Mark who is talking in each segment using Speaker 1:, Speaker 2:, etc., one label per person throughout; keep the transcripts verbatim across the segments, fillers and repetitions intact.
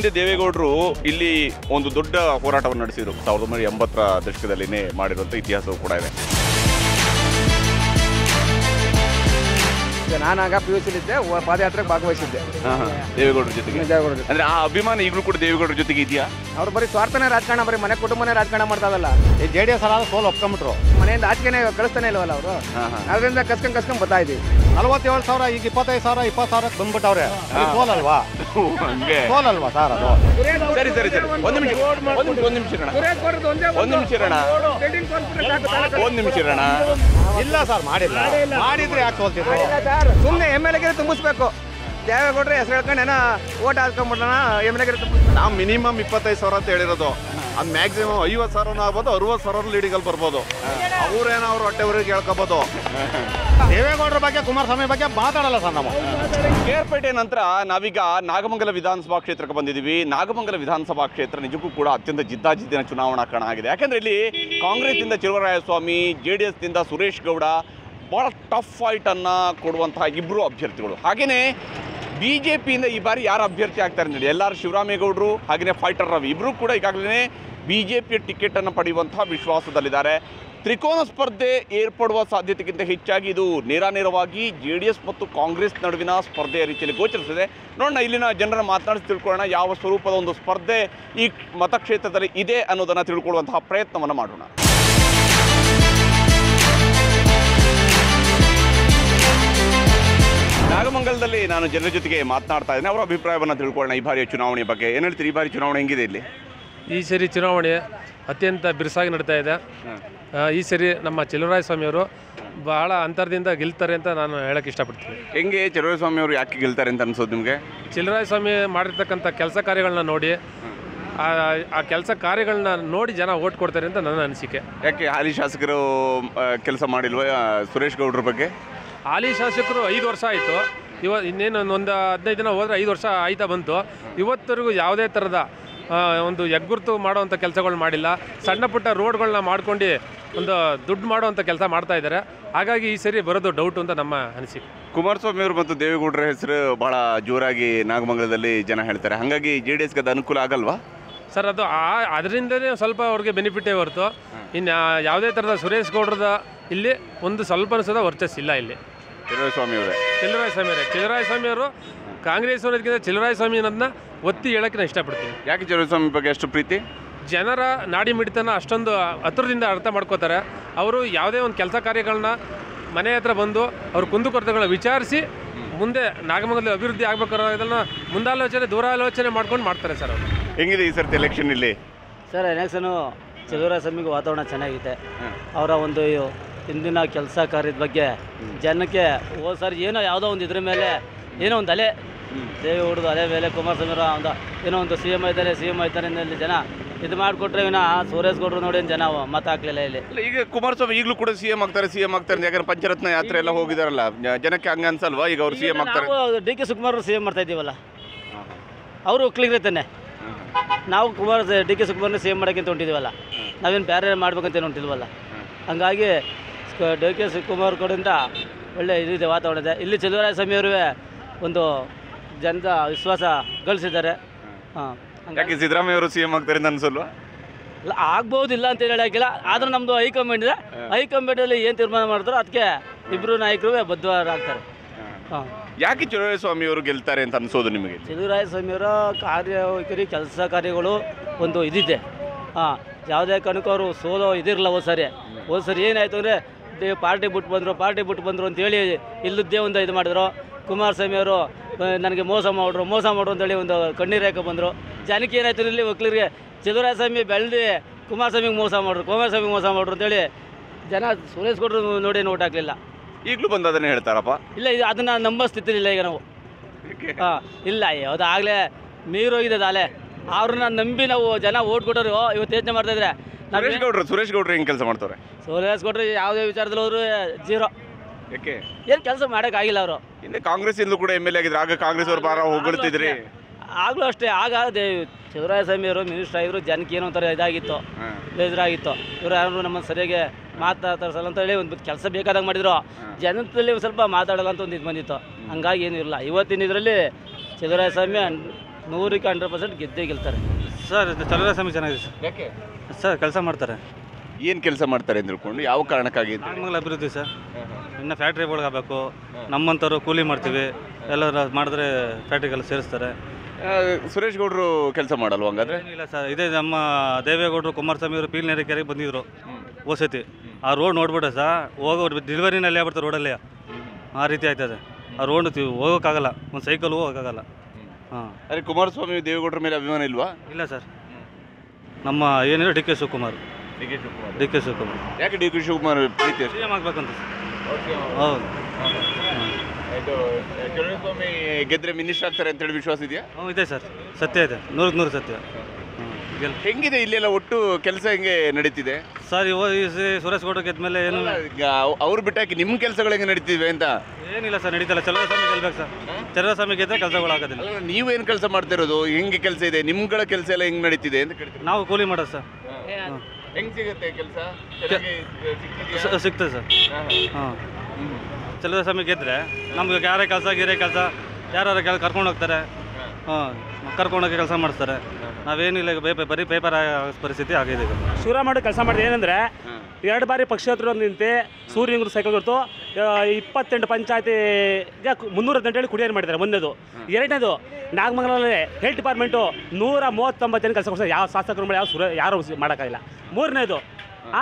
Speaker 1: ಹಿಂದೆ ದೇವೇಗೌಡರು ಇಲ್ಲಿ ಒಂದು ದೊಡ್ಡ ಹೋರಾಟವನ್ನು ನಡೆಸಿದರು. ಸಾವಿರದ ಒಂಬೈನೂರ ಎಂಬತ್ತರ ದಶಕದಲ್ಲಿನೇ ಮಾಡಿರುವಂಥ ಇತಿಹಾಸವೂ ಕೂಡ ಇದೆ.
Speaker 2: ನಾನಾಗ ಪಿ ಯು ಸಿಲಿದ್ದೆ, ಪಾದಯಾತ್ರೆಗೆ ಭಾಗವಹಿಸಿದ್ದೆ
Speaker 1: ದೇವೇಗೌಡರ ಜೊತೆಗೆ. ಅಂದ್ರೆ ಆ ಅಭಿಮಾನ ಈಗಲೂ ಕೂಡ ದೇವೇಗೌಡರ ಜೊತೆಗೆ ಇದೆಯಾ?
Speaker 2: ಅವ್ರು ಬರೀ ಸ್ವಾರ್ಥನೇ ರಾಜಕಾರಣ, ಬರೀ ಮನೆ ಕುಟುಂಬನೇ ರಾಜಕಾರಣ ಮಾಡ್ತಾವಲ್ಲ.
Speaker 3: ಈ ಜೆ ಡಿ ಎಸ್ ಅಲ್ಲ ಸೋಲ್ ಒಪ್ಕೊಂಡ್ಬಿಟ್ರು,
Speaker 2: ಮನೆಯಿಂದ ಆಚೆನೆ ಕಳಿಸ್ತಾನೆ ಇಲ್ವಲ್ಲ ಅವರು. ಅದರಿಂದ ಕಸ್ಕೊಂಡ್ ಕಸ್ಕೊಂಡ್ ಬರ್ತಾ ಇದೀವಿ.
Speaker 3: ನಲ್ವತ್ತೇಳು ಸಾವಿರ ಈಗ ಇಪ್ಪತ್ತೈದು ಸಾವಿರ ಇಪ್ಪತ್ತು ಸಾವಿರ ಬಂದ್ಬಿಟ್ಟವ್ರೆ. ಸೋಲಲ್ವಾ? ಸೋಲಲ್ವಾ ಸರ್ ಅದು?
Speaker 1: ಸರಿ ಸರಿ ಸರಿ ಒಂದು ನಿಮಿಷ ಒಂದು ನಿಮಿಷ ಇರೋಣ ಒಂದು ನಿಮಿಷ ಇರೋಣ ಒಂದು ನಿಮಿಷ ಇರೋಣ
Speaker 3: ಇಲ್ಲ ಸರ್, ಮಾಡಿಲ್ಲ. ಮಾಡಿದ್ರೆ ಯಾಕೆ ಸೋಲ್ತಿದ್ರು?
Speaker 2: ಸುಮ್ಮನೆ ಎಮ್ ಎಲ್ ಎಗೆ ತುಂಬಿಸ್ಬೇಕು. ದೇವೇಗೌಡ್ರೆ ಹೆಸರು ಹೇಳ್ಕೊಂಡು ಏನೋ ಓಟ್ ಹಾಕ್ಕೊಂಡ್ಬಿಡೋಣ, ಎಮ್ ಎಲ್ ಎಗೆ ತುಂಬಿಸ್ಬೇಕು.
Speaker 4: ನಾವು ಮಿನಿಮಮ್ ಇಪ್ಪತ್ತೈದು ಸಾವಿರ ಅಂತ ಹೇಳಿರೋದು, ಅದು ಮ್ಯಾಕ್ಸಿಮಮ್ ಐವತ್ತು ಸಾವಿರನೂ ಆಗ್ಬೋದು, ಅರವತ್ತು ಸಾವಿರ ಲೀಡಿಗಲ್ಲಿ ಬರ್ಬೋದು. ಅವ್ರೇನೋ ಅವ್ರು ಹೊಟ್ಟೆವ್ರಿಗೆ ಹೇಳ್ಕೋಬೋದು.
Speaker 3: ದೇವೇಗೌಡರ ಬಗ್ಗೆ ಕುಮಾರಸ್ವಾಮಿ ಬಗ್ಗೆ ಮಾತಾಡಲ್ಲ ಸರ್ ನಾವು.
Speaker 1: ಕೇರ್ಪೇಟೆ ನಂತರ ನಾವೀಗ ನಾಗಮಂಗಲ ವಿಧಾನಸಭಾ ಕ್ಷೇತ್ರಕ್ಕೆ ಬಂದಿದ್ದೀವಿ. ನಾಗಮಂಗಲ ವಿಧಾನಸಭಾ ಕ್ಷೇತ್ರ ನಿಜಕ್ಕೂ ಕೂಡ ಅತ್ಯಂತ ಜಿದ್ದಾಜಿದ್ದಿನ ಚುನಾವಣಾ ಕಣ ಆಗಿದೆ. ಯಾಕೆಂದರೆ ಇಲ್ಲಿ ಕಾಂಗ್ರೆಸ್ನಿಂದ ಚೆಲುವರಾಯಸ್ವಾಮಿ, ಜೆ ಡಿ ಎಸ್ನಿಂದ ಸುರೇಶ್ ಗೌಡ ಭಾಳ ಟಫ್ ಫೈಟನ್ನು ಕೊಡುವಂತಹ ಇಬ್ಬರು ಅಭ್ಯರ್ಥಿಗಳು. ಹಾಗೆಯೇ ಬಿ ಜೆ ಪಿಯಿಂದ ಈ ಬಾರಿ ಯಾರು ಅಭ್ಯರ್ಥಿ ಆಗ್ತಾರೆ ನೋಡಿ, ಎಲ್ ಆರ್ ಶಿವರಾಮೇಗೌಡರು ಹಾಗೆಯೇ ಫೈಟರ್ ರವಿ ಇಬ್ಬರು ಕೂಡ ಈಗಾಗಲೇ ಬಿ ಜೆ ಪಿಯ ಟಿಕೆಟನ್ನು ಪಡೆಯುವಂತಹ ವಿಶ್ವಾಸದಲ್ಲಿದ್ದಾರೆ. ತ್ರಿಕೋನ ಸ್ಪರ್ಧೆ ಏರ್ಪಡುವ ಸಾಧ್ಯತೆಗಿಂತ ಹೆಚ್ಚಾಗಿ ಇದು ನೇರಾನೇರವಾಗಿ ಜೆ ಡಿ ಎಸ್ ಮತ್ತು ಕಾಂಗ್ರೆಸ್ ನಡುವಿನ ಸ್ಪರ್ಧೆಯ ರೀತಿಯಲ್ಲಿ ಗೋಚರಿಸಿದೆ. ನೋಡೋಣ, ಇಲ್ಲಿನ ಜನರನ್ನು ಮಾತನಾಡಿಸಿ ತಿಳ್ಕೊಳ್ಳೋಣ ಯಾವ ಸ್ವರೂಪದ ಒಂದು ಸ್ಪರ್ಧೆ ಈ ಮತಕ್ಷೇತ್ರದಲ್ಲಿ ಇದೆ ಅನ್ನೋದನ್ನು ತಿಳ್ಕೊಳ್ಳುವಂತಹ ಪ್ರಯತ್ನವನ್ನು ಮಾಡೋಣ. ನಾಗಮಂಗಲದಲ್ಲಿ ನಾನು ಜನರ ಜೊತೆಗೆ ಮಾತನಾಡ್ತಾ ಇದ್ದೇನೆ, ಅವರ ಅಭಿಪ್ರಾಯವನ್ನು ತಿಳ್ಕೊಳ್ಳೋಣ ಈ ಬಾರಿಯ ಚುನಾವಣೆ ಬಗ್ಗೆ. ಏನು ಹೇಳ್ತೀರಿ, ಈ ಬಾರಿ ಚುನಾವಣೆ ಹೆಂಗಿದೆ ಇಲ್ಲಿ?
Speaker 5: ಈ ಸರಿ ಚುನಾವಣೆ ಅತ್ಯಂತ ಬಿರುಸಾಗಿ ನಡೀತಾ ಇದೆ. ಈ ಸರಿ ನಮ್ಮ ಚೆಲುವರಾಯಸ್ವಾಮಿಯವರು ಬಹಳ ಅಂತರದಿಂದ ಗೆಲ್ತಾರೆ ಅಂತ ನಾನು ಹೇಳಕ್ಕೆ ಇಷ್ಟಪಡ್ತೀನಿ.
Speaker 1: ಹೆಂಗೆ ಚೆಲುವರಾಯಸ್ವಾಮಿ ಅವರು ಯಾಕೆ ಗೆಲ್ತಾರೆ ಅಂತ ಅನ್ಸೋದು ನಿಮಗೆ?
Speaker 5: ಚೆಲುವರಾಯಸ್ವಾಮಿ ಮಾಡಿರ್ತಕ್ಕಂಥ ಕೆಲಸ ಕಾರ್ಯಗಳನ್ನ ನೋಡಿ, ಆ ಕೆಲಸ ಕಾರ್ಯಗಳನ್ನ ನೋಡಿ ಜನ ಓಟ್ ಕೊಡ್ತಾರೆ ಅಂತ ನನ್ನ ಅನಿಸಿಕೆ.
Speaker 1: ಯಾಕೆ ಹಾಲಿ ಶಾಸಕರು ಕೆಲಸ ಮಾಡಿಲ್ವ ಸುರೇಶ್ ಗೌಡ್ರ ಬಗ್ಗೆ?
Speaker 5: ಹಾಲಿ ಶಾಸಕರು ಐದು ವರ್ಷ ಆಯಿತು, ಇವ ಇನ್ನೇನು ಒಂದು ಹದಿನೈದು ದಿನ ಹೋದರೆ ಐದು ವರ್ಷ ಆಯ್ತಾ ಬಂತು. ಇವತ್ತರೆಗೂ ಯಾವುದೇ ಥರದ ಒಂದು ಹೆಗ್ಗುರ್ತು ಮಾಡೋವಂಥ ಕೆಲಸಗಳು ಮಾಡಿಲ್ಲ. ಸಣ್ಣ ಪುಟ್ಟ ರೋಡ್ಗಳನ್ನ ಮಾಡ್ಕೊಂಡು ಒಂದು ದುಡ್ಡು ಮಾಡೋವಂಥ ಕೆಲಸ ಮಾಡ್ತಾ ಇದ್ದಾರೆ. ಹಾಗಾಗಿ ಈ ಸರಿ ಬರೋದು ಡೌಟು ಅಂತ ನಮ್ಮ ಅನಿಸಿಕೆ.
Speaker 1: ಕುಮಾರಸ್ವಾಮಿ ಅವರು ಮತ್ತು ದೇವೇಗೌಡರ ಹೆಸರು ಭಾಳ ಜೋರಾಗಿ ನಾಗಮಂಗಲದಲ್ಲಿ ಜನ ಹೇಳ್ತಾರೆ. ಹಾಗಾಗಿ ಜೆ ಡಿ ಎಸ್ಗೆ ಅದು ಅನುಕೂಲ ಆಗಲ್ವಾ
Speaker 5: ಸರ್? ಅದು ಆ ಅದರಿಂದಲೇ ಸ್ವಲ್ಪ ಅವ್ರಿಗೆ ಬೆನಿಫಿಟೇ ಹೊರತು ಇನ್ನು ಯಾವುದೇ ಥರದ ಸುರೇಶ್ ಗೌಡ್ರದ ಇಲ್ಲಿ ಒಂದು ಸ್ವಲ್ಪ ಅನಿಸೋದ ವರ್ಚಸ್ ಇಲ್ಲ ಇಲ್ಲಿ.
Speaker 1: ಚೆಲುವರಾಯಸ್ವಾಮಿ ಅವರೇ
Speaker 5: ಚೆಲುವರಾಯಸ್ವಾಮಿ ಅವರೇ ಚೆಲುವರಾಯಸ್ವಾಮಿ ಅವರು ಕಾಂಗ್ರೆಸ್ ಅನ್ನೋದಕ್ಕಿಂತ ಚೆಲುವರಾಯಸ್ವಾಮಿ ಅನ್ನೋದನ್ನ ಒತ್ತಿ ಹೇಳೋಕ್ಕೆ ನಾನು ಇಷ್ಟಪಡ್ತೀನಿ.
Speaker 1: ಯಾಕೆ ಚೆಲುವರಾಯಸ್ವಾಮಿ ಬಗ್ಗೆ ಅಷ್ಟು ಪ್ರೀತಿ?
Speaker 5: ಜನರ ನಾಡಿ ಮಿಡಿತನ ಅಷ್ಟೊಂದು ಹತ್ತಿರದಿಂದ ಅರ್ಥ ಮಾಡ್ಕೋತಾರೆ. ಅವರು ಯಾವುದೇ ಒಂದು ಕೆಲಸ ಕಾರ್ಯಗಳನ್ನ ಮನೆ ಹತ್ರ ಬಂದು ಅವ್ರ ಕುಂದುಕೊರತೆಗಳನ್ನ ವಿಚಾರಿಸಿ ಮುಂದೆ ನಾಗಮಂಗಲದಲ್ಲಿ ಅಭಿವೃದ್ಧಿ ಆಗಬೇಕಾಗಿರೋದನ್ನು ಮುಂದಾಲೋಚನೆ ದೂರಾಲೋಚನೆ ಮಾಡ್ಕೊಂಡು ಮಾಡ್ತಾರೆ ಸರ್ ಅವರು.
Speaker 1: ಹೆಂಗಿದೆ ಈ ಸರ್ತಿ ಎಲೆಕ್ಷನ್ ಇಲ್ಲಿ?
Speaker 6: ಸರ್ ಎಲೆಕ್ಷನು ಚೆಲುವರಾಯಸ್ವಾಮಿಗೆ ವಾತಾವರಣ ಚೆನ್ನಾಗಿದೆ. ಅವರ ಒಂದು ಹಿಂದಿನ ಕೆಲಸ ಕಾರ್ಯದ ಬಗ್ಗೆ ಜನಕ್ಕೆ ಹೋದ ಸರಿ ಏನೋ ಯಾವುದೋ ಒಂದು ಇದ್ರ ಮೇಲೆ ಏನೋ ಒಂದು ಅಲೆ ದೇವೇಗೌಡದು ಅಲೆ ಮೇಲೆ ಕುಮಾರಸ್ವಾಮಿ ಅವರ ಒಂದು ಏನೋ ಒಂದು ಸಿ ಎಮ್ ಆಯ್ತಾರೆ ಸಿ ಎಮ್ ಆಯ್ತಾರೆ ಇಲ್ಲಿ ಜನ ಇದು ಮಾಡಿಕೊಟ್ರೆ ವಿನ ಸುರೇಶ್ ಗೌಡರು ನೋಡಿ ಜನ ಮತ ಹಾಕ್ಲಿಲ್ಲ ಇಲ್ಲಿ.
Speaker 1: ಈಗ ಕುಮಾರಸ್ವಾಮಿ ಈಗಲೂ ಕೂಡ ಸಿ ಎಂ ಆಗ್ತಾರೆ ಸಿ ಎಂ ಆಗ್ತಾರೆ ಯಾಕಂದ್ರೆ ಪಂಚರತ್ನ ಯಾತ್ರೆ ಎಲ್ಲ ಹೋಗಿದಾರಲ್ಲ, ಜನಕ್ಕೆ ಹಂಗೆ ಅನ್ಸಲ್ವಾ ಈಗ ಅವ್ರು ಸಿ ಎಂ ಆಗ್ತಾರೆ?
Speaker 6: D K Shivakumar C M ಮಾಡ್ತಾ ಇದ್ದೀವಲ್ಲ, ಅವರು ಒಕ್ಕಲಿಗರೇ ತಾನೆ. ನಾವು ಕುಮಾರ್ ಡಿ ಕೆ ಶಿವಕುಮಾರ್ನ ಸಿ ಎಂ ಮಾಡೋಕ್ಕೆ ಅಂತ ಹೊಂಟಿದ್ದೀವಲ್ಲ, ನಾವೇನು ಬೇರೆ ಮಾಡ್ಬೇಕಂತ ಹೊಂಟಿದ್ವಲ್ಲ. ಹಂಗಾಗಿ ಡಿ ಕೆ ಶಿವಕುಮಾರ್ ಕಡೆಯಿಂದ ಒಳ್ಳೆ ಇದಿದೆ, ವಾತಾವರಣ ಇದೆ. ಇಲ್ಲಿ ಚೆಲುವರಾಯಸ್ವಾಮಿಯವರೇ ಒಂದು ಜನದ ವಿಶ್ವಾಸ ಗಳಿಸಿದ್ದಾರೆ. ಹಾಂ,
Speaker 1: ಯಾಕೆ ಸಿದ್ದರಾಮಯ್ಯ ಅವರು ಸಿ ಎಂ ಆಗ್ತಾರೆ ಅಂತ ಅನ್ಸಲ್ವಾ?
Speaker 6: ಇಲ್ಲ ಆಗ್ಬೋದಿಲ್ಲ ಅಂತ ಹೇಳೋಕ್ಕಿಲ್ಲ, ಆದ್ರೆ ನಮ್ಮದು ಹೈಕಮಾಂಡ್ ಇದೆ. ಹೈಕಮಾಂಡಲ್ಲಿ ಏನು ತೀರ್ಮಾನ ಮಾಡಿದ್ರು ಅದಕ್ಕೆ ಇಬ್ಬರು ನಾಯಕರು ಬದ್ಧರಾಗ್ತಾರೆ. ಹಾಂ,
Speaker 1: ಯಾಕೆ ಚೆಲುವರಾಯಸ್ವಾಮಿ ಅವರು ಗೆಲ್ತಾರೆ ಅಂತ ಅನ್ಸೋದು ನಿಮಗೆ?
Speaker 6: ಚೆಲುವರಾಯಸ್ವಾಮಿಯವರ ಕಾರ್ಯವೈಖರಿ ಕೆಲಸ ಕಾರ್ಯಗಳು ಒಂದು ಇದಿದೆ. ಹಾಂ, ಯಾವುದೇ ಕಾರಣಕ್ಕೂ ಅವರು ಸೋಲೋ ಇದಿರಲ್ಲ. ಹೋದ ಸರಿ ಹೋದ ಸರಿ ಏನಾಯಿತು ಅಂದರೆ ಪಾರ್ಟಿ ಬಿಟ್ಟು ಬಂದರು ಪಾರ್ಟಿ ಬಿಟ್ಟು ಬಂದರು ಅಂತೇಳಿ ಇಲ್ಲದ್ದೇ ಒಂದು ಇದು ಮಾಡಿದ್ರು. ಕುಮಾರಸ್ವಾಮಿ ಅವರು ನನಗೆ ಮೋಸ ಮಾಡ್ರು ಮೋಸ ಮಾಡ್ರು ಅಂತೇಳಿ ಒಂದು ಕಣ್ಣೀರು ಹಾಕಿ ಬಂದರು. ಜನಕ್ಕೆ ಏನಾಯ್ತು ಇಲ್ಲಿ ಒಕ್ಕಲಿಗರಿಗೆ ಚೆಲುವರಾಯಸ್ವಾಮಿ ಬೆಳೆದು ಕುಮಾರಸ್ವಾಮಿಗೆ ಮೋಸ ಮಾಡ್ರು ಕುಮಾರಸ್ವಾಮಿಗೆ ಮೋಸ ಮಾಡ್ರು ಅಂತೇಳಿ ಜನ ಸುರೇಶ್ ಗೌಡರು ನೋಡಿ ಓಟ್ ಹಾಕಲಿಲ್ಲ.
Speaker 1: ಈಗಲೂ ಬಂದು ಅದನ್ನೇ ಹೇಳ್ತಾರಪ್ಪ? ಇಲ್ಲ,
Speaker 6: ಇದು ಅದನ್ನು ನಂಬೋ ಸ್ಥಿತಿಲಿಲ್ಲ ಈಗ ನಾವು. ಹಾಂ, ಇಲ್ಲ ಅದು ಆಗಲೇ ಮೀರೋಗಿದೆ ಅಲೆ. ಅವ್ರನ್ನ ನಂಬಿ ನಾವು ಜನ ಓಟ್ ಕೊಟ್ಟರು ಇವತ್ತು ಯೋಚನೆ ಮಾಡ್ತಾಯಿದ್ರೆ.
Speaker 1: ಸುರೇಶ್ ಗೌಡ್ರು ಸುರೇಶ್ ಗೌಡ್ರು ಹೆಂಗೆ ಕೆಲಸ ಮಾಡ್ತಾರೆ?
Speaker 6: ಸುರೇಶ್ ಗೌಡ್ರು ಯಾವುದೇ ವಿಚಾರದಲ್ಲಿ ಹೋದ್ರು ಜೀರೋ.
Speaker 1: ಯಾಕೆ
Speaker 6: ಏನು ಕೆಲಸ ಮಾಡೋಕ್ಕಾಗಿಲ್ಲ ಅವರು.
Speaker 1: ಹಿಂದೆ ಕಾಂಗ್ರೆಸ್ ಇಂದಲೂ ಕೂಡ ಎಮ್ ಎಲ್ ಎ ಆಗಿದ್ರು, ಆಗ ಕಾಂಗ್ರೆಸ್ ಅವ್ರ ಪಾರ ಹೊಗಳ್ತಿದ್ರಿ.
Speaker 6: ಆಗಲೂ ಅಷ್ಟೇ. ಆಗ ಚೆಲುವರಾಯಸ್ವಾಮಿ ಅವರು ಮಿನಿಸ್ಟರ್ ಆಗಿದ್ರು, ಜನಕ್ಕೆ ಏನೋ ಒಂಥರ ಇದಾಗಿತ್ತು, ಬೇಜಾರಾಗಿತ್ತು. ಇವರು ಯಾರು ನಮ್ಮನ್ನು ಸರಿಯಾಗಿ ಮಾತಾಡ್ತಾರಲ್ಲ ಅಂತ ಹೇಳಿ ಒಂದು ಕೆಲಸ ಬೇಕಾದಾಗ ಮಾಡಿದ್ರು. ಜನದಲ್ಲಿ ಸ್ವಲ್ಪ ಮಾತಾಡಲ್ಲ ಅಂತ ಒಂದು ಇದು ಬಂದಿತ್ತು. ಹಂಗಾಗಿ ಏನೂ ಇಲ್ಲ. ಇವತ್ತಿನ ಇದರಲ್ಲಿ ಚೆಲುವರಾಯಸ್ವಾಮಿ ನೂರಕ್ಕೆ ಹಂಡ್ರೆಡ್ ಪರ್ಸೆಂಟ್ ಗೆದ್ದೇ ಗೆಲ್ತಾರೆ.
Speaker 7: ಸರ್ ಇದು ಚಲನಸ್ವಾಮಿ ಚೆನ್ನಾಗಿದೆ ಸರ್.
Speaker 1: ಯಾಕೆ
Speaker 7: ಸರ್ ಕೆಲಸ ಮಾಡ್ತಾರೆ.
Speaker 1: ಏನು ಕೆಲಸ ಮಾಡ್ತಾರೆ ಅಂತ ತಿಳ್ಕೊಂಡು ಯಾವ ಕಾರಣಕ್ಕಾಗಿ ಅಂತ?
Speaker 7: ನಾಗಮಂಗಲ ಅಭಿವೃದ್ಧಿ ಸರ್. ಇನ್ನು ಫ್ಯಾಕ್ಟ್ರಿಗಳಿಗೆ ಆಗಬೇಕು. ನಮ್ಮಂಥವ್ರು ಕೂಲಿ ಮಾಡ್ತೀವಿ, ಎಲ್ಲರೂ ಮಾಡಿದ್ರೆ ಫ್ಯಾಕ್ಟ್ರಿಗೆಲ್ಲ ಸೇರಿಸ್ತಾರೆ.
Speaker 1: ಆ, ಸುರೇಶ್ ಗೌಡರು ಕೆಲಸ ಮಾಡಲ್ವ ಹಂಗಾದ್ರೆ?
Speaker 7: ಏನಿಲ್ಲ ಸರ್, ಇದೇ ನಮ್ಮ ದೇವೇಗೌಡರು ಕುಮಾರಸ್ವಾಮಿ ಅವರು ಪೀಲ್ ನೆರೆಕೆರೆಗೆ ಬಂದಿದ್ರು ಓಸತಿ. ಆ ರೋಡ್ ನೋಡ್ಬಿಟ್ರೆ ಸರ್ ಹೋಗೋ ಡೆಲಿವರಿನಲ್ಲಿ ಆಗ್ಬಿಡ್ತಾರೆ ರೋಡಲ್ಲಿ, ಆ ರೀತಿ ಆಯ್ತದೆ. ಆ ರೋಡ್ ಹೋಗೋಕ್ಕಾಗಲ್ಲ, ಒಂದು ಸೈಕಲ್ ಹೋಗೋಕ್ಕಾಗಲ್ಲ. ಹಾಂ,
Speaker 1: ಅದೇ ಕುಮಾರಸ್ವಾಮಿ ದೇವೇಗೌಡರ ಮೇಲೆ ಅಭಿಮಾನ ಇಲ್ವಾ?
Speaker 7: ಇಲ್ಲ ಸರ್, ನಮ್ಮ ಏನಿಲ್ಲ D K Shivakumar.
Speaker 1: D K Shivakumar
Speaker 7: D K Shivakumar
Speaker 1: ಯಾಕೆ ಡಿ ಕೆ ಶಿವಕುಮಾರ್ ಪ್ರೀತಿ ಅಷ್ಟೇ?
Speaker 7: ಸಿ ಎಮ್ ಆಗಬೇಕಂತ ಸರ್. ಹೌದು.
Speaker 1: ಇದು ಚಲನಸ್ವಾಮಿ ಗೆದ್ರೆ ಮಿನಿಸ್ಟರ್ ಆಗ್ತಾರೆ ಅಂತೇಳಿ ವಿಶ್ವಾಸ ಇದೆಯಾ?
Speaker 7: ಹ್ಞೂ ಇದೆ ಸರ್, ಸತ್ಯ ಇದೆ, ನೂರಕ್ಕೆ ನೂರು ಸತ್ಯ. ಹ್ಞೂ
Speaker 1: ಹೆಂಗಿದೆ ಇಲ್ಲೆಲ್ಲ ಒಟ್ಟು ಕೆಲಸ ಹೆಂಗೆ ನಡೀತಿದೆ
Speaker 7: ಸರ್? ಇವ ಈ ಸ- ಸುರೇಶ್ ಗೌಡ ಗೆದ್ಮೇಲೆ ಏನು
Speaker 1: ಈಗ ಅವ್ರು ಬಿಟ್ಟಾಕಿ ನಿಮ್ಮ ಕೆಲಸಗಳು ಹೆಂಗೆ ನಡೀತಿವೆ ಅಂತ?
Speaker 7: ಏನಿಲ್ಲ ಸರ್, ನಡೀತಲ್ಲ. ಚಲನಸ್ವಾಮಿ ಗೆಲ್ಬೇಕು ಸರ್. ಚಲನಸ್ವಾಮಿ ಗೆದ್ದರೆ ಕೆಲಸಗಳು ಆಗೋದಿಲ್ಲ.
Speaker 1: ಅಲ್ಲ, ನೀವೇನು ಕೆಲಸ ಮಾಡ್ತಿರೋದು? ಹೆಂಗೆ ಕೆಲಸ ಇದೆ ನಿಮ್ಗಳ ಕೆಲಸ ಎಲ್ಲ ಹೆಂಗೆ ನಡೀತಿದೆ ಅಂತ ಕೇಳ್ತೀವಿ.
Speaker 7: ನಾವು ಕೂಲಿ ಮಾಡೋದು ಸರ್.
Speaker 1: ಹೆಂಗೆ ಸಿಗುತ್ತೆ ಕೆಲಸ?
Speaker 7: ಸಿಗ್ತದೆ ಸರ್. ಹಾಂ, ಚಲನಸ್ವಾಮಿ ಗೆದ್ದರೆ ನಮ್ಗೆ ಯಾರೇ ಕೆಲಸ ಗಿರೇ ಕೆಲಸ ಯಾರು ಕೆಲ ಕರ್ಕೊಂಡು ಹೋಗ್ತಾರೆ. ಹಾಂ, ಕರ್ಕೊಂಡೋಗಿ ಕೆಲಸ ಮಾಡಿಸ್ತಾರೆ. ನಾವೇನಿಲ್ಲ, ಈಗ ಪೇಪರ್ ಬರೀ ಪೇಪರ್ ಪರಿಸ್ಥಿತಿ ಆಗಿದೆ ಈಗ.
Speaker 8: ಶಿವರಾಮ ಕೆಲಸ ಮಾಡಿದೆ ಏನಂದರೆ ಎರಡು ಬಾರಿ ಪಕ್ಷೇತರ ನಿಂತು ಸೂರ್ಯಂಗ್ರು ಸೈಕಲ್ ಹೊರತು ಇಪ್ಪತ್ತೆಂಟು ಪಂಚಾಯತಿಗೆ ಮುನ್ನೂರ ಹದಿನೆಂಟು ಕುಡಿಯೋರು ಮಾಡಿದ್ದಾರೆ ಒಂದೇದು. ಎರಡನೇದು ನಾಗಮಂಗಲದಲ್ಲಿ ಹೆಲ್ತ್ ಡಿಪಾರ್ಟ್ಮೆಂಟು ನೂರ ಮೂವತ್ತೊಂಬತ್ತು ಜನ ಕೆಲಸ ಕೊಡ್ತಾರೆ. ಯಾವ ಶಾಸಕರು ಮಾಡಿ ಯಾವ ಸುರ ಯಾರು ಮಾಡೋಕ್ಕಾಗಿಲ್ಲ. ಮೂರನೇದು ಆ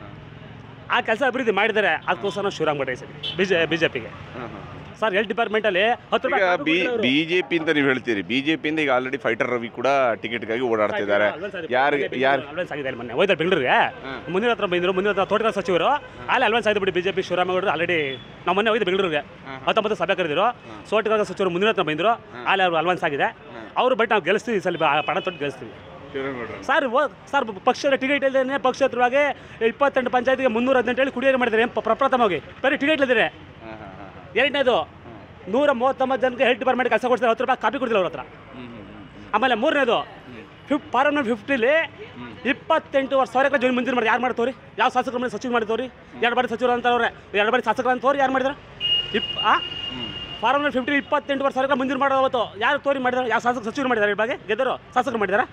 Speaker 8: ಆ ಕೆಲಸ ಅಭಿವೃದ್ಧಿ ಮಾಡಿದ್ದಾರೆ. ಅದಕ್ಕೋಸ್ಕರ ನಾವು ಶಿವರಾಮ್ ಗೌಡ ಸರಿ ಬಿ ಜೆ ಬಿ ಜೆ ಪಿಗೆ ಸರ್. ಹೆಲ್ತ್ ಡಿಪಾರ್ಟ್ಮೆಂಟಲ್ಲಿ ಹತ್ತು
Speaker 1: ಈಗ ಬಿ ಬಿಜೆಪಿ ಅಂತ ನೀವು ಹೇಳ್ತೀರಿ. ಬಿಜೆಪಿಯಿಂದ ಈಗ ಆಲ್ರೆಡಿ ಫೈಟರ್ ರವಿ ಕೂಡ ಟಿಕೆಟ್ಗಾಗಿ ಓಡಾಡ್ತಿದ್ದಾರೆ. ಯಾರು ಯಾರು
Speaker 8: ಅಲ್ವೆನ್ಸ್ ಆಗಿದೆ ಮೊನ್ನೆ ಹೋಯ್ತಾರೆ ಬೆಂಗಳೂರಿಗೆ. ಮುಂದಿನ ಹತ್ರ ಬಂದರು, ಮುಂದಿನ ಹತ್ರ ತೋಟಗಾರಿಕೆ ಸಚಿವರು ಅಲ್ಲಿ ಅಲ್ವೆನ್ಸ್ ಆಯ್ತು ಬಿಡಿ. ಬಿಜೆಪಿ ಶಿವರಾಮೇಗೌಡರು ಆಲ್ರೆಡಿ ನಾವು ಮೊನ್ನೆ ಹೋಯ್ತು ಬೆಂಗಳೂರಿಗೆ, ಹತ್ತೊಂಬತ್ತು ಸಭೆ ಕರೆದಿರು. ತೋಟಗಾರಿಕೆ ಸಚಿವರು ಮುಂದಿನ ಹತ್ರ ಬಂದರು, ಅಲ್ಲಿ ಅವ್ರು ಅಲ್ವೆನ್ಸ್ ಆಗಿದೆ. ಅವರು ಬಟ್ ನಾವು ಗೆಲ್ಲಿಸ್ತೀವಿ, ಸ್ವಲ್ಪ ಪಣ ತೊಟ್ಟು ಗೆಲ್ಲಿಸ್ತೀವಿ ಸರ್. ಸರ್ ಪಕ್ಷದ ಟಿಕೆಟ್ ಇಲ್ಲದೇ ಪಕ್ಷೇತರವಾಗಿ ಇಪ್ಪತ್ತೆಂಟು ಪಂಚಾಯತಿಗೆ ಮುನ್ನೂರ ಹದಿನೆಂಟು ಹೇಳಿ ಕುಡಿಯೋರು ಮಾಡಿದ್ದಾರೆ ಪ್ರಪ್ರಥಮವಾಗಿ. ಬರೀ ಟಿಕೆಟ್ ಇಲ್ಲದೇ. ಎರಡನೇದು ನೂರ ಮೂವತ್ತೊಂಬತ್ತು ಜನಕ್ಕೆ ಹೆಲ್ತ್ ಡಿಪಾರ್ಟ್ಮೆಂಟ್ ಕೆಲಸ ಕೊಡ್ತಾರೆ. ಹತ್ತು ರೂಪಾಯಿ ಕಾಪಿ ಕೊಡ್ತಿಲ್ಲ ಅವ್ರ ಹತ್ರ. ಆಮೇಲೆ ಮೂರನೇದು ಫಿಫ್ ಫಾರಮ್ ಫಿಫ್ಟಿಲಿ ಇಪ್ಪತ್ತೆಂಟು ವರ್ಷ ಸಾವಿರ ಜನ ಮಂಜೂರು ಮಾಡಿ ಯಾರು ಮಾಡ್ತವ್ರಿ? ಯಾವ ಶಾಸಕರ ಮೇಲೆ ಸಚಿವ ಮಾಡಿದವ್ರಿ? ಎರಡು ಬಾರಿ ಸಚಿವರು ಅಂತವ್ರೆ, ಎರಡು ಬಾರಿ ಶಾಸಕರು ಅಂತವ್ರು ಯಾರು ಮಾಡಿದ್ರು? ಇಪ್ ಆ ಫಾರಮ್ ಫಿಫ್ಟಿ ಇಪ್ಪತ್ತೆಂಟು ವರ್ಷ ಸಾವಿರ ಮಂಜೂರು ಮಾಡೋದು ಅವತ್ತು ಯಾರು ತೋರಿ ಮಾಡಿದಾರೆ? ಯಾವ ಶಾಸಕ ಸಚಿವರು ಮಾಡಿದ್ದಾರೆ? ಈ ಬಗ್ಗೆ ಗೆದ್ದರು ಶಾಸಕರು ಮಾಡಿದಾರೆ.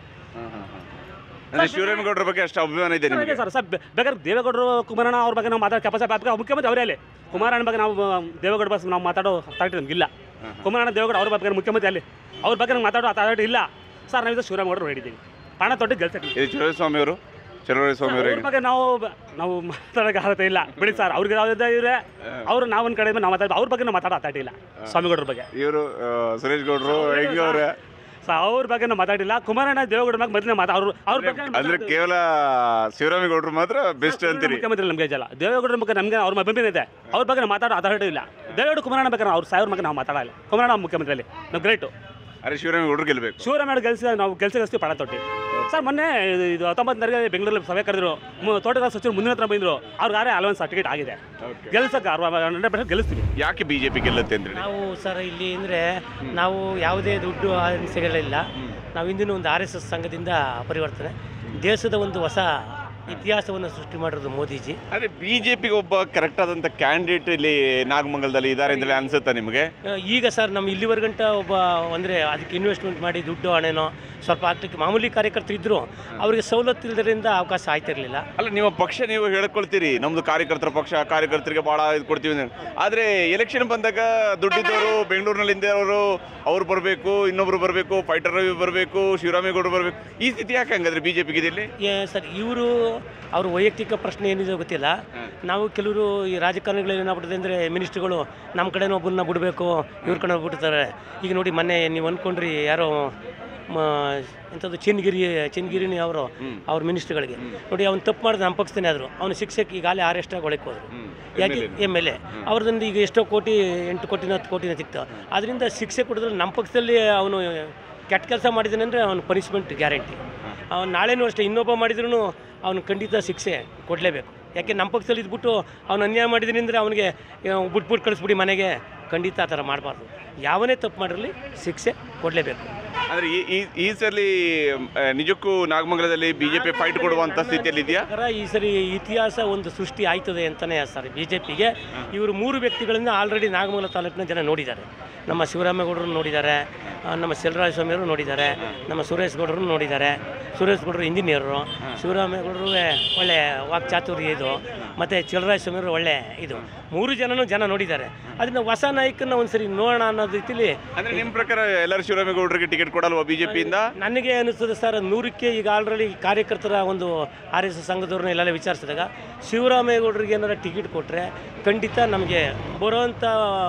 Speaker 1: ಶಿವರಾಮೇಗೌಡರ ಬಗ್ಗೆ ಅಷ್ಟು ಅಭಿಮಾನ ಇದೆ ನಿಮಗೆ?
Speaker 8: ಸರ್ ಸರ್ ಬೇಕಾದ್ರೆ ದೇವೇಗೌಡರು ಕುಮಾರಣ್ಣ ಅವ್ರ ಬಗ್ಗೆ ನಾವು ಮಾತಾಡೋ ಕೆಪಾಸಿಟಿ ಮುಖ್ಯಮಂತ್ರಿ ಅವರೇ ಅಲ್ಲಿ. ಕುಮಾರಣ್ಣ ಬಗ್ಗೆ ನಾವು ದೇವೇಗೌಡ ಬಗ್ಗೆ ನಾವು ಮಾತಾಡೋ ಅಥಾರಿಟಿ ನಮಗಿಲ್ಲ. ಕುಮಾರಣ್ಣ ದೇವೇಗೌಡ ಅವ್ರ ಬಗ್ಗೆ ಮುಖ್ಯಮಂತ್ರಿ ಅಲ್ಲಿ, ಅವ್ರ ಬಗ್ಗೆ ನಮ್ಗೆ ಮಾತಾಡೋ ಅಥಾರಿಟಿ ಇಲ್ಲ ಸರ್. ನಾವು ಶಿವರಾಮೇಗೌಡರು ಹೇಳಿದ್ದೀವಿ, ಪಣ ತೊಟ್ಟು ಗೆಲ್ಸಕ್ಕೆ.
Speaker 1: ಇದು ಚಲನಸ್ವಾಮಿ ಅವರು ಚಲನಸ್ವಾಮಿ
Speaker 8: ಅವ್ರ ಬಗ್ಗೆ ನಾವು ನಾವು ಮಾತಾಡೋಕೆ ಅರ್ಹತೆ ಇಲ್ಲ ಬಿಡಿ ಸರ್. ಅವ್ರಿಗೆ ಯಾವುದೇ ಇವ್ರೆ ಅವರು ನಾವು ಒಂದು ಕಡೆ ನಾವು ಮಾತಾಡೋ ಅವ್ರ ಬಗ್ಗೆ ನಾವು ಮಾತಾಡೋ ಅಥಾರಿಟಿ ಇಲ್ಲ. ಸ್ವಾಮಿಗೌಡರ ಬಗ್ಗೆ
Speaker 1: ಇವರು ಸುರೇಶ್ ಗೌಡರು ಹೆಂಗೆ ಅವ್ರೆ
Speaker 8: ಸೊ ಅವ್ರ ಬಗ್ಗೆ ನಾವು ಮಾತಾಡಿಲ್ಲ. ಕುಮಾರಣ್ಣ ದೇವೇಗೌಡ ಬಗ್ಗೆ ಮೊದಲೇ ಮಾತಾ ಅವ್ರು ಅವ್ರ ಬಗ್ಗೆ
Speaker 1: ಅಂದ್ರೆ ಕೇವಲ ಶಿವರಾಮೇಗೌಡರು ಮಾತ್ರ ಬೆಸ್ಟ್ ಅಂತೀರಿ?
Speaker 8: ಮುಖ್ಯಮಂತ್ರಿ ನಮಗೆ ಜಲ ದೇವೇಗೌಡರ ಬಗ್ಗೆ ನಮಗೆ ಅವ್ರ ಅಭಿಮಾನ ಇದೆ. ಅವ್ರ ಬಗ್ಗೆ ನಾವು ಮಾತಾಡೋ ಅಥಾರಿಟಿ ಇಲ್ಲ. ದೇವೇಗೌಡ ಕುಮಾರಣ್ಣ ಬಗ್ಗೆ ಅವ್ರ ಸಾವಿರ ಬಗ್ಗೆ ನಾವು ಮಾತಾಡಲ್ಲ. ಕುಮಾರಣ್ಣ ಮುಖ್ಯಮಂತ್ರಿಯಲ್ಲಿ ನಾವು ಗ್ರೇಟು.
Speaker 1: ಅರೆ ಶಿವರಾಮೇಗೌಡರು ಗೆಲ್ಲಬೇಕು.
Speaker 8: ಶಿವರಾಮೇಗೌಡ ಗೆಲ್ಸಿ ನಾವು ಗೆಲ್ಸಿಗಸ್ತೀವಿ ಪಣ ತೊಟ್ಟಿ ಸರ್. ಮೊನ್ನೆ ಇದು ಹತ್ತೊಂಬತ್ತನೇ ಬೆಂಗಳೂರಲ್ಲಿ ಸಭೆ ಕರೆದ್ರು, ತೋಟಗಾರಿಕೆ ಸಚಿವರು ಮುಂದಿನ ಹತ್ರ ಬಂದರು. ಅವ್ರಿಗೆ ಯಾರೇ ಅಲವನ್ಸ್ ಟಿಕೆಟ್ ಆಗಿದೆ, ಗೆಲ್ಸಕ್ಕೆ ಹಂಡ್ರೆಡ್ ಪರ್ಸೆಂಟ್ ಗೆಲ್ಲಿಸ್ತೀವಿ.
Speaker 1: ಯಾಕೆ ಬಿಜೆಪಿ ಗೆಲ್ಲುತ್ತೆ ಅಂದ್ರೆ?
Speaker 9: ನಾವು ಸರ್ ಇಲ್ಲಿ ಅಂದರೆ ನಾವು ಯಾವುದೇ ದುಡ್ಡು ಸಿಗಲಿಲ್ಲ. ನಾವು ಇಂದಿನ ಒಂದು ಆರ್ ಎಸ್ ಎಸ್ ಸಂಘದಿಂದ ಪರಿವರ್ತನೆ, ದೇಶದ ಒಂದು ಹೊಸ ಇತಿಹಾಸವನ್ನು ಸೃಷ್ಟಿ ಮಾಡಿರೋದು ಮೋದಿಜಿ.
Speaker 1: ಅದೇ ಬಿಜೆಪಿಗೆ ಒಬ್ಬ ಕರೆಕ್ಟ್ ಆದಂಥ ಕ್ಯಾಂಡಿಡೇಟ್ ಇಲ್ಲಿ ನಾಗಮಂಗಲದಲ್ಲಿ ಇದ್ದಾರೆ ಅಂತೇಳಿ ಅನ್ಸುತ್ತಾ ನಿಮಗೆ?
Speaker 9: ಈಗ ಸರ್ ನಮ್ಮ ಇಲ್ಲಿವರೆಗಂಟ ಒಬ್ಬ ಅಂದರೆ ಅದಕ್ಕೆ ಇನ್ವೆಸ್ಟ್ಮೆಂಟ್ ಮಾಡಿ ದುಡ್ಡು ಹಣೆನೋ ಸ್ವಲ್ಪ ಆಗ್ಲಿಕ್ಕೆ ಮಾಮೂಲಿ ಕಾರ್ಯಕರ್ತರು ಇದ್ದರು, ಅವರಿಗೆ ಸವಲತ್ತು ಇಲ್ಲದರಿಂದ ಅವಕಾಶ ಆಯ್ತಿರಲಿಲ್ಲ.
Speaker 1: ಅಲ್ಲ, ನಿಮ್ಮ ಪಕ್ಷ ನೀವು ಹೇಳ್ಕೊಳ್ತೀರಿ ನಮ್ಮದು ಕಾರ್ಯಕರ್ತರ ಪಕ್ಷ, ಕಾರ್ಯಕರ್ತರಿಗೆ ಭಾಳ ಇದು ಕೊಡ್ತೀವಿ. ಆದರೆ ಎಲೆಕ್ಷನ್ ಬಂದಾಗ ದುಡ್ಡಿದ್ದವರು ಬೆಂಗಳೂರಿನಲ್ಲಿಂದ ಅವರು ಅವ್ರು ಬರಬೇಕು, ಇನ್ನೊಬ್ರು ಬರಬೇಕು, ಫೈಟರ್ ರವಿ ಬರಬೇಕು, ಶಿವರಾಮೇಗೌಡರು ಬರಬೇಕು. ಈ ಸ್ಥಿತಿ ಯಾಕೆ ಹಂಗಾದ್ರೆ ಬಿಜೆಪಿಗೆ ಇಲ್ಲಿ?
Speaker 9: ಸರ್ ಇವರು ಅವ್ರ ವೈಯಕ್ತಿಕ ಪ್ರಶ್ನೆ ಏನಿದೆ ಗೊತ್ತಿಲ್ಲ. ನಾವು ಕೆಲವರು ಈ ರಾಜಕಾರಣಿಗಳು ಏನಾಗ್ಬಿಟ್ಟಿದೆ ಅಂದರೆ ಮಿನಿಸ್ಟ್ರುಗಳು ನಮ್ಮ ಕಡೆನೂ ಒಬ್ಬರನ್ನ ಬಿಡಬೇಕು, ಇವ್ರ ಕಡೆ ಬಿಡ್ತಾರೆ. ಈಗ ನೋಡಿ ಮೊನ್ನೆ ನೀವು ಅಂದ್ಕೊಂಡ್ರಿ ಯಾರೋ ಎಂಥದ್ದು ಚಿನ್ನಗಿರಿ ಚಿನ್ನಗಿರಿನಿ ಅವರು ಅವ್ರ ಮಿನಿಸ್ಟ್ರುಗಳಿಗೆ ನೋಡಿ ಅವ್ನು ತಪ್ಪು ಮಾಡಿದ್ರೆ ನಮ್ಮ ಪಕ್ಷದನೇ ಆದರು, ಅವನು ಶಿಕ್ಷೆಗೆ ಈಗಾಗಲೇ ಅರೆಸ್ಟಾಗಿ ಒಳಕ್ಕೆ ಹೋದರು. ಯಾಕೆ ಎಮ್ ಎಲ್ ಎ ಅವ್ರದ್ದು ಈಗ ಎಷ್ಟೋ ಕೋಟಿ ಎಂಟು ಕೋಟಿನ ಹತ್ತು ಕೋಟಿನ ಸಿಕ್ತು. ಅದರಿಂದ ಶಿಕ್ಷೆ ಕೊಡಿದ್ರೆ ನಮ್ಮ ಪಕ್ಷದಲ್ಲಿ ಅವನು ಕೆಟ್ಟ ಕೆಲಸ ಮಾಡಿದ್ದಾನೆ ಅಂದರೆ ಅವನು ಪನಿಷ್ಮೆಂಟ್ ಗ್ಯಾರಂಟಿ. ಅವ್ನು ನಾಳೆನೂ ಅಷ್ಟೇ ಇನ್ನೊಬ್ಬ ಮಾಡಿದ್ರೂ ಅವನು ಖಂಡಿತ ಶಿಕ್ಷೆ ಕೊಡಲೇಬೇಕು. ಯಾಕೆ ನಮ್ಮ ಪಕ್ಷದಲ್ಲಿ ಇದ್ಬಿಟ್ಟು ಅವ್ನು ಅನ್ಯಾಯ ಮಾಡಿದ್ದೀನಿ ಅಂದರೆ ಅವನಿಗೆ ಬಿಟ್ಬಿಟ್ಟು ಕಳಿಸ್ಬಿಡಿ ಮನೆಗೆ, ಖಂಡಿತ ಆ ಥರ ಮಾಡಬಾರ್ದು. ಯಾವನೇ ತಪ್ಪು ಮಾಡಿರಲಿ ಶಿಕ್ಷೆ ಕೊಡಲೇಬೇಕು.
Speaker 1: ಅಂದರೆ ಈ ಈ ಸಲ ನಿಜಕ್ಕೂ ನಾಗಮಂಗಲದಲ್ಲಿ ಬಿಜೆಪಿ ಫೈಟ್ ಕೊಡುವಂಥ ಸ್ಥಿತಿಯಲ್ಲಿ ಇದೆಯಾ?
Speaker 9: ಈ ಸರಿ ಇತಿಹಾಸ ಒಂದು ಸೃಷ್ಟಿ ಆಯ್ತದೆ ಅಂತಲೇ ಸರ್ ಬಿ ಜೆ ಪಿಗೆ. ಇವರು ಮೂರು ವ್ಯಕ್ತಿಗಳಿಂದ ಆಲ್ರೆಡಿ ನಾಗಮಂಗಲ ತಾಲೂಕಿನ ಜನ ನೋಡಿದ್ದಾರೆ. ನಮ್ಮ ಶಿವರಾಮೇಗೌಡರು ನೋಡಿದ್ದಾರೆ, ನಮ್ಮ ಚೆಲುವರಾಯ ಸ್ವಾಮಿಯವರು ನೋಡಿದ್ದಾರೆ, ನಮ್ಮ ಸುರೇಶ್ ಗೌಡರು ನೋಡಿದ್ದಾರೆ. ಸುರೇಶ್ ಗೌಡರು ಇಂಜಿನಿಯರು, ಶಿವರಾಮೇಗೌಡರು ಒಳ್ಳೆ ವಾಕ್ಚಾತುರ್ಯ ಇದು, ಮತ್ತು ಚೆಲುವರಾಯ ಸ್ವಾಮಿಯವರು ಒಳ್ಳೆ ಇದು, ಮೂರು ಜನನೂ ಜನ ನೋಡಿದ್ದಾರೆ. ಅದನ್ನ ಹೊಸ ನಾಯಕನ ಒಂದ್ಸರಿ ನೋಡೋಣ ಅನ್ನೋದು ರೀತಿಲಿ.
Speaker 1: ಅಂದ್ರೆ ನಿಮ್ಮ ಪ್ರಕಾರ ಎಲ್ಲರೂ ಶಿವರಾಮೇಗೌಡರಿಗೆ ಟಿಕೆಟ್ ಕೊಡಲ್ವಾ ಬಿಜೆಪಿಯಿಂದ?
Speaker 9: ನನಗೆ ಅನಿಸ್ತದೆ ಸರ್, ನೂರಕ್ಕೆ ಈಗ ಆಲ್ರೆಡಿ ಕಾರ್ಯಕರ್ತರ ಒಂದು ಆರ್ ಎಸ್ ಎಸ್ ಸಂಘದವ್ರನ್ನ ಎಲ್ಲೆಲ್ಲ ವಿಚಾರಿಸಿದಾಗ ಶಿವರಾಮೇಗೌಡರಿಗೆ ಏನಾರ ಟಿಕೆಟ್ ಕೊಟ್ಟರೆ ಖಂಡಿತ ನಮಗೆ ಬರೋವಂಥ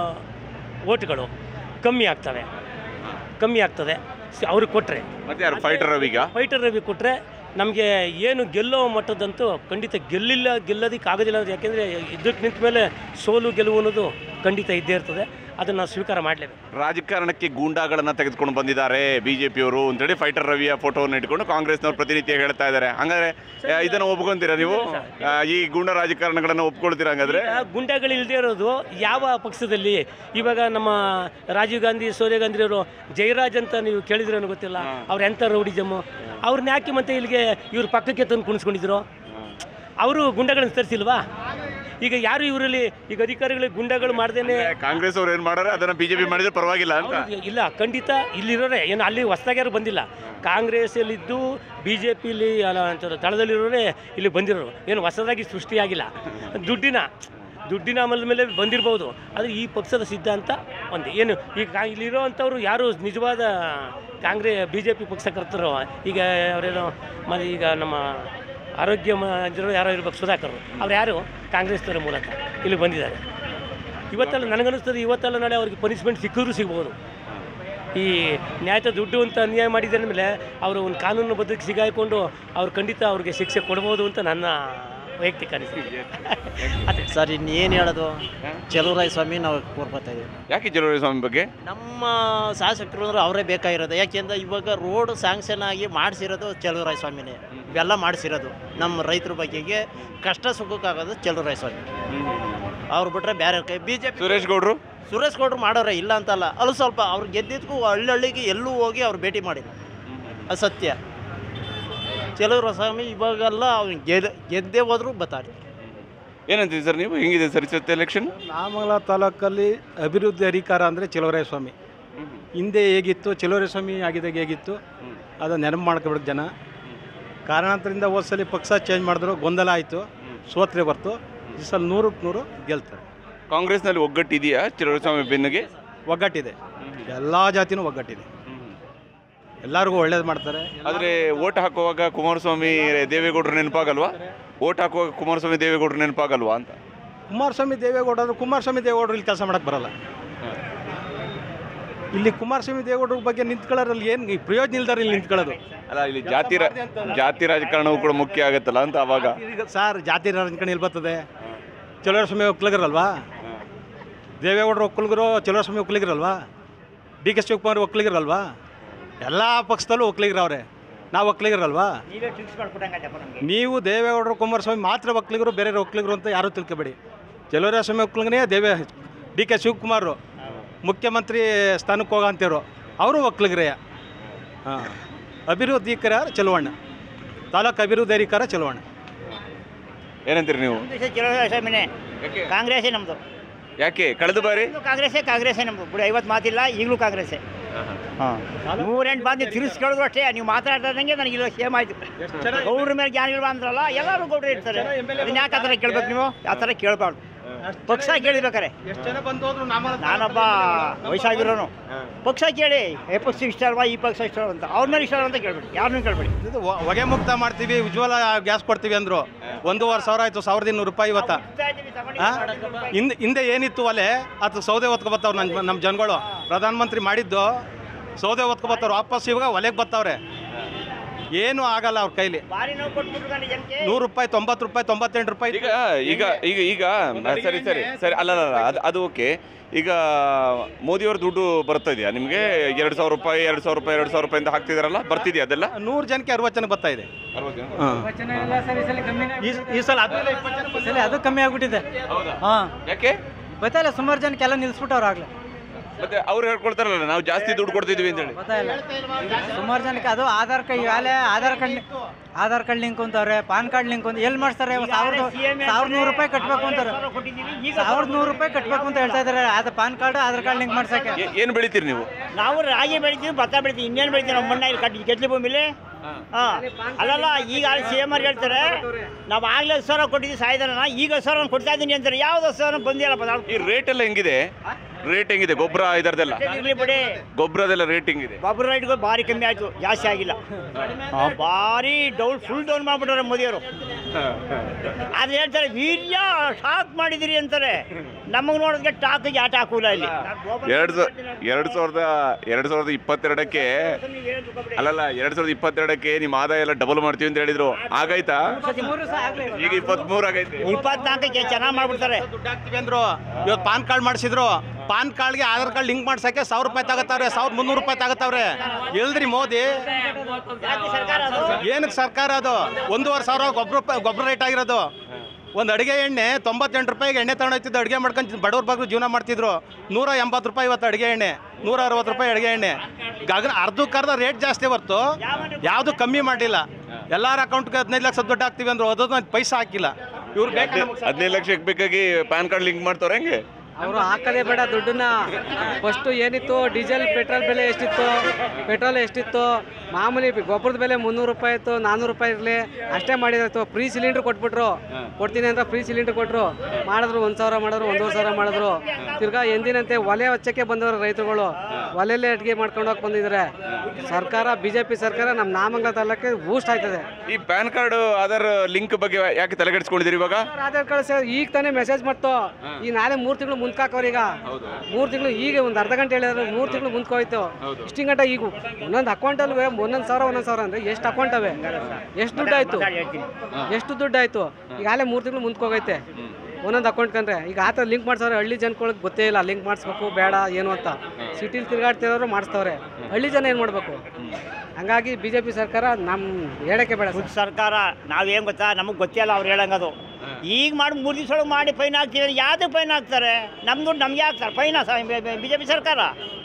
Speaker 9: ಓಟ್ಗಳು ಕಮ್ಮಿ ಆಗ್ತವೆ ಕಮ್ಮಿ ಆಗ್ತದೆ ಅವ್ರಿಗೆ ಕೊಟ್ಟರೆ.
Speaker 1: ಮತ್ತೆ ಯಾರು ಫೈಟರ್ ರವಿಗ
Speaker 9: ಫೈಟರ್ ರವಿ ಕೊಟ್ಟರೆ ನಮಗೆ ಏನು ಗೆಲ್ಲೋ ಮಟ್ಟದಂತೂ ಖಂಡಿತ ಗೆಲ್ಲಿಲ್ಲ ಗೆಲ್ಲೋದಕ್ಕೆ ಆಗೋದಿಲ್ಲ. ಯಾಕೆಂದರೆ ಇದಕ್ಕೆ ನಿಂತ ಮೇಲೆ ಸೋಲು ಗೆಲುವು ಅನ್ನೋದು ಖಂಡಿತ ಇದ್ದೇ ಇರ್ತದೆ, ಅದನ್ನು ನಾವು ಸ್ವೀಕಾರ ಮಾಡಲೇಬೇಕು.
Speaker 1: ರಾಜಕಾರಣಕ್ಕೆ ಗೂಂಡಾಗಳನ್ನು ತೆಗೆದುಕೊಂಡು ಬಂದಿದ್ದಾರೆ ಬಿಜೆಪಿಯವರು ಅಂತೇಳಿ ಫೈಟರ್ ರವಿಯ ಫೋಟೋವನ್ನು ಇಟ್ಕೊಂಡು ಕಾಂಗ್ರೆಸ್ನವರು ಪ್ರತಿನಿತ್ಯ ಹೇಳ್ತಾ ಇದ್ದಾರೆ. ಹಂಗಾದ್ರೆ ಇದನ್ನು ಒಪ್ಕೊಂತೀರಾ ನೀವು? ಈ ಗೂಂಡ ರಾಜಕಾರಣಗಳನ್ನು ಒಪ್ಕೊಳ್ತೀರಾ? ಹಂಗಾದ್ರೆ
Speaker 9: ಗುಂಡಗಳು ಇಲ್ಲದೆ ಇರೋದು ಯಾವ ಪಕ್ಷದಲ್ಲಿ? ಇವಾಗ ನಮ್ಮ ರಾಜೀವ್ ಗಾಂಧಿ, ಸೋನಿಯಾ ಗಾಂಧಿಯವರು ಜಯರಾಜ್ ಅಂತ ನೀವು ಕೇಳಿದ್ರೇನು ಗೊತ್ತಿಲ್ಲ, ಅವ್ರು ಎಂಥ ರೌಡಿಜಮ್ಮು, ಅವ್ರನ್ನ ಯಾಕೆ ಮತ್ತೆ ಇಲ್ಲಿಗೆ ಇವ್ರ ಪಕ್ಕಕ್ಕೆ ತಂದು ಕುಣಿಸ್ಕೊಂಡಿದ್ರು? ಅವರು ಗುಂಡಗಳನ್ನು ತರಿಸಿಲ್ವಾ? ಈಗ ಯಾರು ಇವರಲ್ಲಿ ಈಗ ಅಧಿಕಾರಿಗಳಿಗೆ ಗುಂಡಗಳು ಮಾಡ್ದೇನೆ
Speaker 1: ಕಾಂಗ್ರೆಸ್ ಅವ್ರು ಏನು ಮಾಡ್ತಾರೆ ಅದನ್ನು ಬಿಜೆಪಿ ಮಾಡಿದ್ರೆ ಪರವಾಗಿಲ್ಲ ಅಂತ?
Speaker 9: ಇಲ್ಲ, ಖಂಡಿತ ಇಲ್ಲಿರೋರೆ ಏನು ಅಲ್ಲಿ ಹೊಸದಾಗಿ ಯಾರು ಬಂದಿಲ್ಲ. ಕಾಂಗ್ರೆಸ್ಸಲ್ಲಿದ್ದು ಬಿ ಜೆ ಪಿಲಿ ತಳದಲ್ಲಿರೋರೆ ಇಲ್ಲಿ ಬಂದಿರೋರು, ಏನು ಹೊಸದಾಗಿ ಸೃಷ್ಟಿಯಾಗಿಲ್ಲ. ದುಡ್ಡಿನ ದುಡ್ಡಿನ ಅಮಲ ಮೇಲೆ ಬಂದಿರ್ಬೋದು, ಆದರೆ ಈ ಪಕ್ಷದ ಸಿದ್ಧಾಂತ ಒಂದು ಏನು ಈಗ ಇಲ್ಲಿರೋ ಅಂಥವ್ರು ಯಾರು ನಿಜವಾದ ಕಾಂಗ್ರೆಸ್ ಬಿ ಜೆ ಪಿ ಪಕ್ಷಕರ್ತರು. ಈಗ ಅವರೇನೋ ಮತ್ತು ಈಗ ನಮ್ಮ ಆರೋಗ್ಯ ಮಂತ್ರಿಗಳು ಯಾರೋ ಇರ್ಬೇಕು, ಸುಧಾಕರ್, ಅವ್ರು ಯಾರು ಕಾಂಗ್ರೆಸ್ನವರ ಮೂಲಕ ಇಲ್ಲಿ ಬಂದಿದ್ದಾರೆ. ಇವತ್ತೆಲ್ಲ ನನಗನ್ನಿಸ್ತದೆ ಇವತ್ತೆಲ್ಲ ನಾಳೆ ಅವ್ರಿಗೆ ಪನಿಷ್ಮೆಂಟ್ ಸಿಕ್ಕಿದ್ರೂ ಸಿಗ್ಬೋದು. ಈ ನ್ಯಾಯದ ದುಡ್ಡು ಅಂತ ಅನ್ಯಾಯ ಮಾಡಿದ ಮೇಲೆ ಅವರು ಒಂದು ಕಾನೂನು ಬದ್ಧಕ್ಕೆ ಸಿಗಾಯಿಕೊಂಡು ಅವ್ರು ಖಂಡಿತ ಅವ್ರಿಗೆ ಶಿಕ್ಷೆ ಕೊಡ್ಬೋದು ಅಂತ ನನ್ನ ವೈಯಕ್ತಿಕ ಅನಿಸಿಕೆ.
Speaker 10: ಅದೇ ಸರ್, ಇನ್ನೇನು ಹೇಳೋದು, ಚೆಲುವರಾಯ ಸ್ವಾಮಿ ನಾವು ಕೋರ್ಕೊತಾ ಇದ್ದೀವಿ.
Speaker 1: ಯಾಕೆ ಚೆಲುವರಾಯ ಸ್ವಾಮಿ ಬಗ್ಗೆ?
Speaker 10: ನಮ್ಮ ಶಾಸಕರು ಅಂದ್ರೆ ಅವರೇ ಬೇಕಾಗಿರೋದು. ಯಾಕೆಂದ್ರೆ ಇವಾಗ ರೋಡ್ ಸ್ಯಾಂಕ್ಷನ್ ಆಗಿ ಮಾಡಿಸಿರೋದು ಚೆಲುವರಾಯ ಸ್ವಾಮಿನೇ, ಇವೆಲ್ಲ ಮಾಡಿಸಿರೋದು. ನಮ್ಮ ರೈತರ ಬಗ್ಗೆಗೆ ಕಷ್ಟ ಸುಖಕ್ಕಾಗೋದು ಚೆಲುವರಾಯ ಸ್ವಾಮಿ. ಅವ್ರು ಬಿಟ್ರೆ ಬೇರೆ ಕೈ ಬಿ ಜೆ ಪಿ
Speaker 1: ಸುರೇಶ್ ಗೌಡರು
Speaker 10: ಸುರೇಶ್ ಗೌಡರು ಮಾಡೋರೆ ಇಲ್ಲ ಅಂತಲ್ಲ, ಅಲ್ಲಿ ಸ್ವಲ್ಪ ಅವ್ರು ಗೆದ್ದಿದ್ದಕ್ಕೂ ಹಳ್ಳಿಗೆ ಎಲ್ಲೂ ಹೋಗಿ ಅವ್ರು ಭೇಟಿ ಮಾಡಿಲ್ಲ, ಅದು ಸತ್ಯ. ಚೆಲುವರಾಯ ಸ್ವಾಮಿ ಇವಾಗೆಲ್ಲ ಅವ್ನು ಗೆದ್ದ ಗೆದ್ದೇ ಹೋದ್ರು ಬರ್ತಾರೆ.
Speaker 1: ಏನಂತೀವಿ ಸರ್ ನೀವು? ಹೆಂಗಿದೆ ಸರ್ ಸತ್ಯ ಎಲೆಕ್ಷನ್?
Speaker 3: ನಾಮಂಗಲ ತಾಲೂಕಲ್ಲಿ ಅಭಿವೃದ್ಧಿ ಅಧಿಕಾರ ಅಂದರೆ ಚೆಲುವರಾಯ ಸ್ವಾಮಿ. ಹಿಂದೆ ಹೇಗಿತ್ತು ಚೆಲುವರಾಯ ಸ್ವಾಮಿ ಆಗಿದಾಗ ಹೇಗಿತ್ತು ಅದು ನೆನಪು ಮಾಡ್ಕೊಬೇಕು ಜನ. ಕಾರಣಾಂತರದಿಂದ ಹೋದ್ಸಲಿ ಪಕ್ಷ ಚೇಂಜ್ ಮಾಡಿದ್ರು, ಗೊಂದಲ ಆಯಿತು, ಸೋತ್ರೆ ಬರ್ತು. ಈ ಸಲ ನೂರಕ್ಕೆ ನೂರು ಗೆಲ್ತಾರೆ.
Speaker 1: ಕಾಂಗ್ರೆಸ್ನಲ್ಲಿ ಒಗ್ಗಟ್ಟಿದೆಯಾ ಚೆಲುವರಾಯ ಸ್ವಾಮಿ ಬೆನ್ನಿಗೆ?
Speaker 3: ಒಗ್ಗಟ್ಟಿದೆ, ಎಲ್ಲ ಜಾತಿನೂ ಒಗ್ಗಟ್ಟಿದೆ, ಎಲ್ಲರಿಗೂ ಒಳ್ಳೇದು ಮಾಡ್ತಾರೆ.
Speaker 1: ಆದರೆ ಓಟ್ ಹಾಕುವಾಗ ಕುಮಾರಸ್ವಾಮಿ ದೇವೇಗೌಡರು ನೆನಪಾಗಲ್ವಾ? ಓಟ್ ಹಾಕುವಾಗ ಕುಮಾರಸ್ವಾಮಿ ದೇವೇಗೌಡರು ನೆನಪಾಗಲ್ವಾ ಅಂತ?
Speaker 3: ಕುಮಾರಸ್ವಾಮಿ ದೇವೇಗೌಡರು ಕುಮಾರಸ್ವಾಮಿ ದೇವೇಗೌಡರು ಇಲ್ಲಿ ಕೆಲಸ ಮಾಡೋಕ್ಕೆ ಬರಲ್ಲ. ಇಲ್ಲಿ ಕುಮಾರಸ್ವಾಮಿ ದೇವೇಗೌಡರ ಬಗ್ಗೆ ನಿಂತ್ಕೊಳ್ಳೋದ್ರಲ್ಲಿ ಏನು ಪ್ರಯೋಜನ ಇಲ್ದಾರೆ ಇಲ್ಲಿ ನಿಂತ್ಕೊಳ್ಳೋದು.
Speaker 1: ಅಲ್ಲ, ಇಲ್ಲಿ ಜಾತಿ ಜಾತಿ ರಾಜಕಾರಣವೂ ಕೂಡ ಮುಖ್ಯ ಆಗುತ್ತಲ್ಲ ಅಂತ. ಅವಾಗ
Speaker 3: ಸರ್ ಜಾತಿ ರಾಜಕಾರಣ ಇಲ್ಲಿ ಬರ್ತದೆ. ಚೆಲುವರಾಯ ಸ್ವಾಮಿ ಒಕ್ಕಲಿಗರಲ್ವಾ? ದೇವೇಗೌಡರು ಒಕ್ಕಲಿಗರು, ಚೆಲುವರಾಯ ಸ್ವಾಮಿ ಒಕ್ಕಲಿಗರಲ್ವಾ? ಡಿ ಕೆ ಶಿವಕುಮಾರ್ ಒಕ್ಕಲಿಗರಲ್ವಾ? ಎಲ್ಲ ಪಕ್ಷದಲ್ಲೂ ಒಕ್ಕಲಿಗರವ್ರೆ, ನಾವು ಒಕ್ಕಲಿಗರಲ್ವಾ? ನೀವು ದೇವೇಗೌಡರು ಕುಮಾರಸ್ವಾಮಿ ಮಾತ್ರ ಒಕ್ಕಲಿಗರು, ಬೇರೆ ಒಕ್ಕಲಿಗರು ಅಂತ ಯಾರೂ ತಿಳ್ಕೊಬೇಡಿ. ಚೆಲುವರಾಯ ಸ್ವಾಮಿ ಒಕ್ಕಲಿಗನೇ. ದೇವೇ ಡಿ ಕೆ ಶಿವಕುಮಾರ್ ಮುಖ್ಯಮಂತ್ರಿ ಸ್ಥಾನಕ್ಕೆ ಹೋಗಂತಿರು, ಅವರು ಒಕ್ಕಲಿಗರೇ. ಹಾಂ, ಅಭಿವೃದ್ಧಿಕರ ಚೆಲುವಣ್ಣ, ತಾಲೂಕು ಅಭಿವೃದ್ಧಿ ಅಧಿಕಾರ ಚೆಲುವಣ್ಣ.
Speaker 1: ಏನಂತೀರಿ ನೀವು?
Speaker 11: ಚೆಲುವರಾಯ ಸ್ವಾಮಿನೇ, ಕಾಂಗ್ರೆಸ್ಸೇ ನಮ್ಮದು.
Speaker 1: ಯಾಕೆ ಕಳೆದ ಬಾರಿ
Speaker 11: ಕಾಂಗ್ರೆಸ್ಸೇ ಕಾಂಗ್ರೆಸ್ಸೇ ನಮ್ಮದು ಬಿಡಿ, ಐವತ್ತು ಮಾತಿಲ್ಲ, ಈಗಲೂ ಕಾಂಗ್ರೆಸ್ಸೇ. ಹಾಂ, ನೂರೆಂಟು ಬಂದು ತಿರ್ಸಿ ಕೇಳಿದ್ರು ಅಷ್ಟೇ. ನೀವು ಮಾತಾಡ್ದಂಗೆ ನನಗೆ ಇಲ್ಲ ಸೇಮ್ ಆಯಿತು. ಗೌಡ್ರ ಮೇಲೆ ಜ್ಞಾನಿಗಳು ಬಂದ್ರಲ್ಲ, ಎಲ್ಲರೂ ಗೌಡ್ರು ಇರ್ತಾರೆ. ಅದನ್ನ ಯಾಕೆ ಆ ಥರ ಕೇಳ್ಬೇಕು ನೀವು? ಆ ಥರ ಕೇಳಬಾರ್ದು. ಪಕ್ಷ ಕೇಳಿಬೇಕಾರೆ ನಾನೊಬ್ಬ ವಯಸ್ಸಾಗಿರೋನು, ಪಕ್ಷ ಕೇಳಿ ಏ ಪಕ್ಷ ಇಷ್ಟ ಅಲ್ವಾ, ಈ ಪಕ್ಷ ಇಷ್ಟ ಅಂತ, ಅವ್ರ ಮೇಲೆ ಇಷ್ಟ ಅಂತ ಕೇಳ್ಬೇಡಿ, ಯಾರನ್ನೂ ಕೇಳ್ಬೇಡಿ.
Speaker 3: ಇದು ಹೊಗೆ ಮುಕ್ತ ಮಾಡ್ತೀವಿ, ಉಜ್ವಲ ಗ್ಯಾಸ್ ಕೊಡ್ತೀವಿ ಅಂದರು. ಒಂದೂವರೆ ಸಾವಿರ ಆಯಿತು, ಸಾವಿರದ ಇನ್ನೂರು ರೂಪಾಯಿ ಇವತ್ತ. ಹಿಂದೆ ಹಿಂದೆ ಏನಿತ್ತು ಒಲೆ, ಅದು ಸೌದೆ ಹೊತ್ಕೊಬತ್ತವ್ರು ನನ್ನ ನಮ್ಮ ಜನಗಳು. ಪ್ರಧಾನಮಂತ್ರಿ ಮಾಡಿದ್ದು ಸೌದೆ ಹೊತ್ಕೊಬತ್ತವ್ರು, ವಾಪಸ್ ಇವಾಗ ಒಲೆಗೆ ಬತ್ತವ್ರೆ. ಏನು ಆಗಲ್ಲ ಅವ್ರ ಕೈಲಿ. ನೂರು ರೂಪಾಯಿ, ತೊಂಬತ್ತು ರೂಪಾಯಿ, ತೊಂಬತ್ತೆಂಟು ರೂಪಾಯಿ.
Speaker 1: ಈಗ ಈಗ ಈಗ ಈಗ ಸರಿ ಸರಿ ಸರಿ ಅಲ್ಲ ಅಲ್ಲ ಅದು ಅದು ಓಕೆ. ಈಗ ಮೋದಿಯವ್ರ ದುಡ್ಡು ಬರ್ತಾ ಇದೆಯಾ ನಿಮಗೆ? ಎರಡು ಸಾವಿರ ರೂಪಾಯಿ ಎರಡು ಸಾವಿರ ರೂಪಾಯಿ ಎರಡು ಸಾವಿರ ರೂಪಾಯಿ ಅಂತ ಹಾಕ್ತಿದಾರಲ್ಲ, ಬರ್ತಿದೆಯಾ ಅದೆಲ್ಲ?
Speaker 3: ನೂರು ಜನಕ್ಕೆ ಅರವತ್ತು ಜನ ಬರ್ತಾ ಇದೆ. ಈ ಸಲ
Speaker 12: ಅದು ಕಮ್ಮಿ ಆಗ್ಬಿಟ್ಟಿದೆ. ಹಾಂ,
Speaker 1: ಯಾಕೆ
Speaker 12: ಗೊತ್ತಲ್ಲ, ಸುಮಾರು ಜನಕ್ಕೆ ಎಲ್ಲ ನಿಲ್ಲಿಸ್ಬಿಟ್ಟವ್ರು ಆಗಲೇ.
Speaker 1: ಮತ್ತೆ ಅವ್ರು ಹೇಳ್ಕೊಳ್ತಾರಲ್ಲ ನಾವು ಜಾಸ್ತಿ ದುಡ್ಡು ಕೊಡ್ತಿದ್ವಿ ಅಂತ ಹೇಳಿ.
Speaker 12: ಸುಮಾರು ಜನಕ್ಕೆ ಅದು ಆಧಾರ್ ಕಾರ್ಡ್ ಈಗಾಗಲೇ Aadhaar card Aadhaar card link ಅಂತವ್ರೆ, ಪಾನ್ ಕಾರ್ಡ್ ಲಿಂಕ್ ಅಂತ ಎಲ್ಲಿ ಮಾಡ್ತಾರೆ? ಸಾವಿರದ ಸಾವಿರದ ನೂರು ರೂಪಾಯಿ ಕಟ್ಟಬೇಕು ಅಂತಾರೆ, ಸಾವಿರದ ನೂರು ರೂಪಾಯಿ ಕಟ್ಟಬೇಕು ಅಂತ ಹೇಳ್ತಾ ಇದ್ದಾರೆ. ಅದು PAN card Aadhaar card link ಮಾಡ್ಸಕ್ಕೆ.
Speaker 1: ಏನು ಬೆಳಿತೀರಿ ನೀವು?
Speaker 11: ನಾವು ರಾಗಿ ಬೆಳಿತೀವಿ, ಭತ್ತ ಬೆಳಿತೀವಿ, ಇನ್ನೇನು ಬೆಳಿತೀವಿ ನಮ್ಮ ಮಣ್ಣ ಇಲ್ಲಿ ಕಟ್ಟಿ ಕೆಟ್ಲಿ ಭೂಮಿಲಿ. ಹಾಂ ಅಲ್ಲಲ್ಲ, ಈಗ ಸಿ ಎಮ್ ಅವ್ರು ಹೇಳ್ತಾರೆ ನಾವು ಆಗಲೇ ಹತ್ತು ಸಾವಿರ ಕೊಟ್ಟಿದ್ದೀವಿ ಸಾಯ್ದಾನ, ಈಗ ಹತ್ತು ಸಾವಿರ ಕೊಡ್ತಾ ಇದ್ದೀನಿ ಅಂತಾರೆ. ಯಾವ್ದು ಹತ್ತು ಸಾವಿರ ಬಂದಿಲ್ಲ.
Speaker 1: ಈ ರೇಟ್ ಎಲ್ಲ ಹೆಂಗಿದೆ? ರೇಟ್ ಹೆಂಗಿದೆ ಗೊಬ್ಬರ ಇದರದೆಲ್ಲ?
Speaker 11: ಇರಲಿ ಬಿಡಿ,
Speaker 1: ಗೊಬ್ಬರದೆಲ್ಲ ರೇಟ್ ಹೆಂಗಿದೆ?
Speaker 11: ಗೊಬ್ಬರ ರೇಟ್ಗಳು ಭಾರಿ ಕಮ್ಮಿ ಆಯಿತು, ಜಾಸ್ತಿ ಆಗಿಲ್ಲ. ಭಾರಿ ಡೌನ್ ಫುಲ್ ಡೌನ್ ಮಾಡ್ಬಿಟ್ಟಾರೆ ಮೋದಿಯವರು. ಅದು ಹೇಳ್ತಾರೆ ವೀರ್ಯ ಟಾಕ್ ಮಾಡಿದಿರಿ ಅಂತಾರೆ. ನಮಗೆ ನೋಡೋದಕ್ಕೆ ಟಾಕಿಗೆ ಆಟ ಹಾಕೂಲ ಇಲ್ಲಿ.
Speaker 1: ಎರಡು ಎರಡು ಸಾವಿರದ ಎರಡು ಸಾವಿರದ ಇಪ್ಪತ್ತೆರಡಕ್ಕೆ ಅಲ್ಲಲ್ಲ ಎರಡು ಸಾವಿರದ ಇಪ್ಪತ್ತೆರಡಕ್ಕೆ ನಿಮ್ಮ ಆದಾಯ ಎಲ್ಲ ಡಬಲ್ ಮಾಡ್ತೀವಿ ಅಂತ ಹೇಳಿದ್ರು. ಆಗಾಯ್ತಾ? ಈಗ ಇಪ್ಪತ್ಮೂರು ಆಗೈತೆ.
Speaker 11: ಇಪ್ಪತ್ನಾಲ್ಕಕ್ಕೆ ಚೆನ್ನಾಗಿ ಮಾಡ್ಬಿಡ್ತಾರೆ.
Speaker 13: ದುಡ್ಡು ಹಾಕ್ತೀವಿ ಅಂದ್ರು, ಇವತ್ತು ಪಾನ್ ಕಾರ್ಡ್ ಮಾಡಿಸಿದ್ರು. ಪಾನ್ ಕಾರ್ಡ್ಗೆ ಆಧಾರ್ ಕಾರ್ಡ್ ಲಿಂಕ್ ಮಾಡ್ಸಕ್ಕೆ ಸಾವಿರ ರೂಪಾಯಿ ತಗೋತಾವ್ರೆ, ಸಾವಿರದ ಮುನ್ನೂರು ರೂಪಾಯಿ ತಗೋತಾವ್ರೆ. ಎಲ್ದ್ರಿ ಮೋದಿ ಏನಕ್ಕೆ ಸರ್ಕಾರ? ಅದು ಒಂದೂವರೆ ಸಾವಿರ ಗೊಬ್ಬರ ಗೊಬ್ಬರ ರೇಟ್ ಆಗಿರೋದು. ಒಂದು ಅಡುಗೆ ಎಣ್ಣೆ ತೊಂಬತ್ತೆಂಟು ರೂಪಾಯಿಗೆ ಎಣ್ಣೆ ತಗೊಂಡೋಗ್ತಿದ್ದು, ಅಡುಗೆ ಮಾಡ್ಕೊಂಡು ಬಡವ್ರ ಬಗ್ಗೆ ಜೀವನ ಮಾಡ್ತಿದ್ರು. ನೂರ ಎಂಬತ್ತು ರೂಪಾಯಿ ಇವತ್ತು ಅಡುಗೆ ಎಣ್ಣೆ, ನೂರ ಅರವತ್ತು ರೂಪಾಯಿ ಅಡುಗೆ ಎಣ್ಣೆ. ಗಗನ ಅರ್ಧಕ್ಕರ್ಧ ರೇಟ್ ಜಾಸ್ತಿ ಹೊರ್ತು ಯಾವುದು ಕಮ್ಮಿ ಮಾಡಿಲ್ಲ. ಎಲ್ಲರ ಅಕೌಂಟ್ಗೆ ಹದಿನೈದು ಲಕ್ಷ ದುಡ್ಡು ಹಾಕ್ತೀವಿ ಅಂದ್ರೆ ಅದೊಂದು ಪೈಸಾ ಹಾಕಿಲ್ಲ. ಇವ್ರು
Speaker 1: ಹದಿನೈದು ಲಕ್ಷಕ್ಕೆ ಬೇಕಾಗಿ ಪ್ಯಾನ್ ಕಾರ್ಡ್ ಲಿಂಕ್ ಮಾಡ್ತಾರೆ ಹೆಂಗೆ?
Speaker 12: ಅವರು ಹಾಕದೇ ಬೇಡ ದುಡ್ಡನ್ನ. ಫಸ್ಟು ಏನಿತ್ತು ಡೀಸೆಲ್ ಪೆಟ್ರೋಲ್ ಬೆಲೆ ಎಷ್ಟಿತ್ತು, ಪೆಟ್ರೋಲ್ ಎಷ್ಟಿತ್ತು, ಮಾಮೂಲಿ ಗೊಬ್ಬರದ ಬೆಲೆ ಮುನ್ನೂರು ರೂಪಾಯಿ ಇತ್ತು, ನಾನ್ನೂರು ರೂಪಾಯಿ ಇರಲಿ ಅಷ್ಟೇ ಮಾಡಿದಾಯ್ತು. ಫ್ರೀ ಸಿಲಿಂಡ್ರ್ ಕೊಟ್ಬಿಟ್ರು, ಕೊಡ್ತೀನಿ ಅಂತ ಫ್ರೀ ಸಿಲಿಂಡ್ರ್ ಕೊಟ್ಟರು. ಮಾಡಿದ್ರು ಒಂದು ಸಾವಿರ ಮಾಡಿದ್ರು, ಒಂದೂವರೆ ಸಾವಿರ ಮಾಡಿದ್ರು. ತಿರ್ಗಾ ಎಂದಿನಂತೆ ಒಲೆ ಹಚ್ಚಕ್ಕೆ ಬಂದವರು ರೈತರುಗಳು, ಒಲೆಯಲ್ಲೇ ಅಡುಗೆ ಮಾಡ್ಕೊಂಡು ಹೋಗಿ ಬಂದಿದ್ದಾರೆ. ಸರ್ಕಾರ ಬಿ ಜೆ ಪಿ ಸರ್ಕಾರ ನಮ್ಮ ನಾಮಂಗಲ ತಾಲೂಕೆ ಬೂಸ್ಟ್ ಆಯ್ತದೆ.
Speaker 1: ಈ ಪ್ಯಾನ್ ಕಾರ್ಡ್ ಆಧಾರ್ ಲಿಂಕ್ ಬಗ್ಗೆ ಯಾಕೆ ತಲೆಗೆಡಿಸ್ಕೊಂಡಿದ್ದೀರಿ ಇವಾಗ?
Speaker 12: ಆಧಾರ್ ಕಾರ್ಡ್ ಈಗ ತಾನೇ ಮೆಸೇಜ್ ಮಾಡ್ತು. ಈ ನಾಳೆ ಮೂರು ತಿಂಗಳು ಮುಂದ್ಕಾಕವ್ರು. ಈಗ ಮೂರು ತಿಂಗಳು ಈಗ ಒಂದು ಅರ್ಧ ಗಂಟೆ ಹೇಳಿದ್ರೆ ಮೂರು ತಿಂಗಳು ಮುಂದ್ಕೋಯ್ತು. ಇಷ್ಟಿನ ಗಂಟೆ ಈಗ ಒಂದೊಂದು ಅಕೌಂಟಲ್ಲಿ ಒಂದೊಂದು ಸಾವಿರ ಒಂದೊಂದು ಸಾವಿರ ಅಂದರೆ ಎಷ್ಟು ಅಕೌಂಟ್ ಅವೆ, ಎಷ್ಟು ದುಡ್ಡು ಆಯಿತು, ಎಷ್ಟು ದುಡ್ಡು ಆಯಿತು. ಈಗಾಗಲೇ ಮೂರು ತಿಂಗಳು ಮುಂದ್ಕೋಗೈತೆ ಒಂದೊಂದು ಅಕೌಂಟ್ ಕಂಡ್ರೆ. ಈಗ ಆ ಥರ ಲಿಂಕ್ ಮಾಡ್ಸವ್ರೆ. ಹಳ್ಳಿ ಜನಗಳಿಗೆ ಗೊತ್ತೇ ಇಲ್ಲ ಲಿಂಕ್ ಮಾಡಿಸ್ಬೇಕು ಬೇಡ ಏನು ಅಂತ. ಸಿಟಿಲಿ ತಿರುಗಾಡ್ತಿರೋರು ಮಾಡಿಸ್ತವ್ರೆ, ಹಳ್ಳಿ ಜನ ಏನು ಮಾಡಬೇಕು? ಹಂಗಾಗಿ ಬಿ ಜೆ ಪಿ ಸರ್ಕಾರ ನಮ್ಮ ಹೇಳಕ್ಕೆ ಬೇಡ.
Speaker 11: ಸರ್ಕಾರ ನಾವೇನು ಗೊತ್ತಾ, ನಮಗೆ ಗೊತ್ತಿಲ್ಲ ಅವ್ರು ಹೇಳಂಗದು. ಈಗ ಮಾಡಿ ಮೂರು ದಿವಸ ಒಳಗೆ ಮಾಡಿ ಫೈನ್ ಹಾಕ್ತೀವಿ. ಯಾವ್ದು ಫೈನ್ ಹಾಕ್ತಾರೆ? ನಮ್ಮ ದುಡ್ಡು ನಮಗೆ ಹಾಕ್ತಾರೆ ಫೈನಾ? ಬಿ ಜೆ ಪಿ ಸರ್ಕಾರ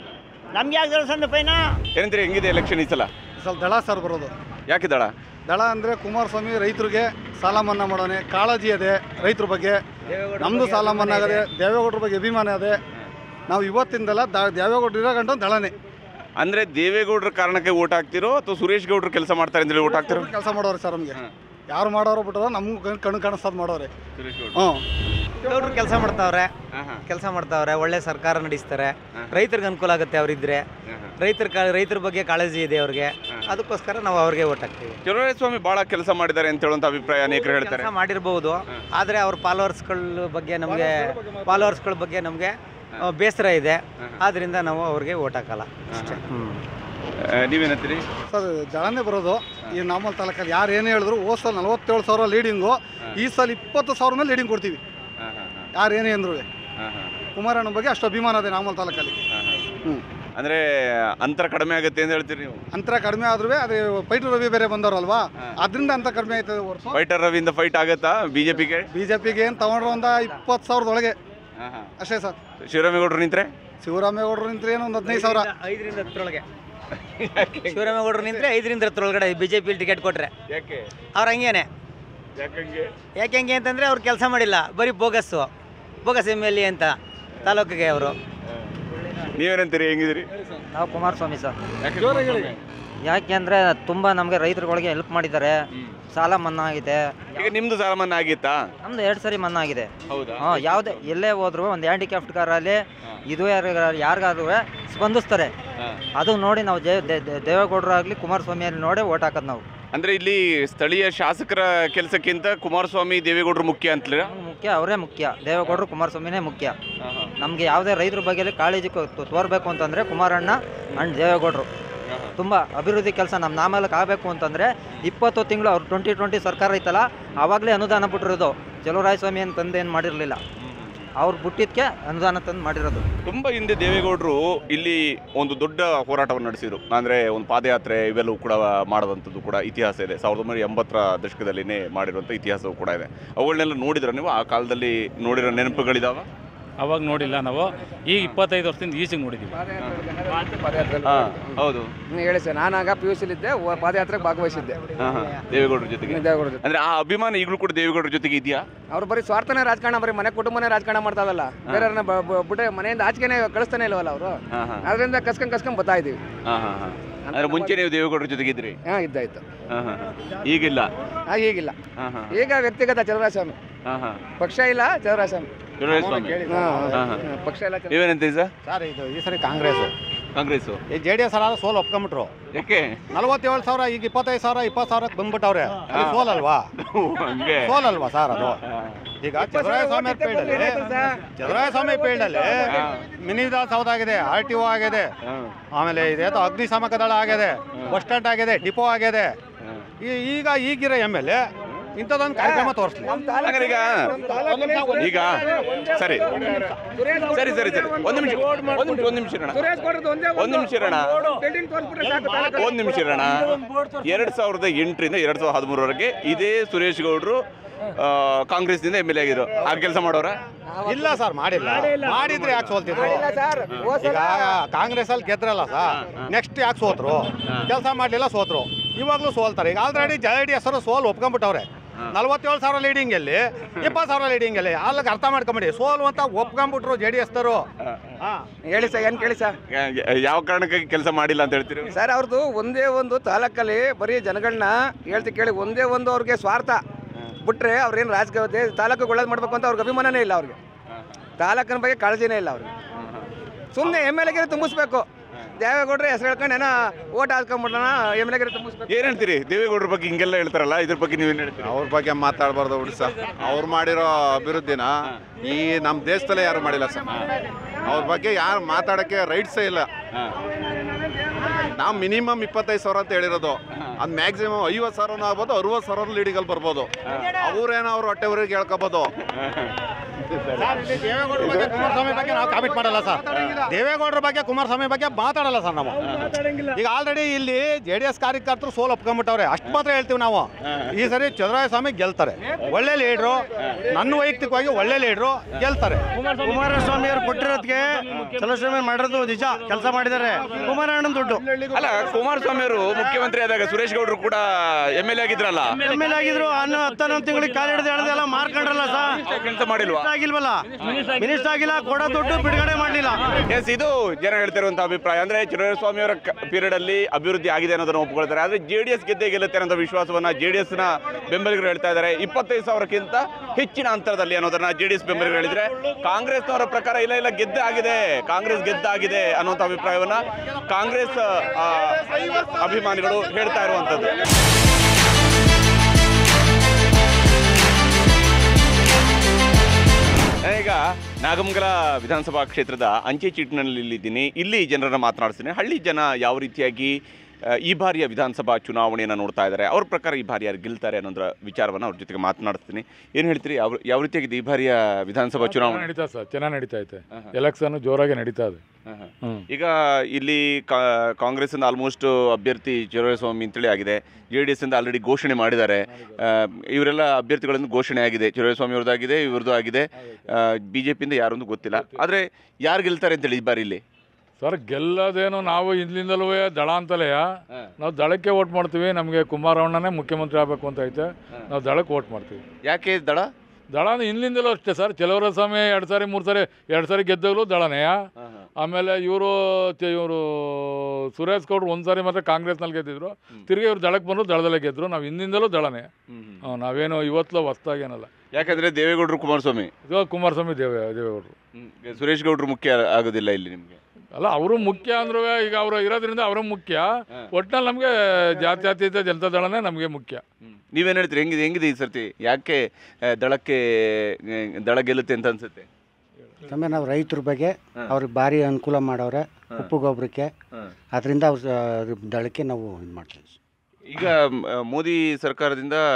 Speaker 11: ನಮ್ಗೆ ಹಾಕ್ತಾರೆ ಸಂದ ಫೈನಾ?
Speaker 1: ಏನಂದ್ರೆ ಹೆಂಗಿದೆ ಎಲೆಕ್ಷನ್ ಈ ಸಲ?
Speaker 14: ಸ್ವಲ್ಪ ದಳ ಸರ್ ಬರೋದು.
Speaker 1: ಯಾಕೆ ದಳ?
Speaker 14: ದಳ ಅಂದರೆ ಕುಮಾರಸ್ವಾಮಿ ರೈತರಿಗೆ ಸಾಲ ಮನ್ನಾ ಮಾಡೋನೆ, ಕಾಳಜಿ ಇದೆ ರೈತರ ಬಗ್ಗೆ. ನಮ್ಮದು ಸಾಲ ಮನ್ನಾ ಆಗದೆ, ದೇವೇಗೌಡರ ಬಗ್ಗೆ ಅಭಿಮಾನ ಇದೆ. ನಾವು ಇವತ್ತಿಂದಲ್ಲ ದೇವೇಗೌಡರು ಇರೋ ಗಂಟು ದಳನೇ.
Speaker 1: ಅಂದರೆ ದೇವೇಗೌಡರ ಕಾರಣಕ್ಕೆ ಓಟ್ ಹಾಕ್ತಿರೋ ಅಥವಾ ಸುರೇಶ್ ಗೌಡರು ಕೆಲಸ ಮಾಡ್ತಾರೆ ಅಂದರೆ ಓಟ್ ಹಾಕ್ತಿರೋ?
Speaker 14: ಕೆಲಸ ಮಾಡೋರು ಸರ್ ನಮಗೆ. ಯಾರು ಮಾಡೋರು ಬಿಟ್ಟರೋ ನಮ್ಗೆ ಕಣ್ಣು ಕಾಣಿಸ್ತದ ಮಾಡೋರೆ. ಹ್ಞೂ
Speaker 15: ಗೌಡ್ರು ಕೆಲಸ ಮಾಡ್ತಾವ್ರೆ, ಕೆಲಸ ಮಾಡ್ತಾವ್ರೆ, ಒಳ್ಳೆ ಸರ್ಕಾರ ನಡೆಸ್ತಾರೆ. ರೈತರಿಗೆ ಅನುಕೂಲ ಆಗುತ್ತೆ ಅವರಿದ್ರೆ. ರೈತರ ರೈತರ ಬಗ್ಗೆ ಕಾಳಜಿ ಇದೆ ಅವ್ರಿಗೆ, ಅದಕ್ಕೋಸ್ಕರ ನಾವು ಅವ್ರಿಗೆ ಓಟ್ ಹಾಕ್ತೀವಿ.
Speaker 1: ಚಲುವರಾಯಸ್ವಾಮಿ ಭಾಳ ಕೆಲಸ ಮಾಡಿದ್ದಾರೆ ಅಂತ ಹೇಳುವಂಥ ಅಭಿಪ್ರಾಯ ಅನೇಕರು ಹೇಳ್ತಾರೆ.
Speaker 15: ಕೆಲಸ ಮಾಡಿರ್ಬೋದು, ಆದರೆ ಅವ್ರ ಫಾಲೋವರ್ಸ್ಗಳ ಬಗ್ಗೆ ನಮಗೆ ಫಾಲೋವರ್ಸ್ಗಳ ಬಗ್ಗೆ ನಮಗೆ ಬೇಸರ ಇದೆ. ಆದ್ದರಿಂದ ನಾವು ಅವ್ರಿಗೆ ಓಟ್ ಹಾಕಲ್ಲ ಅಷ್ಟೇ.
Speaker 1: ನೀವೇನಂತೀರಿ
Speaker 14: ಸರ್? ದಳನೇ ಬರೋದು ಈ ನಾಮಲ್ ತಾಲೂಕಲ್ಲಿ. ಯಾರು ಏನು ಹೇಳಿದ್ರು ಹೋದ ಸಲ ನಲ್ವತ್ತೇಳು ಸಾವಿರ ಲೀಡಿಂಗು, ಈ ಸಲ ಇಪ್ಪತ್ತು ಸಾವಿರ ಮೇಲೆ ಲೀಡಿಂಗ್ ಕೊಡ್ತೀವಿ. ಯಾರು ಏನೇ ಅಂದ್ರು ಕುಮಾರಣ್ಣ ಬಗ್ಗೆ ಅಷ್ಟು ಅಭಿಮಾನ ಇದೆ ನಾಮಲ್ ತಾಲೂಕಲ್ಲಿ. ಹ್ಞೂ
Speaker 1: ಅಂದರೆ ಅಂತರ ಕಡಿಮೆ ಆಗುತ್ತೆ ಅಂತ ಹೇಳ್ತೀರಿ ನೀವು?
Speaker 14: ಅಂತರ ಕಡಿಮೆ ಆದ್ರೂ ಅದೇ ಫೈಟರ್ ರವಿ ಬೇರೆ ಬಂದವರಲ್ವಾ, ಅದರಿಂದ ಅಂತ ಕಡಿಮೆ ಆಯ್ತದೆ ಹೊರತು.
Speaker 1: ಫೈಟರ್ ರವಿಯಿಂದ ಫೈಟ್ ಆಗುತ್ತಾ ಬಿಜೆಪಿಗೆ?
Speaker 14: ಬಿಜೆಪಿಗೆ ಏನು ತಗೊಂಡ್ರು ಒಂದು ಇಪ್ಪತ್ತು ಸಾವಿರದೊಳಗೆ ಅಷ್ಟೇ ಸರ್.
Speaker 1: ಶಿವರಾಮೇಗೌಡರು ನಿಂತ್ರೆ?
Speaker 14: ಶಿವರಾಮೇಗೌಡರು ನಿಂತ್ರೆ ಏನು ಒಂದು ಹದಿನೈದು ಸಾವಿರ.
Speaker 15: ಐದರಿಂದ ಹತ್ತರೊಳಗೆ ಶಿವರಾಮೇಗೌಡರು ನಿಂತ್ರೆ ಐದರಿಂದ ಹತ್ತರೊಳಗಡೆ ಬಿ ಜೆ ಪಿ ಟಿಕೆಟ್ ಕೊಟ್ಟರೆ.
Speaker 1: ಯಾಕೆ
Speaker 15: ಅವ್ರು ಹಂಗೇನೆ? ಯಾಕೆ ಹಂಗೆ ಅಂತಂದರೆ ಅವ್ರು ಕೆಲಸ ಮಾಡಿಲ್ಲ, ಬರೀ bogus bogus M L A ಅಂತ ತಾಲೂಕಿಗೆ ಅವರು.
Speaker 1: ನೀವೇನಂತೀರಿ? ಹೆಂಗಿದ್ದೀರಿ?
Speaker 12: ನಾವು ಕುಮಾರಸ್ವಾಮಿ ಸರ್. ಯಾಕೆ ಅಂದರೆ ತುಂಬ ನಮಗೆ ರೈತರುಗಳಿಗೆ ಹೆಲ್ಪ್ ಮಾಡಿದ್ದಾರೆ. ಸಾಲ ಮನ್ನಾ ಆಗಿದೆ.
Speaker 1: ಈಗ ನಿಮ್ಮದು ಸಾಲ ಮನ್ನಾ ಆಗಿತ್ತಾ?
Speaker 12: ನಮ್ದು ಎರಡು ಸರಿ ಮನ್ನಾ ಆಗಿದೆ.
Speaker 1: ಹೌದಾ?
Speaker 12: ಹಾಂ, ಯಾವುದೇ ಎಲ್ಲೇ ಹೋದ್ರು ಒಂದು ಹ್ಯಾಂಡಿಕ್ಯಾಪ್ಟ್ ಕಾರಲ್ಲಿ ಇದು ಯಾರಿಗಾದ್ರೂ ಸ್ಪಂದಿಸ್ತಾರೆ. ಅದು ನೋಡಿ ನಾವು ದೇವೇಗೌಡರು ಆಗಲಿ ಕುಮಾರಸ್ವಾಮಿಯಲ್ಲಿ ನೋಡಿ ಓಟ್ ಹಾಕೋದು ನಾವು.
Speaker 1: ಅಂದರೆ ಇಲ್ಲಿ ಸ್ಥಳೀಯ ಶಾಸಕರ ಕೆಲಸಕ್ಕಿಂತ ಕುಮಾರಸ್ವಾಮಿ ದೇವೇಗೌಡರು ಮುಖ್ಯ ಅಂತಲೇ?
Speaker 12: ಮುಖ್ಯ, ಅವರೇ ಮುಖ್ಯ. ದೇವೇಗೌಡರು ಕುಮಾರಸ್ವಾಮಿನೇ ಮುಖ್ಯ. ನಮಗೆ ಯಾವುದೇ ರೈತರ ಬಗ್ಗೆ ಕಾಳಜಿ ತೋರಬೇಕು ಅಂತಂದರೆ ಕುಮಾರಣ್ಣ ಆ್ಯಂಡ್ ದೇವೇಗೌಡರು ತುಂಬ ಅಭಿವೃದ್ಧಿ ಕೆಲಸ ನಮ್ಮ ನಾಮಲಕ್ಕೆ ಆಗಬೇಕು ಅಂತಂದರೆ ಇಪ್ಪತ್ತು ತಿಂಗಳು ಅವ್ರು ಟ್ವೆಂಟಿ ಟ್ವೆಂಟಿ ಸರ್ಕಾರ ಐತಲ್ಲ ಆವಾಗಲೇ ಅನುದಾನ ಬಿಟ್ಟಿರೋದು. ಚಲುವರಾಯಸ್ವಾಮಿ ಏನು ತಂದು ಏನು ಮಾಡಿರಲಿಲ್ಲ, ಅವ್ರು ಬಿಟ್ಟಿದ್ದಕ್ಕೆ ಅನುದಾನ ತಂದು ಮಾಡಿರೋದು.
Speaker 1: ತುಂಬ ಹಿಂದೆ ದೇವೇಗೌಡರು ಇಲ್ಲಿ ಒಂದು ದೊಡ್ಡ ಹೋರಾಟವನ್ನು ನಡೆಸಿದರು. ಅಂದರೆ ಒಂದು ಪಾದಯಾತ್ರೆ ಇವೆಲ್ಲವೂ ಕೂಡ ಮಾಡೋದಂಥದ್ದು ಕೂಡ ಇತಿಹಾಸ ಇದೆ. ಸಾವಿರದ ಒಂಬೈನೂರ ಎಂಬತ್ತರ ದಶಕದಲ್ಲಿನೇ ಮಾಡಿರುವಂಥ ಇತಿಹಾಸವೂ ಕೂಡ ಇದೆ. ಅವುಗಳನ್ನೆಲ್ಲ ನೋಡಿದ್ರೆ ನೀವು ಆ ಕಾಲದಲ್ಲಿ ನೋಡಿರೋ ನೆನಪುಗಳಿದಾವ?
Speaker 16: ಅವಾಗ ನೋಡಿಲ್ಲ ನಾವು ಈಗ ಇಪ್ಪತ್ತೈದು ವರ್ಷದಿಂದ ಈಚೆಗೆ ನೋಡಿದ್ದೀವಿ.
Speaker 1: ಹೌದು
Speaker 2: ಹೇಳಿ ಸರ್, ನಾನಾಗ ಪಿ ಯು ಸಿಲಿದ್ದೆ, ಪಾದಯಾತ್ರೆಗೆ ಭಾಗವಹಿಸಿದ್ದೆ
Speaker 1: ದೇವೇಗೌಡರ ಜೊತೆಗೆ.
Speaker 2: ದೇವೇಗೌಡರ ಜೊತೆ.
Speaker 1: ಅಂದ್ರೆ ಆ ಅಭಿಮಾನ ಈಗಲೂ ಕೂಡ ದೇವೇಗೌಡರ ಜೊತೆಗೆ ಇದೆಯಾ?
Speaker 2: ಅವ್ರು ಬರೀ ಸ್ವಾರ್ಥನೇ ರಾಜಕಾರಣ, ಬರೀ ಮನೆ ಕುಟುಂಬನೇ ರಾಜಕಾರಣ ಮಾಡ್ತಾ ಇದಲ್ಲ, ಬೇರೆಯವ್ರನ್ನ ಬಿಟ್ಟರೆ ಮನೆಯಿಂದ ಆಚೆಗೆ ಕಳಿಸ್ತಾನೆ ಇಲ್ವಲ್ಲ ಅವರು. ಅದರಿಂದ ಕಸ್ಕೊಂಡ್ ಕಸ್ಕೊಂಡ್ ಬರ್ತಾ ಇದೀವಿ.
Speaker 1: ಅಂದ್ರೆ ಮುಂಚೆ ನೀವು ದೇವೇಗೌಡರ ಜೊತೆಗಿದ್ರಿ?
Speaker 2: ಹಾ, ಇದ್ದಾಯ್ತು.
Speaker 1: ಈಗಿಲ್ಲ?
Speaker 2: ಈಗಿಲ್ಲ, ಈಗ ವ್ಯಕ್ತಿಗತ ಚಲುವರಾಯಸ್ವಾಮಿ. ಪಕ್ಷ ಇಲ್ಲ, ಚಲುವರಾಯಸ್ವಾಮಿ ಪಕ್ಷ ಇಲ್ಲ.
Speaker 1: ನೀವೇನಂತೀರಿ ಸರ್?
Speaker 17: ಸರ್ ಇದು ಈ ಸರಿ ಕಾಂಗ್ರೆಸ್
Speaker 1: ಕಾಂಗ್ರೆಸ್
Speaker 17: ಈ ಜೆ ಡಿ ಎಸ್ ಅಲ್ಲ ಸೋಲ್ ಒಪ್ಕೊಂಬಿಟ್ರು.
Speaker 1: ಯಾಕೆ?
Speaker 17: ನಲವತ್ತೇಳು ಸಾವಿರ ಈಗ ಇಪ್ಪತ್ತೈದು ಸಾವಿರ ಇಪ್ಪತ್ತು ಸಾವಿರಕ್ಕೆ ಬಂದ್ಬಿಟ್ಟವ್ರೆ. ಸೋಲ್ ಅಲ್ವಾ? ಸೋಲ್ ಅಲ್ವಾ ಸರ್ ಅದು? ಈಗ ಚಂದ್ರಾಯಸ್ವಾಮಿ ಫೀಲ್ಡಲ್ಲಿ ಚಂದ್ರಾಯಸ್ವಾಮಿ ಫೀಲ್ಡಲ್ಲಿ ಮಿನಿ ವಿಧಾನಸೌಧ ಆಗಿದೆ, ಆರ್ ಟಿ ಒ ಆಗಿದೆ, ಆಮೇಲೆ ಇದೇತೋ ಅಗ್ನಿಶಾಮಕ ದಳ ಆಗಿದೆ, ಬಸ್ ಸ್ಟ್ಯಾಂಡ್ ಆಗಿದೆ, ಡಿಪೋ ಆಗಿದೆ. ಈಗ ಈಗಿರೋ ಎಮ್ ಎಲ್ ಎ ಇಂಥದ್ದೊಂದು ಕಾರ್ಯಕ್ರಮ ತೋರಿಸ್ಲಿ.
Speaker 1: ಈಗ ಈಗ ಸರಿ ಸರಿ ಸರಿ ಸರಿ ಒಂದು ನಿಮಿಷ ಒಂದು ನಿಮಿಷ ಒಂದು ನಿಮಿಷ ಇರೋಣ ಒಂದು ನಿಮಿಷ ಇರೋಣ ಒಂದು ನಿಮಿಷ ಇರೋಣ ಎರಡು ಸಾವಿರದ ಎಂಟರಿಂದ ಎರಡು ಸಾವಿರದ ಹದಿಮೂರವರೆಗೆ ಇದೇ ಸುರೇಶ್ ಗೌಡರು ಕಾಂಗ್ರೆಸ್ನಿಂದ ಎಮ್ ಎಲ್ ಎ ಆಗಿದ್ರು. ಆ ಕೆಲಸ ಮಾಡೋರ?
Speaker 17: ಇಲ್ಲ ಸರ್, ಮಾಡಿಲ್ಲ. ಮಾಡಿದ್ರೆ ಯಾಕೆ ಸೋಲ್ತಿದ್ರು? ಈಗ ಕಾಂಗ್ರೆಸ್ ಅಲ್ಲಿ ಗೆದ್ರಲ್ಲ ಸರ್, ನೆಕ್ಸ್ಟ್ ಯಾಕೆ ಸೋತ್ರು? ಕೆಲಸ ಮಾಡ್ಲಿಲ್ಲ, ಸೋತ್ರು. ಇವಾಗ್ಲೂ ಸೋಲ್ತಾರೆ. ಈಗ ಆಲ್ರೆಡಿ ಜೆ ಡಿ ಎಸ್ ಅವರು ಸೋಲ್ ಒಪ್ಕೊಂಡ್ಬಿಟ್ಟವ್ರೆ. ನಲ್ವತ್ತೇಳು ಸಾವಿರ ಲೀಡಿಂಗ್ ಅಲ್ಲಿ ಇಪ್ಪತ್ತು ಸಾವಿರ ಲೀಡಿಂಗ್ ಅಲ್ಲಿ ಅಲ್ಲಿಗೆ ಅರ್ಥ ಮಾಡ್ಕೊಂಬಿಡಿ. ಸೋಲು ಅಂತ ಒಪ್ಕೊಂಡ್ಬಿಟ್ರು ಜೆ ಡಿ ಎಸ್ ತರು.
Speaker 2: ಹೇಳಿ ಸರ್, ಏನ್ ಕೇಳಿ ಸರ್?
Speaker 1: ಯಾವ ಕಾರಣಕ್ಕಾಗಿ ಕೆಲಸ ಮಾಡಿಲ್ಲ ಅಂತ ಹೇಳ್ತೀರಿ
Speaker 2: ಸರ್? ಅವ್ರದ್ದು ಒಂದೇ ಒಂದು ತಾಲೂಕಲ್ಲಿ ಬರೀ ಜನಗಳನ್ನ ಹೇಳ್ತಿ ಕೇಳಿ, ಒಂದೇ ಒಂದು ಅವ್ರಿಗೆ ಸ್ವಾರ್ಥ ಬಿಟ್ರೆ ಅವ್ರೇನು ರಾಜಕೀಯ ತಾಲೂಕು ಒಳ್ಳೇದು ಮಾಡ್ಬೇಕು ಅಂತ ಅವ್ರಿಗೆ ಅಭಿಮಾನನೇ ಇಲ್ಲ. ಅವ್ರಿಗೆ ತಾಲೂಕಿನ ಬಗ್ಗೆ ಕಾಳಜಿನೇ ಇಲ್ಲ ಅವ್ರಿಗೆ. ಸುಮ್ಮನೆ ಎಮ್ ಎಲ್ ಎಗೆ ತುಂಬಿಸ್ಬೇಕು. ದೇವೇಗೌಡರ ಹೆಸರು ಹೇಳ್ಕೊಂಡು ಏನೋ ಓಟ್ ಹಾಕೊಂಡ್ಬಿಡೋಣ, ಎಮ್ ಎಲ್ ಎಗೆ ತುಂಬಿಸ್ಬೇಕು.
Speaker 1: ಏನ್ ಹೇಳ್ತೀರಿ ದೇವೇಗೌಡರ ಬಗ್ಗೆ ಹಿಂಗೆಲ್ಲ ಹೇಳ್ತಾರಲ್ಲ, ಇದ್ರ ಬಗ್ಗೆ ನೀವೇನು ಹೇಳ್ತೀರಿ?
Speaker 4: ಅವ್ರ ಬಗ್ಗೆ ಮಾತಾಡಬಾರ್ದು ಬಿಡಿ ಸರ್. ಅವ್ರು ಮಾಡಿರೋ ಅಭಿವೃದ್ಧಿನ ಈ ನಮ್ಮ ದೇಶದಲ್ಲೇ ಯಾರು ಮಾಡಿಲ್ಲ ಸರ್. ಅವ್ರ ಬಗ್ಗೆ ಯಾರು ಮಾತಾಡೋಕ್ಕೆ ರೈಟ್ಸೇ ಇಲ್ಲ. ನಾವು ಮಿನಿಮಮ್ ಇಪ್ಪತ್ತೈದು ಸಾವಿರ ಅಂತ ಹೇಳಿರೋದು, ಅದು ಮ್ಯಾಕ್ಸಿಮಮ್ ಐವತ್ತು ಸಾವಿರನೂ ಆಗ್ಬೋದು, ಅರವತ್ತು ಸಾವಿರ ಲೀಡಿಗಲ್ಲಿ ಬರ್ಬೋದು. ಅವ್ರೇನೋ ಅವ್ರು ಹೊಟ್ಟೆ ಊರಿಗೆ ಹೇಳ್ಕೋಬೋದು.
Speaker 17: ದೇವೇಗೌಡರ ಬಗ್ಗೆ ಕುಮಾರಸ್ವಾಮಿ ಬಗ್ಗೆ ನಾವು ಕಾಮೆಂಟ್ ಮಾಡಲ್ಲ ಸರ್. ದೇವೇಗೌಡರ ಬಗ್ಗೆ ಕುಮಾರಸ್ವಾಮಿ ಬಗ್ಗೆ ಮಾತಾಡಲ್ಲ ಸರ್ ನಾವು. ಈಗ ಆಲ್ರೆಡಿ ಇಲ್ಲಿ ಜೆ ಡಿ ಎಸ್ ಕಾರ್ಯಕರ್ತರು ಸೋಲ್ ಒಪ್ಕೊಂಡ್ಬಿಟ್ಟವ್ರೆ, ಅಷ್ಟು ಮಾತ್ರ ಹೇಳ್ತೀವಿ ನಾವು. ಈ ಸರಿ ಚಂದ್ರಾಯಸ್ವಾಮಿ ಗೆಲ್ತಾರೆ. ಒಳ್ಳೆ ಲೀಡ್ರು, ನನ್ನ ವೈಯಕ್ತಿಕವಾಗಿ ಒಳ್ಳೆ ಲೀಡ್ರು ಗೆಲ್ತಾರೆ.
Speaker 18: ಕುಮಾರಸ್ವಾಮಿ ಅವರು ಕೊಟ್ಟಿರೋದಕ್ಕೆ ಚಲಸ್ವಾಮಿ ಮಾಡಿರೋದು ನಿಜ, ಕೆಲಸ ಮಾಡಿದ್ದಾರೆ. ಕುಮಾರಣ್ಣನ ದುಡ್ಡು
Speaker 1: ಅಲ್ಲ, ಕುಮಾರಸ್ವಾಮಿ ಅವರು ಮುಖ್ಯಮಂತ್ರಿ ಆದಾಗ ಸುರೇಶ್ ಗೌಡರು ಕೂಡ ಎಮ್ ಎಲ್ ಎ ಆಗಿದ್ರಲ್ಲ.
Speaker 18: ಎಮ್ ಎಲ್ ಎ ಆಗಿದ್ರು. ಹನ್ನೊಂದು ಹತ್ತೊಂದು ತಿಂಗಳಿಗೆ ಕಾಲ ಹಿಡಿದು ಹೇಳಿದೆಲ್ಲ ಮಾರ್ಕೊಂಡ್ರಲ್ಲ ಸರ್.
Speaker 1: ಕೆಲಸ ಮಾಡಿಲ್ವಾ?
Speaker 18: ಆಗಿಲ್ವಲ್ಲ, ಮಿನಿಸ್ಟರ್ ಆಗಿಲ್ಲ, ಕೊಡೋ ದುಡ್ಡು ಬಿಡುಗಡೆ ಮಾಡಲಿಲ್ಲ.
Speaker 1: ಎಸ್, ಇದು ಜನ ಹೇಳ್ತಿರುವಂತಹ ಅಭಿಪ್ರಾಯ. ಅಂದ್ರೆ ಚಂದ್ರಸ್ವಾಮಿ ಅವರ ಪೀರಿಯಡ್ ಅಲ್ಲಿ ಅಭಿವೃದ್ಧಿ ಆಗಿದೆ ಅನ್ನೋದನ್ನು ಒಪ್ಕೊಳ್ತಾರೆ. ಆದ್ರೆ ಜೆ ಡಿ ಎಸ್ ಗೆದ್ದೇ ಗೆಲ್ಲುತ್ತೆ ಅನ್ನೋ ವಿಶ್ವಾಸವನ್ನ ಜೆ ಡಿ ಎಸ್ ನ ಬೆಂಬಲಿಗರು ಹೇಳ್ತಾ ಇದ್ದಾರೆ. ಇಪ್ಪತ್ತೈದು ಸಾವಿರಕ್ಕಿಂತ ಹೆಚ್ಚಿನ ಅಂತರದಲ್ಲಿ ಅನ್ನೋದನ್ನ ಜೆ ಡಿ ಎಸ್ ಬೆಂಬಲಿಗರು ಹೇಳಿದ್ರೆ, ಕಾಂಗ್ರೆಸ್ನವರ ಪ್ರಕಾರ ಇಲ್ಲ ಇಲ್ಲ ಗೆದ್ದೆ ಆಗಿದೆ, ಕಾಂಗ್ರೆಸ್ ಗೆದ್ದಾಗಿದೆ ಅನ್ನುವಂಥ ಅಭಿಪ್ರಾಯವನ್ನ ಕಾಂಗ್ರೆಸ್ ಅಭಿಮಾನಿಗಳು ಹೇಳ್ತಾ ಇರುವಂತದ್ದು. ಈಗ ನಾಗಮಂಗಲ ವಿಧಾನಸಭಾ ಕ್ಷೇತ್ರದ ಅಂಚೆ ಚೀಟಿನಲ್ಲಿ ಇಲ್ಲಿದ್ದೀನಿ. ಇಲ್ಲಿ ಜನರನ್ನು ಮಾತನಾಡಿಸ್ತೀನಿ. ಹಳ್ಳಿ ಜನ ಯಾವ ರೀತಿಯಾಗಿ ಈ ಬಾರಿಯ ವಿಧಾನಸಭಾ ಚುನಾವಣೆಯನ್ನು ನೋಡ್ತಾ ಇದ್ದಾರೆ, ಅವ್ರ ಪ್ರಕಾರ ಈ ಬಾರಿ ಯಾರು ಗೆಲ್ತಾರೆ ಅನ್ನೋದ್ರ ವಿಚಾರವನ್ನು ಅವ್ರ ಜೊತೆಗೆ ಮಾತನಾಡ್ತೀನಿ. ಏನು ಹೇಳ್ತೀರಿ, ಯಾವ ಯಾವ ರೀತಿಯಾಗಿದೆ ಈ ಬಾರಿಯ ವಿಧಾನಸಭಾ ಚುನಾವಣೆ?
Speaker 19: ನಡೀತಾ ಸರ್, ಚೆನ್ನಾಗಿ ನಡೀತಾ ಐತೆ. ಎಲೆಕ್ಷನ್ ಜೋರಾಗಿ ನಡೀತಾ ಇದೆ.
Speaker 1: ಈಗ ಇಲ್ಲಿ ಕಾಂಗ್ರೆಸ್ಸಿಂದ ಆಲ್ಮೋಸ್ಟ್ ಅಭ್ಯರ್ಥಿ ಚಲುವರಾಯಸ್ವಾಮಿ ಅಂತೇಳಿ ಆಗಿದೆ. ಜೆ ಡಿ ಎಸ್ ಇಂದ ಆಲ್ರೆಡಿ ಘೋಷಣೆ ಮಾಡಿದ್ದಾರೆ. ಇವರೆಲ್ಲ ಅಭ್ಯರ್ಥಿಗಳನ್ನು ಘೋಷಣೆ ಆಗಿದೆ. ಚಲುವರಾಯಸ್ವಾಮಿ ಅವ್ರದ್ದು ಆಗಿದೆ, ಇವ್ರದ್ದು ಆಗಿದೆ. ಬಿ ಜೆ ಪಿಯಿಂದ ಯಾರೊಂದು ಗೊತ್ತಿಲ್ಲ. ಆದರೆ ಯಾರು ಗೆಲ್ತಾರೆ ಅಂತೇಳಿ ಈ ಬಾರಿ ಇಲ್ಲಿ?
Speaker 19: ಸರ್, ಗೆಲ್ಲೋದೇನು ನಾವು ಇಲ್ಲಿಂದಲೂ ದಳ ಅಂತಲೇ ನಾವು ದಳಕ್ಕೆ ವೋಟ್ ಮಾಡ್ತೀವಿ. ನಮಗೆ ಕುಮಾರಣ್ಣನೇ ಮುಖ್ಯಮಂತ್ರಿ ಆಗಬೇಕು ಅಂತ ಐತೆ, ನಾವು ದಳಕ್ಕೆ ವೋಟ್ ಮಾಡ್ತೀವಿ.
Speaker 1: ಯಾಕೆ ದಳ?
Speaker 19: ದಳ ಅಂದ್ರೆ ಇಲ್ಲಿಂದಲೂ ಅಷ್ಟೇ ಸರ್. ಚಲುವರಾಯಸ್ವಾಮಿ ಎರಡು ಸಾರಿ ಮೂರು ಸಾರಿ ಎರಡು ಸಾರಿ ಗೆದ್ದಾಗಲೂ ದಳನೇ. ಆಮೇಲೆ ಇವರು ಇವರು ಸುರೇಶ್ ಗೌಡ್ರು ಒಂದು ಸಾರಿ ಮಾತ್ರ ಕಾಂಗ್ರೆಸ್ನಲ್ಲಿ ಗೆದ್ದಿದ್ರು, ತಿರುಗಿ ಇವ್ರು ದಳಕ್ಕೆ ಬಂದರು, ದಳದಲ್ಲೇ ಗೆದ್ದರು. ನಾವು ಹಿಂದಿಂದಲೂ ದಳನೇ. ನಾವೇನು ಇವತ್ತು ಹೊಸ್ತಾಗೇನಲ್ಲ.
Speaker 1: ಯಾಕಂದರೆ ದೇವೇಗೌಡರು ಕುಮಾರಸ್ವಾಮಿ
Speaker 19: ಇವಾಗ ಕುಮಾರಸ್ವಾಮಿ ದೇವೇ ದೇವೇಗೌಡರು
Speaker 1: ಸುರೇಶ್ ಗೌಡ್ರು ಮುಖ್ಯ ಆಗೋದಿಲ್ಲ ಇಲ್ಲಿ ನಿಮಗೆ?
Speaker 19: ಅಲ್ಲ, ಅವರು ಮುಖ್ಯ ಅಂದ್ರೂ ಈಗ ಅವರು ಇರೋದ್ರಿಂದ ಅವರು ಮುಖ್ಯ. ಒಟ್ಟಿನಲ್ಲಿ ನಮಗೆ ಜಾತ್ಯತೀತ ಜನತಾ ದಳನೇ ನಮಗೆ ಮುಖ್ಯ.
Speaker 1: ನೀವೇನು ಹೇಳ್ತೀರಿ, ಹೆಂಗಿದೆ ಹೆಂಗಿದೆ ಈ ಸರ್ತಿ? ಯಾಕೆ ದಳಕ್ಕೆ ದಳ ಗೆಲ್ಲುತ್ತೆ ಅಂತ ಅನ್ಸುತ್ತೆ?
Speaker 20: ಸಮಯ ನಾವು ರೈತರ ಬಗ್ಗೆ ಅವ್ರಿಗೆ ಭಾರಿ ಅನುಕೂಲ ಮಾಡವ್ರೆ ಉಪ್ಪು ಗೊಬ್ಬರಕ್ಕೆ. ಅದರಿಂದ ಅವ್ರ ದಳಕ್ಕೆ ನಾವು ಇದು ಮಾಡ್ತೀವಿ.
Speaker 1: ಈಗ ಮೋದಿ ಸರ್ಕಾರದಿಂದ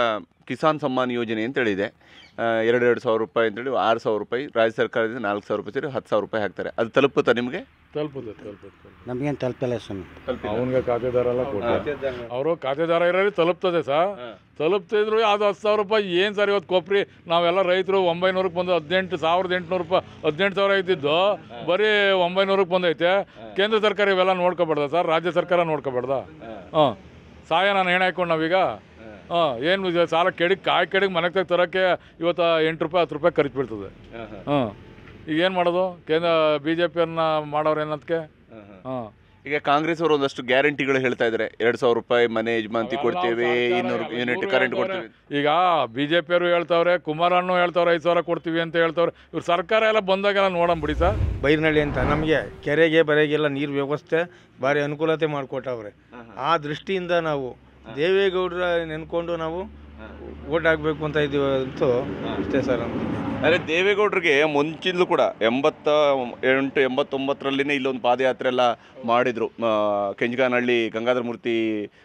Speaker 1: ಕಿಸಾನ್ ಸಮ್ಮಾನ್ ಯೋಜನೆ ಅಂತೇಳಿದೆ, ಎರಡು ಎರಡು ಸಾವಿರ ರೂಪಾಯಿ ಅಂತೇಳಿ ಆರು ಸಾವಿರ ರೂಪಾಯಿ ರಾಜ್ಯ ಸರ್ಕಾರದಿಂದ ನಾಲ್ಕು ಸಾವಿರ ರೂಪಾಯಿ ಸೇರಿ ಹತ್ತು ಸಾವಿರ ರೂಪಾಯಿ ಹಾಕ್ತಾರೆ. ಅದು ತಲುಪುತ್ತಾ ನಿಮಗೆ?
Speaker 19: ತಲುಪುತ್ತೆ ತಲುಪುತ್ತೆ
Speaker 20: ನಮಗೇನು ತಲುಪಿಲ್ಲ ಸ್ವಾಮಿ.
Speaker 19: ಅವನಿಗೆ ಖಾತೆದಾರ ಎಲ್ಲ ಕೊಡ್ತಾರೆ, ಅವರು ಖಾತೆದಾರ ಇರೋರಿಗೆ ತಲುಪ್ತದೆ ಸರ್. ತಲುಪ್ತಿದ್ರು ಅದು ಹತ್ತು ಸಾವಿರ ರೂಪಾಯಿ ಏನು ಸರ್. ಇವತ್ತು ಕೊಬ್ಬರಿ ನಾವೆಲ್ಲ ರೈತರು ಒಂಬೈನೂರಕ್ಕೆ ಬಂದು ಹದಿನೆಂಟು ಸಾವಿರದ ಎಂಟುನೂರು ರೂಪಾಯಿ ಹದಿನೆಂಟು ಸಾವಿರ ಐತಿದ್ದು ಬರೀ ಒಂಬೈನೂರಕ್ಕೆ ಬಂದೈತೆ. ಕೇಂದ್ರ ಸರ್ಕಾರ ಇವೆಲ್ಲ ನೋಡ್ಕೊಬಾರ್ದ ಸರ್, ರಾಜ್ಯ ಸರ್ಕಾರ ನೋಡ್ಕೊಬಾರ್ದ? ಹಾಂ, ಸಾಯ ನಾನು ಹೆಣೆ ಹಾಕೊಂಡು ನಾವೀಗ ಹಾಂ ಏನು ಸಾಲ ಕೆಡಿಗೆ ಕಾಯಿ ಕೆಡಿಗೆ ಮನೆಗೆ ತಗ ತರೋಕ್ಕೆ ಇವತ್ತು ಎಂಟು ರೂಪಾಯಿ ಹತ್ತು ರೂಪಾಯಿ ಖರ್ಚು ಬೀಳ್ತದೆ. ಹಾಂ, ಈಗ ಏನು ಮಾಡೋದು? ಕೇಂದ್ರ ಬಿ ಜೆ ಪಿಯನ್ನ ಮಾಡೋರು ಏನದಕ್ಕೆ? ಹಾಂ,
Speaker 1: ಈಗ ಕಾಂಗ್ರೆಸ್ ಅವರು ಒಂದಷ್ಟು ಗ್ಯಾರಂಟಿಗಳು ಹೇಳ್ತಾ ಇದ್ದಾರೆ, ಎರಡು ಸಾವಿರ ರೂಪಾಯಿ ಮನೆ ಯಜಮಾಂತಿ ಕೊಡ್ತೇವೆ, ಇನ್ನೂರು ಯೂನಿಟ್ ಕರೆಂಟ್ ಕೊಡ್ತೀವಿ.
Speaker 19: ಈಗ ಬಿ ಜೆ ಪಿಯವರು ಹೇಳ್ತಾವ್ರೆ, ಕುಮಾರಣ್ಣು ಹೇಳ್ತಾವ್ರೆ ಐದು ಸಾವಿರ ಕೊಡ್ತೀವಿ ಅಂತ ಹೇಳ್ತಾವ್ರೆ. ಇವ್ರು ಸರ್ಕಾರ ಎಲ್ಲ ಬಂದಾಗೆಲ್ಲ ನೋಡೋಣ ಬಿಡಿ ಸರ್.
Speaker 18: ಬೈರ್ನಳ್ಳಿ ಅಂತ ನಮಗೆ ಕೆರೆಗೆ ಬರೆಗೆಲ್ಲ ನೀರು ವ್ಯವಸ್ಥೆ ಭಾರಿ ಅನುಕೂಲತೆ ಮಾಡಿಕೊಟ್ಟವ್ರೆ. ಆ ದೃಷ್ಟಿಯಿಂದ ನಾವು ದೇವೇಗೌಡರ ನೆನ್ಕೊಂಡು ನಾವು ಓಟ್ ಹಾಕಬೇಕು ಅಂತ ಇದ್ದೀವಿ ಅಂತೂ ಅಷ್ಟೇ ಸರ್. ನಮಗೆ
Speaker 1: ಅದೇ ದೇವೇಗೌಡರಿಗೆ ಮುಂಚಿಂದಲೂ ಕೂಡ ಎಂಬತ್ತ ಎಂಟು ಎಂಬತ್ತೊಂಬತ್ತರಲ್ಲಿನೇ ಇಲ್ಲೊಂದು ಪಾದಯಾತ್ರೆ ಎಲ್ಲ ಮಾಡಿದರು. ಕೆಂಜಗಾನಹಳ್ಳಿ ಗಂಗಾಧರ ಮೂರ್ತಿ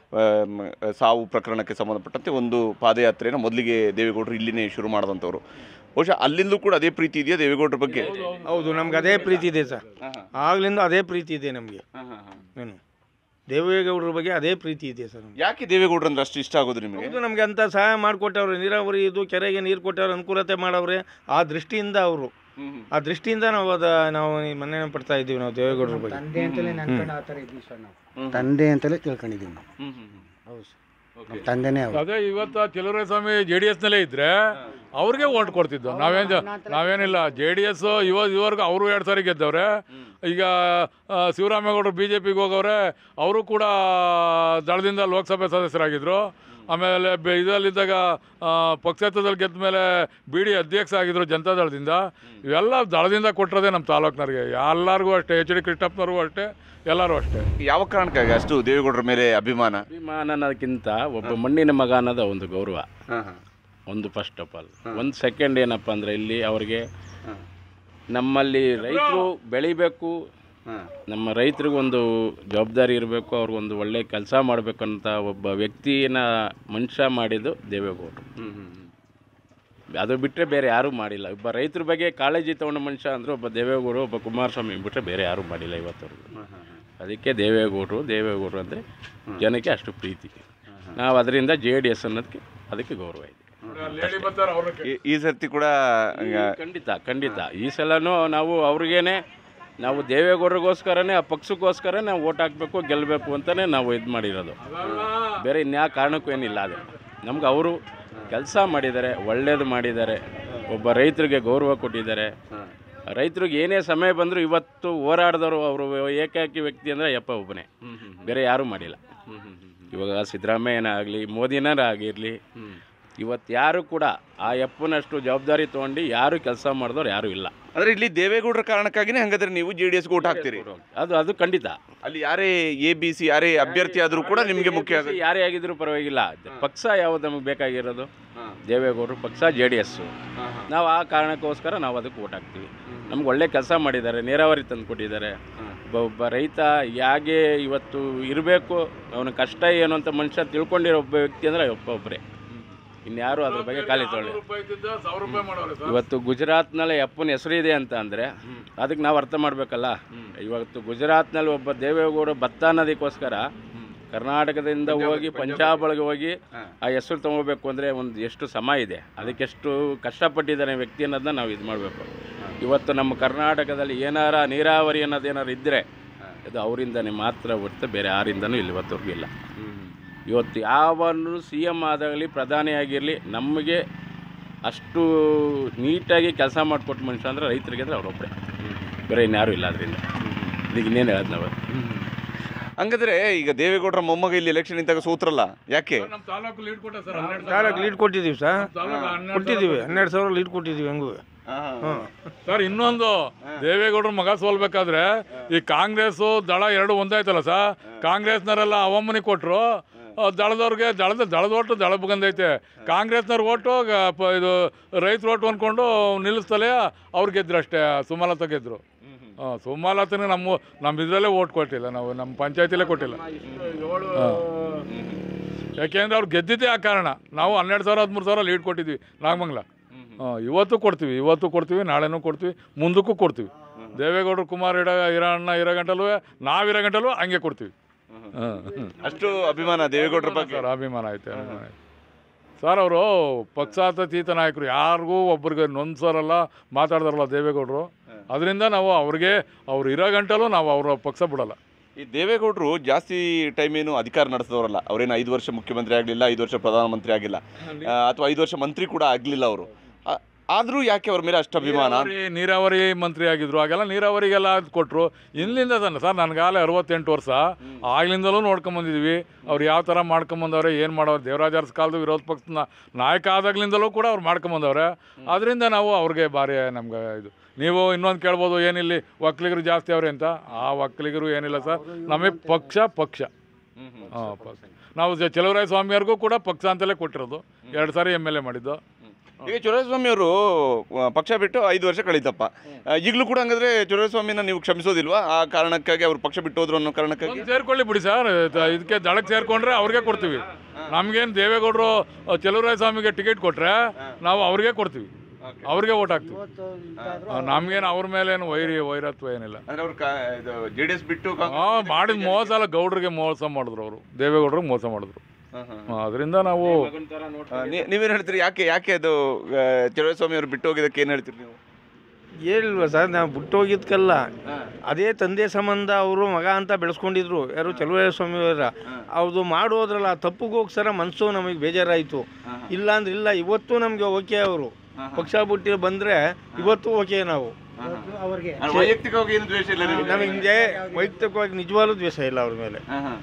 Speaker 1: ಸಾವು ಪ್ರಕರಣಕ್ಕೆ ಸಂಬಂಧಪಟ್ಟಂತೆ ಒಂದು ಪಾದಯಾತ್ರೆನ ಮೊದಲಿಗೆ ದೇವೇಗೌಡರು ಇಲ್ಲಿನೇ ಶುರು ಮಾಡಿದಂಥವ್ರು. ಬಹುಶಃ ಅಲ್ಲಿಂದಲೂ ಕೂಡ ಅದೇ ಪ್ರೀತಿ ಇದೆಯಾ ದೇವೇಗೌಡರ ಬಗ್ಗೆ?
Speaker 18: ಹೌದು, ನಮ್ಗೆ ಅದೇ ಪ್ರೀತಿ ಇದೆ ಸರ್. ಆಗ್ಲಿಂದ ಅದೇ ಪ್ರೀತಿ ಇದೆ ನಮಗೆ. ಏನು ದೇವೇಗೌಡರ ಬಗ್ಗೆ ಅದೇ ಪ್ರೀತಿ ಇದೆ ಸರ್.
Speaker 1: ಯಾಕೆ ದೇವೇಗೌಡರು ಅಂದ್ರೆ ಅಷ್ಟು ಇಷ್ಟ ಆಗೋದು ನಿಮಗೆ?
Speaker 18: ಹೌದು, ನಮಗೆ ಅಂತ ಸಹಾಯ ಮಾಡಿಕೊಟ್ಟವ್ರೆ. ನೀರಾವರಿ ಇದು ಕೆರೆಗೆ ನೀರು ಕೊಟ್ಟವ್ರೆ, ಅನುಕೂಲತೆ ಮಾಡವ್ರೆ. ಆ ದೃಷ್ಟಿಯಿಂದ ಅವರು ಆ ದೃಷ್ಟಿಯಿಂದ ನಾವು ಅದ ನಾವು ಮನೆ ಪಡ್ತಾ ಇದ್ದೀವಿ ನಾವು ದೇವೇಗೌಡರ ಬಗ್ಗೆ.
Speaker 20: ತಂದೆ ಅಂತಲೇ ನೆನ್ಕೊಂಡು ಆ ಥರ ಇದ್ದೀವಿ ಸರ್ ನಾವು. ತಂದೆ ಅಂತಲೇ ತಿಳ್ಕೊಂಡಿದ್ದೀವಿ ನಾವು. ಹೌದು ಸರ್, ನಮ್ಮ ತಂದೆನೇ ಅವರು.
Speaker 19: ಅದೇ ಇವತ್ತು ಚಲುವರಾಯಸ್ವಾಮಿ ಜೆ ಡಿ ಎಸ್ನಲ್ಲೇ ಇದ್ದರೆ ಅವ್ರಿಗೆ ಓಟ್ ಕೊಡ್ತಿದ್ದು. ನಾವೇನು ನಾವೇನಿಲ್ಲ ಜೆ ಡಿ ಎಸ್ ಇವ ಇವ್ರಿಗೆ ಅವರು ಎರಡು ಸಾರಿ ಗೆದ್ದವ್ರೆ. ಈಗ ಶಿವರಾಮೇಗೌಡರು ಬಿ ಜೆ ಪಿಗೆ ಹೋಗವ್ರೆ, ಅವರು ಕೂಡ ದಳದಿಂದ ಲೋಕಸಭೆ ಸದಸ್ಯರಾಗಿದ್ದರು. ಆಮೇಲೆ ಬೆ ಇದರಲ್ಲಿದ್ದಾಗ ಪಕ್ಷೇತರದಲ್ಲಿ ಗೆದ್ದ ಮೇಲೆ ಬಿ ಡಿ ಅಧ್ಯಕ್ಷ ಆಗಿದ್ದರು ಜನತಾದಳದಿಂದ. ಇವೆಲ್ಲ ದಳದಿಂದ ಕೊಟ್ಟಿರೋದೇ ನಮ್ಮ ತಾಲೂಕಿನವ್ರಿಗೆ. ಎಲ್ಲರಿಗೂ ಅಷ್ಟೇ, ಎಚ್ ಡಿ ಕೃಷ್ಣಪ್ಪನವ್ರಿಗೂ ಅಷ್ಟೇ, ಎಲ್ಲರೂ ಅಷ್ಟೇ.
Speaker 1: ಯಾವ ಕಾರಣಕ್ಕಾಗಿ ಅಷ್ಟು ದೇವೇಗೌಡರ ಮೇಲೆ ಅಭಿಮಾನ?
Speaker 21: ಅಭಿಮಾನ ಅನ್ನೋದಕ್ಕಿಂತ ಒಬ್ಬ ಮಣ್ಣಿನ ಮಗ ಅನ್ನೋದು ಒಂದು ಗೌರವ. ಒಂದು ಫಸ್ಟ್ ಆಫ್ ಆಲ್. ಒಂದು ಸೆಕೆಂಡ್ ಏನಪ್ಪ ಅಂದರೆ ಇಲ್ಲಿ ಅವ್ರಿಗೆ ನಮ್ಮಲ್ಲಿ ರೈತರು ಬೆಳಿಬೇಕು, ನಮ್ಮ ರೈತರಿಗೊಂದು ಜವಾಬ್ದಾರಿ ಇರಬೇಕು, ಅವ್ರಿಗೊಂದು ಒಳ್ಳೆ ಕೆಲಸ ಮಾಡಬೇಕಂತ ಒಬ್ಬ ವ್ಯಕ್ತಿನ ಮನುಷ್ಯ ಮಾಡಿದ್ದು ದೇವೇಗೌಡರು. ಅದು ಬಿಟ್ಟರೆ ಬೇರೆ ಯಾರೂ ಮಾಡಿಲ್ಲ. ಒಬ್ಬ ರೈತರ ಬಗ್ಗೆ ಕಾಳಜಿ ತೊಗೊಂಡ ಮನುಷ್ಯ ಅಂದರೆ ಒಬ್ಬ ದೇವೇಗೌಡರು, ಒಬ್ಬ ಕುಮಾರಸ್ವಾಮಿ ಬಿಟ್ಟರೆ ಬೇರೆ ಯಾರೂ ಮಾಡಿಲ್ಲ ಇವತ್ತವರೆಗೂ. ಅದಕ್ಕೆ ದೇವೇಗೌಡರು ದೇವೇಗೌಡರು ಅಂದರೆ ಜನಕ್ಕೆ ಅಷ್ಟು ಪ್ರೀತಿ. ನಾವು ಅದರಿಂದ ಜೆ ಡಿ ಎಸ್ ಅನ್ನೋದಕ್ಕೆ ಅದಕ್ಕೆ ಗೌರವ ಇದೆ.
Speaker 1: ಈ ಸರ್ತಿ ಕೂಡ
Speaker 21: ಖಂಡಿತ ಖಂಡಿತ ಈ ಸಲನೂ ನಾವು ಅವ್ರಿಗೇನೆ ನಾವು ದೇವೇಗೌಡರಿಗೋಸ್ಕರನೇ ಆ ಪಕ್ಷಕ್ಕೋಸ್ಕರ ನಾವು ಓಟ್ ಹಾಕಬೇಕು, ಗೆಲ್ಲಬೇಕು ಅಂತಲೇ ನಾವು ಇದು ಮಾಡಿರೋದು. ಬೇರೆ ಇನ್ಯಾವ ಕಾರಣಕ್ಕೂ ಏನಿಲ್ಲ. ಅದು ನಮ್ಗೆ ಅವರು ಕೆಲಸ ಮಾಡಿದ್ದಾರೆ, ಒಳ್ಳೆಯದು ಮಾಡಿದ್ದಾರೆ, ಒಬ್ಬ ರೈತರಿಗೆ ಗೌರವ ಕೊಟ್ಟಿದ್ದಾರೆ. ರೈತರಿಗೆ ಏನೇ ಸಮಯ ಬಂದರೂ ಇವತ್ತು ಹೋರಾಡಿದವರು ಅವರು ಏಕಾಕಿ ವ್ಯಕ್ತಿ ಅಂದರೆ ಯಪ್ಪ ಒಬ್ಬನೇ, ಬೇರೆ ಯಾರೂ ಮಾಡಿಲ್ಲ. ಇವಾಗ ಸಿದ್ದರಾಮಯ್ಯನ ಆಗಲಿ ಮೋದಿನಾರ ಆಗಿರಲಿ, ಇವತ್ತು ಯಾರು ಕೂಡ ಆ ಯಪ್ಪನಷ್ಟು ಜವಾಬ್ದಾರಿ ತೊಗೊಂಡು ಯಾರು ಕೆಲಸ ಮಾಡಿದವ್ರು ಯಾರೂ ಇಲ್ಲ.
Speaker 1: ಆದರೆ ಇಲ್ಲಿ ದೇವೇಗೌಡರ ಕಾರಣಕ್ಕಾಗಿನೇ ಹಂಗಾದ್ರೆ ನೀವು ಜೆ ಡಿ ಎಸ್ಗೆ ಓಟ್ ಹಾಕ್ತೀರಿ?
Speaker 21: ಅದು ಅದು ಖಂಡಿತ.
Speaker 1: ಅಲ್ಲಿ ಯಾರೇ ಎ ಬಿ ಸಿ ಯಾರೇ ಅಭ್ಯರ್ಥಿ ಆದರೂ ಕೂಡ ನಿಮಗೆ ಮುಖ್ಯ ಆಗುತ್ತೆ?
Speaker 21: ಯಾರೇ ಆಗಿದ್ರೂ ಪರವಾಗಿಲ್ಲ. ಪಕ್ಷ ಯಾವುದು ನಮಗೆ ಬೇಕಾಗಿರೋದು? ದೇವೇಗೌಡರು ಪಕ್ಷ ಜೆ ಡಿ ಎಸ್ಸು. ನಾವು ಆ ಕಾರಣಕ್ಕೋಸ್ಕರ ನಾವು ಅದಕ್ಕೆ ಓಟ್ ಹಾಕ್ತೀವಿ. ನಮ್ಗೆ ಒಳ್ಳೆ ಕೆಲಸ ಮಾಡಿದ್ದಾರೆ, ನೀರಾವರಿ ತಂದು ಕೊಟ್ಟಿದ್ದಾರೆ. ಒಬ್ಬ ಒಬ್ಬ ರೈತ ಹೇಗೆ ಇವತ್ತು ಇರಬೇಕು, ಅವನ ಕಷ್ಟ ಏನು ಅಂತ ಮನುಷ್ಯ ತಿಳ್ಕೊಂಡಿರೋ ಒಬ್ಬ ವ್ಯಕ್ತಿ ಅಂದರೆ ಒಬ್ಬ ಒಬ್ಬರೇ, ಇನ್ಯಾರು ಅದ್ರ ಬಗ್ಗೆ ಖಾಲಿ ತೊಗೊಳ್ಳಿ. ಇವತ್ತು ಗುಜರಾತ್ನಲ್ಲಿ ಅಪ್ಪನ ಹೆಸರಿದೆ ಅಂತ ಅಂದರೆ ಅದಕ್ಕೆ ನಾವು ಅರ್ಥ ಮಾಡಬೇಕಲ್ಲ. ಇವತ್ತು ಗುಜರಾತ್ನಲ್ಲಿ ಒಬ್ಬ ದೇವೇಗೌಡ ಭತ್ತ ಅನ್ನೋದಕ್ಕೋಸ್ಕರ ಕರ್ನಾಟಕದಿಂದ ಹೋಗಿ ಪಂಜಾಬ್ ಒಳಗೆ ಹೋಗಿ ಆ ಹೆಸರು ತೊಗೋಬೇಕು ಅಂದರೆ ಒಂದು ಎಷ್ಟು ಸಮಯ ಇದೆ, ಅದಕ್ಕೆಷ್ಟು ಕಷ್ಟಪಟ್ಟಿದ್ದಾನೆ ವ್ಯಕ್ತಿ ಅನ್ನೋದನ್ನ ನಾವು ಇದು ಮಾಡಬೇಕು. ಇವತ್ತು ನಮ್ಮ ಕರ್ನಾಟಕದಲ್ಲಿ ಏನಾರ ನೀರಾವರಿ ಅನ್ನೋದೇನಾರು ಇದ್ದರೆ ಅದು ಅವರಿಂದನೇ ಮಾತ್ರ ಹೊರತು ಬೇರೆ ಯಾರಿಂದನೂ ಇಲ್ಲಿ ಇವತ್ತವರೆಗೂ ಇಲ್ಲ. ಇವತ್ತು ಯಾವನು ಸಿ ಎಮ್ ಆದಾಗಲಿ ಪ್ರಧಾನಿ ಆಗಿರಲಿ ನಮಗೆ ಅಷ್ಟು ನೀಟಾಗಿ ಕೆಲಸ ಮಾಡಿಕೊಟ್ಟು ಮನುಷ್ಯ ಅಂದರೆ ರೈತರಿಗೆ ಅಂದರೆ ಅವರೊಬ್ಬರೇ, ಬೇರೆ ಇನ್ಯಾರೂ ಇಲ್ಲ. ಅದರಿಂದ ಇದಕ್ಕೆ ಇನ್ನೇನು ಹೇಳೋದು ನಾವು?
Speaker 1: ಹಂಗಾದ್ರೆ ಈಗ ದೇವೇಗೌಡರ ಮೊಮ್ಮಗ ಇಲ್ಲಿ ಎಲೆಕ್ಷನ್ ನಿಂತಾಗ ಸೋತ್ರಲ್ಲ, ಯಾಕೆ?
Speaker 18: ತಾಲೂಕು ಲೀಡ್ ಕೊಟ್ಟಿದ್ದೀವಿ ಸರ್, ಕೊಟ್ಟಿದ್ದೀವಿ ಹನ್ನೆರಡು ಸಾವಿರ ಲೀಡ್ ಕೊಟ್ಟಿದ್ದೀವಿ. ಹೆಂಗೂ
Speaker 19: ಸರ್ ಇನ್ನೊಂದು ದೇವೇಗೌಡರ ಮಗ ಸೋಲ್ಬೇಕಾದ್ರೆ ಈ ಕಾಂಗ್ರೆಸ್ಸು ದಳ ಎರಡು ಒಂದಾಯ್ತಲ್ಲ ಸರ್, ಕಾಂಗ್ರೆಸ್ನವರೆಲ್ಲ ಅವಮ್ಮನಿ ಕೊಟ್ಟರು, ದಳದವ್ರಿಗೆ ದಳದ ದಳದ ಓಟು ದಳ ಬಂದೈತೆ. ಕಾಂಗ್ರೆಸ್ನವ್ರ ಓಟು ಇದು ರೈತರ ಓಟು ಅಂದ್ಕೊಂಡು ನಿಲ್ಲಿಸ್ತಲೇ ಅವ್ರು ಗೆದ್ರು ಅಷ್ಟೇ. ಸುಮಲತಾ ಗೆದ್ರು. ಹಾಂ, ಸುಮಲತಾನೇ ನಮ್ಮ ನಮ್ಮ ಇದರಲ್ಲೇ ಓಟ್ ಕೊಟ್ಟಿಲ್ಲ, ನಾವು ನಮ್ಮ ಪಂಚಾಯತಿಲೇ ಕೊಟ್ಟಿಲ್ಲ. ಯಾಕೆಂದರೆ ಅವ್ರು ಗೆದ್ದಿದ್ದೇ ಆ ಕಾರಣ. ನಾವು ಹನ್ನೆರಡು ಸಾವಿರ ಹದಿಮೂರು ಸಾವಿರ ಲೀಡ್ ಕೊಟ್ಟಿದ್ವಿ ನಾಗಮಂಗಲ. ಹಾಂ, ಇವತ್ತು ಕೊಡ್ತೀವಿ, ಇವತ್ತು ಕೊಡ್ತೀವಿ, ನಾಳೆನೂ ಕೊಡ್ತೀವಿ, ಮುಂದಕ್ಕೂ ಕೊಡ್ತೀವಿ. ದೇವೇಗೌಡರು ಕುಮಾರ್ ಇಡ ಇರಣ್ಣ ಇರೋ ಗಂಟಲು ನಾವಿರೋ ಗಂಟಲು ಹಂಗೆ ಕೊಡ್ತೀವಿ. ಹಾಂ,
Speaker 1: ಅಷ್ಟು ಅಭಿಮಾನ ದೇವೇಗೌಡರ ಬಗ್ಗೆ.
Speaker 19: ಸರ್ ಅಭಿಮಾನ ಐತೆ, ಅಭಿಮಾನ ಐತೆ ಸರ್. ಅವರು ಪಕ್ಷಾತೀತ ನಾಯಕರು, ಯಾರಿಗೂ ಒಬ್ರಿಗೆ ನೊಂದ್ಸರಲ್ಲ, ಮಾತಾಡ್ದಾರಲ್ಲ ದೇವೇಗೌಡರು. ಅದರಿಂದ ನಾವು ಅವ್ರಿಗೆ ಅವ್ರು ಇರೋ ಗಂಟಲು ನಾವು ಅವರ ಪಕ್ಷ ಬಿಡಲ್ಲ.
Speaker 1: ಈ ದೇವೇಗೌಡರು ಜಾಸ್ತಿ ಟೈಮ್ ಏನು ಅಧಿಕಾರ ನಡೆಸಿದವರಲ್ಲ. ಅವರೇನು ಐದು ವರ್ಷ ಮುಖ್ಯಮಂತ್ರಿ ಆಗಲಿಲ್ಲ, ಐದು ವರ್ಷ ಪ್ರಧಾನಮಂತ್ರಿ ಆಗಿಲ್ಲ, ಅಥವಾ ಐದು ವರ್ಷ ಮಂತ್ರಿ ಕೂಡ ಆಗಲಿಲ್ಲ ಅವರು. ಆದರೂ ಯಾಕೆ ಅವ್ರ ಮೇಲೆ ಅಷ್ಟು ಅಭಿಮಾನ?
Speaker 19: ನೀರಾವರಿ ಮಂತ್ರಿ ಆಗಿದ್ರು, ಆಗೆಲ್ಲ ನೀರಾವರಿಗೆಲ್ಲ ಕೊಟ್ಟರು. ಇಲ್ಲಿಂದ ತಾನೆ ಸರ್, ನನಗಾಲೇ ಅರವತ್ತೆಂಟು ವರ್ಷ, ಆಗ್ಲಿಂದಲೂ ನೋಡ್ಕೊಂಬಂದಿದ್ವಿ ಅವ್ರು ಯಾವ ಥರ ಮಾಡ್ಕೊಂಬಂದವ್ರೆ, ಏನು ಮಾಡೋರು. ದೇವರಾಜ ಅರಸ್ ಕಾಲದ ವಿರೋಧ ಪಕ್ಷದ ನಾಯಕ ಆದಾಗ್ಲಿಂದಲೂ ಕೂಡ ಅವ್ರು ಮಾಡ್ಕೊಂಬಂದವ್ರೆ. ಅದರಿಂದ ನಾವು ಅವ್ರಿಗೆ ಭಾರಿ ನಮ್ಗೆ ಇದು. ನೀವು ಇನ್ನೊಂದು ಕೇಳ್ಬೋದು, ಏನಿಲ್ಲಿ ಒಕ್ಕಲಿಗರು ಜಾಸ್ತಿ ಅವ್ರೆ ಅಂತ. ಆ ಒಕ್ಕಲಿಗರು ಏನಿಲ್ಲ ಸರ್, ನಮಗೆ ಪಕ್ಷ ಪಕ್ಷ ಹಾಂ ಪಕ್ಷ. ನಾವು ಚಲುವರಾಯ ಸ್ವಾಮಿಯವ್ರಿಗೂ ಕೂಡ ಪಕ್ಷ ಅಂತಲೇ ಕೊಟ್ಟಿರೋದು, ಎರಡು ಸಾರಿ ಎಮ್ ಎಲ್ ಎ ಮಾಡಿದ್ದು.
Speaker 1: ಈಗ ಚಲುವರಾಯಸ್ವಾಮಿ ಅವರು ಪಕ್ಷ ಬಿಟ್ಟು ಐದು ವರ್ಷ ಕಳೀತಪ್ಪ. ಈಗಲೂ ಕೂಡ ಹಂಗಾದ್ರೆ ಚಲುವರಾಯಸ್ವಾಮಿನ ನೀವು ಕ್ಷಮಿಸೋದಿಲ್ವಾ? ಆ ಕಾರಣಕ್ಕಾಗಿ ಅವ್ರು ಪಕ್ಷ ಬಿಟ್ಟು ಹೋದ್ರು ಅನ್ನೋ ಕಾರಣಕ್ಕಾಗಿ
Speaker 19: ಸೇರ್ಕೊಳ್ಳಿ ಬಿಡಿ ಸರ್, ಇದಕ್ಕೆ ದಳಕ್ಕೆ ಸೇರ್ಕೊಂಡ್ರೆ ಅವ್ರಿಗೆ ಕೊಡ್ತೀವಿ. ನಮಗೇನು ದೇವೇಗೌಡರು ಚಲುವರಾಯಸ್ವಾಮಿಗೆ ಟಿಕೆಟ್ ಕೊಟ್ಟರೆ ನಾವು ಅವ್ರಿಗೆ ಕೊಡ್ತೀವಿ, ಅವ್ರಿಗೆ ಓಟ್ ಹಾಕ್ತೀವಿ. ನಮ್ಗೇನು ಅವ್ರ ಮೇಲೆ ಏನು ವೈರಿ ವೈರತ್ವ ಏನಿಲ್ಲ.
Speaker 1: ಜೆ ಡಿ ಎಸ್ ಬಿಟ್ಟು
Speaker 19: ಹಾಂ, ಮಾಡಿದ ಮೋಸ ಅಲ್ಲ, ಗೌಡ್ರಿಗೆ ಮೋಸ ಮಾಡಿದ್ರು ಅವರು, ದೇವೇಗೌಡರಿಗೆ ಮೋಸ ಮಾಡಿದ್ರು. ಅದರಿಂದ ನಾವು
Speaker 1: ನೀವೇನು ಹೇಳ್ತೀರಿ? ಯಾಕೆ ಯಾಕೆ ಅದು ಚಲುವರಾಯಸ್ವಾಮಿ ಅವರು ಬಿಟ್ಟು ಹೋಗಿದ್ದಕ್ಕೆ ಏನು ಹೇಳ್ತೀರಿ ನೀವು?
Speaker 18: ಹೇಳಿಲ್ವ ಸರ್, ನಾವು ಬಿಟ್ಟು ಹೋಗಿದ್ಕಲ್ಲ, ಅದೇ ತಂದೆ ಸಂಬಂಧ ಅವರು ಮಗ ಅಂತ ಬೆಳೆಸ್ಕೊಂಡಿದ್ರು ಯಾರು ಚಲುವರಾಯಸ್ವಾಮಿ ಅವರ. ಅವ್ರದ್ದು ಮಾಡೋದ್ರಲ್ಲ ತಪ್ಪಿಗೋಸ್ಕರ ಮನಸ್ಸು ನಮಗೆ ಬೇಜಾರಾಯಿತು. ಇಲ್ಲ ಅಂದ್ರೆ ಇಲ್ಲ, ಇವತ್ತು ನಮಗೆ ಓಕೆ. ಅವರು ಪಕ್ಷ ಬಿಟ್ಟು ಬಂದರೆ ಇವತ್ತು ಓಕೆ. ನಾವು
Speaker 1: ವೈಯಕ್ತಿಕವಾಗಿ ಏನು ದ್ವೇಷ ಇಲ್ಲ
Speaker 18: ನಮಗೆ, ವೈಯಕ್ತಿಕವಾಗಿ ನಿಜವಾಗ್ಲೂ ದ್ವೇಷ ಇಲ್ಲ ಅವ್ರ ಮೇಲೆ.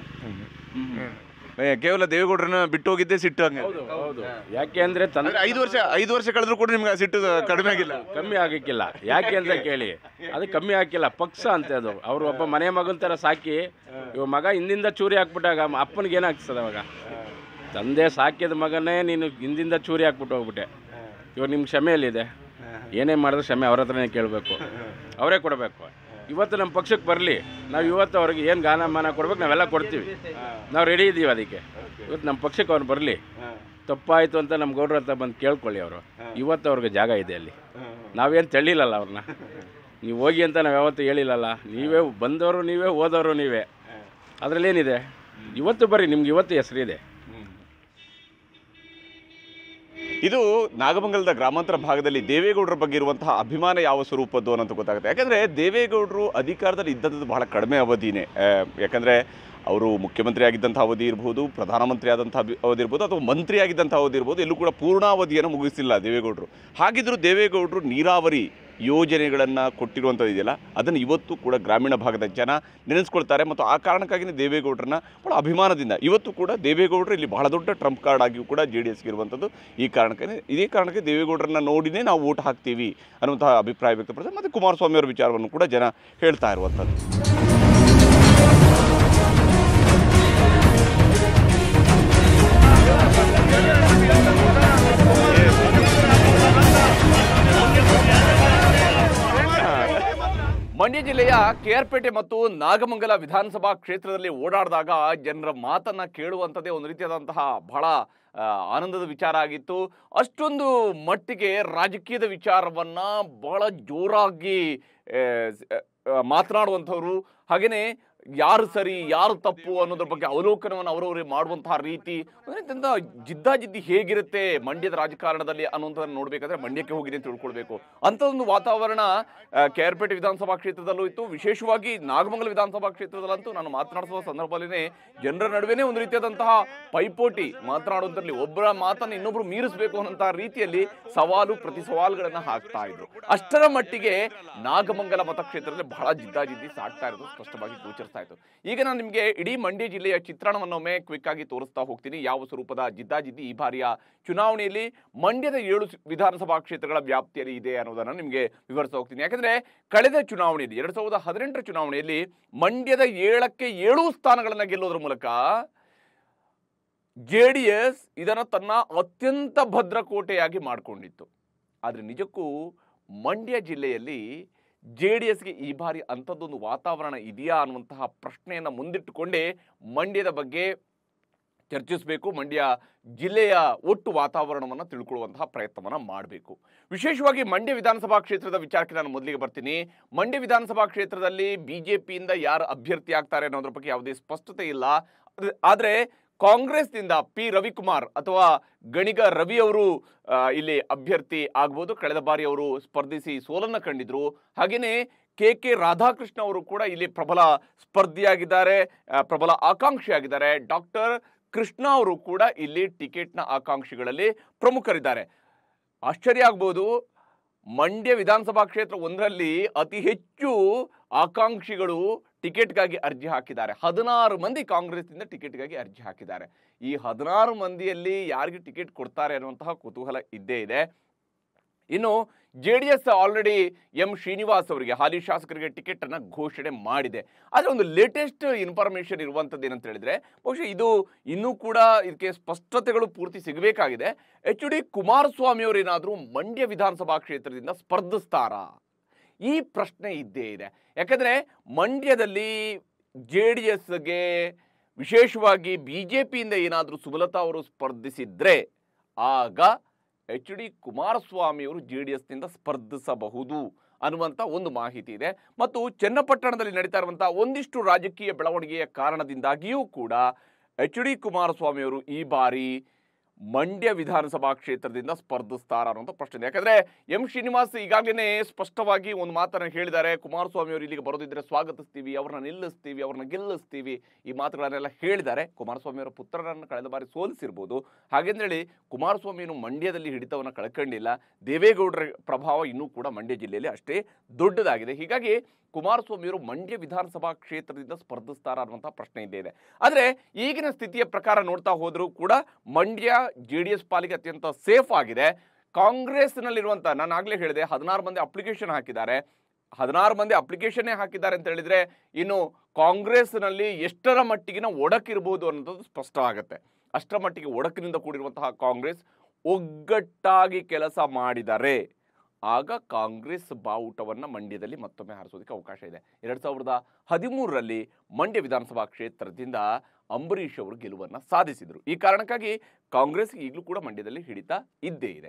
Speaker 1: ಕೇವಲ ದೇವೇಗೌಡರನ್ನ ಬಿಟ್ಟು ಹೋಗಿದ್ದೆ ಸಿಟ್ಟು ಹಂಗೆ.
Speaker 21: ಯಾಕೆ ಅಂದರೆ ತಂದೆ
Speaker 1: ಐದು ವರ್ಷ ಐದು ವರ್ಷ ಕಳೆದ್ರು ಕೂಡ ನಿಮ್ಗೆ ಸಿಟ್ಟು ಕಡಿಮೆ ಆಗಿಲ್ಲ?
Speaker 21: ಕಮ್ಮಿ ಆಗಕ್ಕಿಲ್ಲ. ಯಾಕೆ ಅಂತ ಕೇಳಿ, ಅದು ಕಮ್ಮಿ ಆಗಿಲ್ಲ, ಪಕ್ಷ ಅಂತ ಅದು. ಅವರು ಒಬ್ಬ ಮನೆ ಮಗನ ಥರ ಸಾಕಿ, ಇವ ಮಗ ಹಿಂದಿಂದ ಚೂರಿ ಹಾಕ್ಬಿಟ್ಟಾಗ ಅಪ್ಪನಿಗೆ ಏನಾಗ್ತದೆ ಅವಾಗ? ತಂದೆ ಸಾಕಿದ ಮಗನೇ ನೀನು ಹಿಂದಿಂದ ಚೂರಿ ಹಾಕ್ಬಿಟ್ಟು ಹೋಗ್ಬಿಟ್ಟೆ. ಇವಾಗ ನಿಮ್ಗೆ ಕ್ಷಮೆಯಲ್ಲಿದೆ, ಏನೇ ಮಾಡಿದ್ರೆ ಕ್ಷಮೆ ಅವ್ರ ಹತ್ರನೇ ಕೇಳಬೇಕು, ಅವರೇ ಕೊಡಬೇಕು. ಇವತ್ತು ನಮ್ಮ ಪಕ್ಷಕ್ಕೆ ಬರಲಿ, ನಾವು ಇವತ್ತು ಅವ್ರಿಗೆ ಏನು ಗಾನ ಮಾನ ಕೊಡ್ಬೇಕು ನಾವೆಲ್ಲ ಕೊಡ್ತೀವಿ, ನಾವು ರೆಡಿ ಇದ್ದೀವಿ ಅದಕ್ಕೆ. ಇವತ್ತು ನಮ್ಮ ಪಕ್ಷಕ್ಕೆ ಅವ್ರು ಬರಲಿ, ತಪ್ಪಾಯಿತು ಅಂತ ನಮ್ಮ ಗೌಡ್ರ ಹತ್ರ ಬಂದು ಕೇಳ್ಕೊಳ್ಳಿ. ಅವರು ಇವತ್ತು ಅವ್ರಿಗೆ ಜಾಗ ಇದೆ ಅಲ್ಲಿ, ನಾವೇನು ತಳ್ಳಿಲ್ಲಲ್ಲ ಅವ್ರನ್ನ. ನೀವು ಹೋಗಿ ಅಂತ ನಾವು ಯಾವತ್ತೂ ಹೇಳಿಲ್ಲಲ್ಲ. ನೀವೇ ಬಂದವರು ನೀವೇ, ಹೋದವರು ನೀವೇ, ಅದರಲ್ಲೇನಿದೆ. ಇವತ್ತು ಬರ್ರಿ, ನಿಮ್ಗೆ ಇವತ್ತು ಹೆಸರಿದೆ.
Speaker 1: ಇದು ನಾಗಮಂಗಲದ ಗ್ರಾಮಾಂತರ ಭಾಗದಲ್ಲಿ ದೇವೇಗೌಡರ ಬಗ್ಗೆ ಇರುವಂತಹ ಅಭಿಮಾನ ಯಾವ ಸ್ವರೂಪದ್ದು ಅನ್ನೋದು ಗೊತ್ತಾಗುತ್ತೆ. ಯಾಕಂದರೆ ದೇವೇಗೌಡರು ಅಧಿಕಾರದಲ್ಲಿ ಇದ್ದದ್ದು ಬಹಳ ಕಡಿಮೆ ಅವಧಿನೇ. ಯಾಕಂದರೆ ಅವರು ಮುಖ್ಯಮಂತ್ರಿ ಆಗಿದ್ದಂಥ ಅವಧಿ ಇರ್ಬೋದು, ಪ್ರಧಾನಮಂತ್ರಿ ಆದಂಥ ಅವಧಿ ಇರ್ಬೋದು, ಅಥವಾ ಮಂತ್ರಿ ಆಗಿದ್ದಂಥ ಅವಧಿ ಇರ್ಬೋದು, ಎಲ್ಲೂ ಕೂಡ ಪೂರ್ಣಾವಧಿಯನ್ನು ಮುಗಿಸಿಲ್ಲ ದೇವೇಗೌಡರು. ಹಾಗಿದ್ದರೂ ದೇವೇಗೌಡರು ನೀರಾವರಿ ಯೋಜನೆಗಳನ್ನು ಕೊಟ್ಟಿರುವಂಥದ್ದು ಇದೆಯಲ್ಲ, ಅದನ್ನು ಇವತ್ತು ಕೂಡ ಗ್ರಾಮೀಣ ಭಾಗದ ಜನ ನೆನೆಸ್ಕೊಳ್ತಾರೆ. ಮತ್ತು ಆ ಕಾರಣಕ್ಕಾಗಿಯೇ ದೇವೇಗೌಡರನ್ನ ಭಾಳ ಅಭಿಮಾನದಿಂದ ಇವತ್ತು ಕೂಡ ದೇವೇಗೌಡರು ಇಲ್ಲಿ ಬಹಳ ದೊಡ್ಡ ಟ್ರಂಪ್ ಕಾರ್ಡ್ ಆಗಿಯೂ ಕೂಡ ಜೆ ಡಿ ಎಸ್ಗೆ ಇರುವಂಥದ್ದು. ಈ ಕಾರಣಕ್ಕೆ ಇದೇ ಕಾರಣಕ್ಕೆ ದೇವೇಗೌಡರನ್ನ ನೋಡಿನೇ ನಾವು ವೋಟ್ ಹಾಕ್ತೀವಿ ಅನ್ನುವಂತಹ ಅಭಿಪ್ರಾಯ ವ್ಯಕ್ತಪಡಿಸಿದೆ. ಮತ್ತು ಕುಮಾರಸ್ವಾಮಿ ಅವರ ವಿಚಾರವನ್ನು ಕೂಡ ಜನ ಹೇಳ್ತಾ ಇರುವಂಥದ್ದು. ಮಂಡ್ಯ ಜಿಲ್ಲೆಯ ಕೆ ಆರ್ ಪೇಟೆ ಮತ್ತು ನಾಗಮಂಗಲ ವಿಧಾನಸಭಾ ಕ್ಷೇತ್ರದಲ್ಲಿ ಓಡಾಡಿದಾಗ ಜನರ ಮಾತನ್ನ ಕೇಳುವಂಥದ್ದೇ ಒಂದು ರೀತಿಯಾದಂತಹ ಬಹಳ ಆನಂದದ ವಿಚಾರ ಆಗಿತ್ತು. ಅಷ್ಟೊಂದು ಮಟ್ಟಿಗೆ ರಾಜಕೀಯದ ವಿಚಾರವನ್ನ ಬಹಳ ಜೋರಾಗಿ ಮಾತನಾಡುವಂಥವ್ರು, ಹಾಗೆಯೇ ಯಾರು ಸರಿ ಯಾರು ತಪ್ಪು ಅನ್ನೋದ್ರ ಬಗ್ಗೆ ಅವಲೋಕನವನ್ನು ಅವರವರೇ ಮಾಡುವಂತಹ ರೀತಿ, ಅದರಿಂದ ಜಿದ್ದಾಜಿದ್ದಿ ಹೇಗಿರುತ್ತೆ ಮಂಡ್ಯದ ರಾಜಕಾರಣದಲ್ಲಿ ಅನ್ನುವಂಥದ್ದನ್ನು ನೋಡಬೇಕಾದ್ರೆ ಮಂಡ್ಯಕ್ಕೆ ಹೋಗಿದೆ ಅಂತ ತಿಳ್ಕೊಳ್ಬೇಕು. ಅಂಥದ್ದೊಂದು ವಾತಾವರಣ ಕೆ ಆರ್ ಪೇಟೆ ವಿಧಾನಸಭಾ ಕ್ಷೇತ್ರದಲ್ಲೂ ಇತ್ತು. ವಿಶೇಷವಾಗಿ ನಾಗಮಂಗಲ ವಿಧಾನಸಭಾ ಕ್ಷೇತ್ರದಲ್ಲಂತೂ ನಾನು ಮಾತನಾಡಿಸುವ ಸಂದರ್ಭದಲ್ಲೇ ಜನರ ನಡುವೆನೇ ಒಂದು ರೀತಿಯಾದಂತಹ ಪೈಪೋಟಿ ಮಾತನಾಡುವಂಥರಲ್ಲಿ ಒಬ್ಬರ ಮಾತನ್ನು ಇನ್ನೊಬ್ರು ಮೀರಿಸಬೇಕು ಅನ್ನೋಂತಹ ರೀತಿಯಲ್ಲಿ ಸವಾಲು ಪ್ರತಿ ಸವಾಲುಗಳನ್ನು ಹಾಕ್ತಾ ಇದ್ರು. ಅಷ್ಟರ ಮಟ್ಟಿಗೆ ನಾಗಮಂಗಲ ಮತಕ್ಷೇತ್ರದಲ್ಲಿ ಬಹಳ ಜಿದ್ದಾಜಿದ್ದಿ ಸಾಕ್ತಾ ಇರೋದು ಸ್ಪಷ್ಟವಾಗಿ ಗೋಚರಿಸ್ತಾ ಇತ್ತು. ಈಗ ನಾನು ನಿಮಗೆ ಇಡೀ ಮಂಡ್ಯ ಜಿಲ್ಲೆಯ ಚಿತ್ರಣವನ್ನೊಮ್ಮೆ ಕ್ವಿಕ್ ಆಗಿ ತೋರಿಸ್ತಾ ಹೋಗ್ತೀನಿ. ಯಾವ ಸ್ವರೂಪದ ಜಿದ್ದಾಜಿದ್ದಿ ಈ ಬಾರಿಯ ಚುನಾವಣೆಯಲ್ಲಿ ಮಂಡ್ಯದ ಏಳು ವಿಧಾನಸಭಾ ಕ್ಷೇತ್ರಗಳ ವ್ಯಾಪ್ತಿಯಲ್ಲಿ ಇದೆ ಅನ್ನೋದನ್ನು ನಿಮಗೆ ವಿವರಿಸ್ತಾ ಹೋಗ್ತೀನಿ. ಯಾಕಂದ್ರೆ ಕಳೆದ ಚುನಾವಣೆಯಲ್ಲಿ ಎರಡ್ ಸಾವಿರದ ಹದಿನೆಂಟರ ಚುನಾವಣೆಯಲ್ಲಿ ಮಂಡ್ಯದ ಏಳಕ್ಕೆ ಏಳು ಸ್ಥಾನಗಳನ್ನು ಗೆಲ್ಲೋದ್ರ ಮೂಲಕ ಜೆ ಡಿ ಎಸ್ ಇದನ್ನು ತನ್ನ ಅತ್ಯಂತ ಭದ್ರಕೋಟೆಯಾಗಿ ಮಾಡಿಕೊಂಡಿತ್ತು. ಆದರೆ ನಿಜಕ್ಕೂ ಮಂಡ್ಯ ಜಿಲ್ಲೆಯಲ್ಲಿ ಜೆ ಡಿ ಎಸ್ಗೆ ಈ ಬಾರಿ ಅಂಥದ್ದೊಂದು ವಾತಾವರಣ ಇದೆಯಾ ಅನ್ನುವಂತಹ ಪ್ರಶ್ನೆಯನ್ನು ಮುಂದಿಟ್ಟುಕೊಂಡೇ ಮಂಡ್ಯದ ಬಗ್ಗೆ ಚರ್ಚಿಸಬೇಕು, ಮಂಡ್ಯ ಜಿಲ್ಲೆಯ ಒಟ್ಟು ವಾತಾವರಣವನ್ನು ತಿಳ್ಕೊಳ್ಳುವಂತಹ ಪ್ರಯತ್ನವನ್ನು ಮಾಡಬೇಕು. ವಿಶೇಷವಾಗಿ ಮಂಡ್ಯ ವಿಧಾನಸಭಾ ಕ್ಷೇತ್ರದ ವಿಚಾರಕ್ಕೆ ನಾನು ಮೊದಲಿಗೆ ಬರ್ತೀನಿ. ಮಂಡ್ಯ ವಿಧಾನಸಭಾ ಕ್ಷೇತ್ರದಲ್ಲಿ ಬಿ ಜೆ ಪಿಯಿಂದ ಯಾರು ಅಭ್ಯರ್ಥಿ ಆಗ್ತಾರೆ ಅನ್ನೋದ್ರ ಬಗ್ಗೆ ಯಾವುದೇ ಸ್ಪಷ್ಟತೆ ಇಲ್ಲ. ಆದರೆ ಕಾಂಗ್ರೆಸ್ನಿಂದ ಪಿ ರವಿಕುಮಾರ್ ಅಥವಾ ಗಣಿಗ ರವಿ ಅವರು ಇಲ್ಲಿ ಅಭ್ಯರ್ಥಿ ಆಗ್ಬೋದು. ಕಳೆದ ಬಾರಿ ಅವರು ಸ್ಪರ್ಧಿಸಿ ಸೋಲನ್ನು ಕಂಡಿದ್ರು. ಹಾಗೆಯೇ ಕೆ ಕೆ ರಾಧಾಕೃಷ್ಣ ಅವರು ಕೂಡ ಇಲ್ಲಿ ಪ್ರಬಲ ಸ್ಪರ್ಧಿಯಾಗಿದ್ದಾರೆ, ಪ್ರಬಲ ಆಕಾಂಕ್ಷಿಯಾಗಿದ್ದಾರೆ. ಡಾಕ್ಟರ್ ಕೃಷ್ಣ ಅವರು ಕೂಡ ಇಲ್ಲಿ ಟಿಕೆಟ್ನ ಆಕಾಂಕ್ಷಿಗಳಲ್ಲಿ ಪ್ರಮುಖರಿದ್ದಾರೆ. ಆಶ್ಚರ್ಯ ಆಗ್ಬೋದು, ಮಂಡ್ಯ ವಿಧಾನಸಭಾ ಕ್ಷೇತ್ರ ಒಂದರಲ್ಲಿ ಅತಿ ಹೆಚ್ಚು ಆಕಾಂಕ್ಷಿಗಳು ಟಿಕೆಟ್ಗಾಗಿ ಅರ್ಜಿ ಹಾಕಿದ್ದಾರೆ. ಹದಿನಾರು ಮಂದಿ ಕಾಂಗ್ರೆಸ್ನಿಂದ ಟಿಕೆಟ್ಗಾಗಿ ಅರ್ಜಿ ಹಾಕಿದ್ದಾರೆ. ಈ ಹದಿನಾರು ಮಂದಿಯಲ್ಲಿ ಯಾರಿಗೆ ಟಿಕೆಟ್ ಕೊಡ್ತಾರೆ ಅನ್ನುವಂತಹ ಕುತೂಹಲ ಇದ್ದೇ ಇದೆ. ಇನ್ನು J D S already M Srinivas ಅವರಿಗೆ, ಹಾಲಿ ಶಾಸಕರಿಗೆ ಟಿಕೆಟ್ ಅನ್ನು ಘೋಷಣೆ ಮಾಡಿದೆ. ಆದರೆ ಒಂದು ಲೇಟೆಸ್ಟ್ ಇನ್ಫಾರ್ಮೇಶನ್ ಇರುವಂಥದ್ದು ಏನಂತ ಹೇಳಿದ್ರೆ, ಬಹುಶಃ ಇದು ಇನ್ನೂ ಕೂಡ ಇದಕ್ಕೆ ಸ್ಪಷ್ಟತೆಗಳು ಪೂರ್ತಿ ಸಿಗಬೇಕಾಗಿದೆ. ಎಚ್ ಡಿ ಕುಮಾರಸ್ವಾಮಿ ಅವರು ಏನಾದರೂ ಮಂಡ್ಯ ವಿಧಾನಸಭಾ ಕ್ಷೇತ್ರದಿಂದ ಸ್ಪರ್ಧಿಸ್ತಾರಾ, ಈ ಪ್ರಶ್ನೆ ಇದ್ದೇ ಇದೆ. ಯಾಕಂದರೆ ಮಂಡ್ಯದಲ್ಲಿ ಜೆ ಡಿ ಎಸ್ಗೆ ವಿಶೇಷವಾಗಿ ಬಿ ಜೆ ಪಿಯಿಂದ ಏನಾದರೂ ಸುಮಲತಾ ಅವರು ಸ್ಪರ್ಧಿಸಿದ್ರೆ ಆಗ ಎಚ್ ಡಿ ಕುಮಾರಸ್ವಾಮಿಯವರು ಜೆ ಡಿ ಎಸ್ನಿಂದ ಸ್ಪರ್ಧಿಸಬಹುದು ಅನ್ನುವಂಥ ಒಂದು ಮಾಹಿತಿ ಇದೆ. ಮತ್ತು ಚನ್ನಪಟ್ಟಣದಲ್ಲಿ ನಡೀತಾ ಇರುವಂಥ ಒಂದಿಷ್ಟು ರಾಜಕೀಯ ಬೆಳವಣಿಗೆಯ ಕಾರಣದಿಂದಾಗಿಯೂ ಕೂಡ ಎಚ್ ಡಿ ಕುಮಾರಸ್ವಾಮಿಯವರು ಈ ಬಾರಿ ಮಂಡ್ಯ ವಿಧಾನಸಭಾ ಕ್ಷೇತ್ರದಿಂದ ಸ್ಪರ್ಧಿಸ್ತಾರ ಅನ್ನೋಂಥ ಪ್ರಶ್ನೆ ಇದೆ. ಯಾಕಂದರೆ ಎಂ ಶ್ರೀನಿವಾಸ್ ಈಗಾಗಲೇ ಸ್ಪಷ್ಟವಾಗಿ ಒಂದು ಮಾತನ್ನು ಹೇಳಿದ್ದಾರೆ. ಕುಮಾರಸ್ವಾಮಿ ಅವರು ಇಲ್ಲಿಗೆ ಬರೋದಿದ್ರೆ ಸ್ವಾಗತಿಸ್ತೀವಿ, ಅವ್ರನ್ನ ನಿಲ್ಲಿಸ್ತೀವಿ, ಅವ್ರನ್ನ ಗೆಲ್ಲಿಸ್ತೀವಿ, ಈ ಮಾತುಗಳನ್ನೆಲ್ಲ ಹೇಳಿದ್ದಾರೆ. ಕುಮಾರಸ್ವಾಮಿ ಅವರ ಪುತ್ರರನ್ನು ಕಳೆದ ಬಾರಿ ಸೋಲಿಸಿರ್ಬೋದು. ಹಾಗೆಂದೇಳಿ ಕುಮಾರಸ್ವಾಮಿಯನ್ನು ಮಂಡ್ಯದಲ್ಲಿ ಹಿಡಿತವನ್ನು ಕಳ್ಕೊಂಡಿಲ್ಲ. ದೇವೇಗೌಡರ ಪ್ರಭಾವ ಇನ್ನೂ ಕೂಡ ಮಂಡ್ಯ ಜಿಲ್ಲೆಯಲ್ಲಿ ಅಷ್ಟೇ ದೊಡ್ಡದಾಗಿದೆ. ಹೀಗಾಗಿ ಕುಮಾರಸ್ವಾಮಿಯವರು ಮಂಡ್ಯ ವಿಧಾನಸಭಾ ಕ್ಷೇತ್ರದಿಂದ ಸ್ಪರ್ಧಿಸ್ತಾರ ಅನ್ನುವಂಥ ಪ್ರಶ್ನೆ ಇದ್ದೇ ಇದೆ. ಆದರೆ ಈಗಿನ ಸ್ಥಿತಿಯ ಪ್ರಕಾರ ನೋಡ್ತಾ ಹೋದರೂ ಕೂಡ ಮಂಡ್ಯ ಜೆ ಡಿ ಎಸ್ ಪಾಲಿಗೆ ಅತ್ಯಂತ ಸೇಫ್ ಆಗಿದೆ. ಕಾಂಗ್ರೆಸ್ನಲ್ಲಿರುವಂಥ, ನಾನು ಆಗಲೇ ಹೇಳಿದೆ, ಹದಿನಾರು ಮಂದಿ ಅಪ್ಲಿಕೇಶನ್ ಹಾಕಿದ್ದಾರೆ. ಹದಿನಾರು ಮಂದಿ ಅಪ್ಲಿಕೇಶನ್ನೇ ಹಾಕಿದ್ದಾರೆ ಅಂತ ಹೇಳಿದರೆ ಇನ್ನು ಕಾಂಗ್ರೆಸ್ನಲ್ಲಿ ಎಷ್ಟರ ಮಟ್ಟಿಗಿನ ಒಡಕಿರ್ಬೋದು ಅನ್ನೋದು ಸ್ಪಷ್ಟ ಆಗುತ್ತೆ. ಅಷ್ಟರ ಮಟ್ಟಿಗೆ ಒಡಕಿನಿಂದ ಕೂಡಿರುವಂತಹ ಕಾಂಗ್ರೆಸ್ ಒಗ್ಗಟ್ಟಾಗಿ ಕೆಲಸ ಮಾಡಿದರೆ ಆಗ ಕಾಂಗ್ರೆಸ್ ಬಾವುಟವನ್ನು ಮಂಡ್ಯದಲ್ಲಿ ಮತ್ತೊಮ್ಮೆ ಹಾರಿಸೋದಕ್ಕೆ ಅವಕಾಶ ಇದೆ. ಎರಡು ಸಾವಿರದ ಹದಿಮೂರರಲ್ಲಿ ಮಂಡ್ಯ ವಿಧಾನಸಭಾ ಕ್ಷೇತ್ರದಿಂದ ಅಂಬರೀಷ್ ಅವರು ಗೆಲುವನ್ನು ಸಾಧಿಸಿದರು. ಈ ಕಾರಣಕ್ಕಾಗಿ ಕಾಂಗ್ರೆಸ್ ಈಗಲೂ ಕೂಡ ಮಂಡ್ಯದಲ್ಲಿ ಹಿಡಿತ ಇದ್ದೇ ಇದೆ.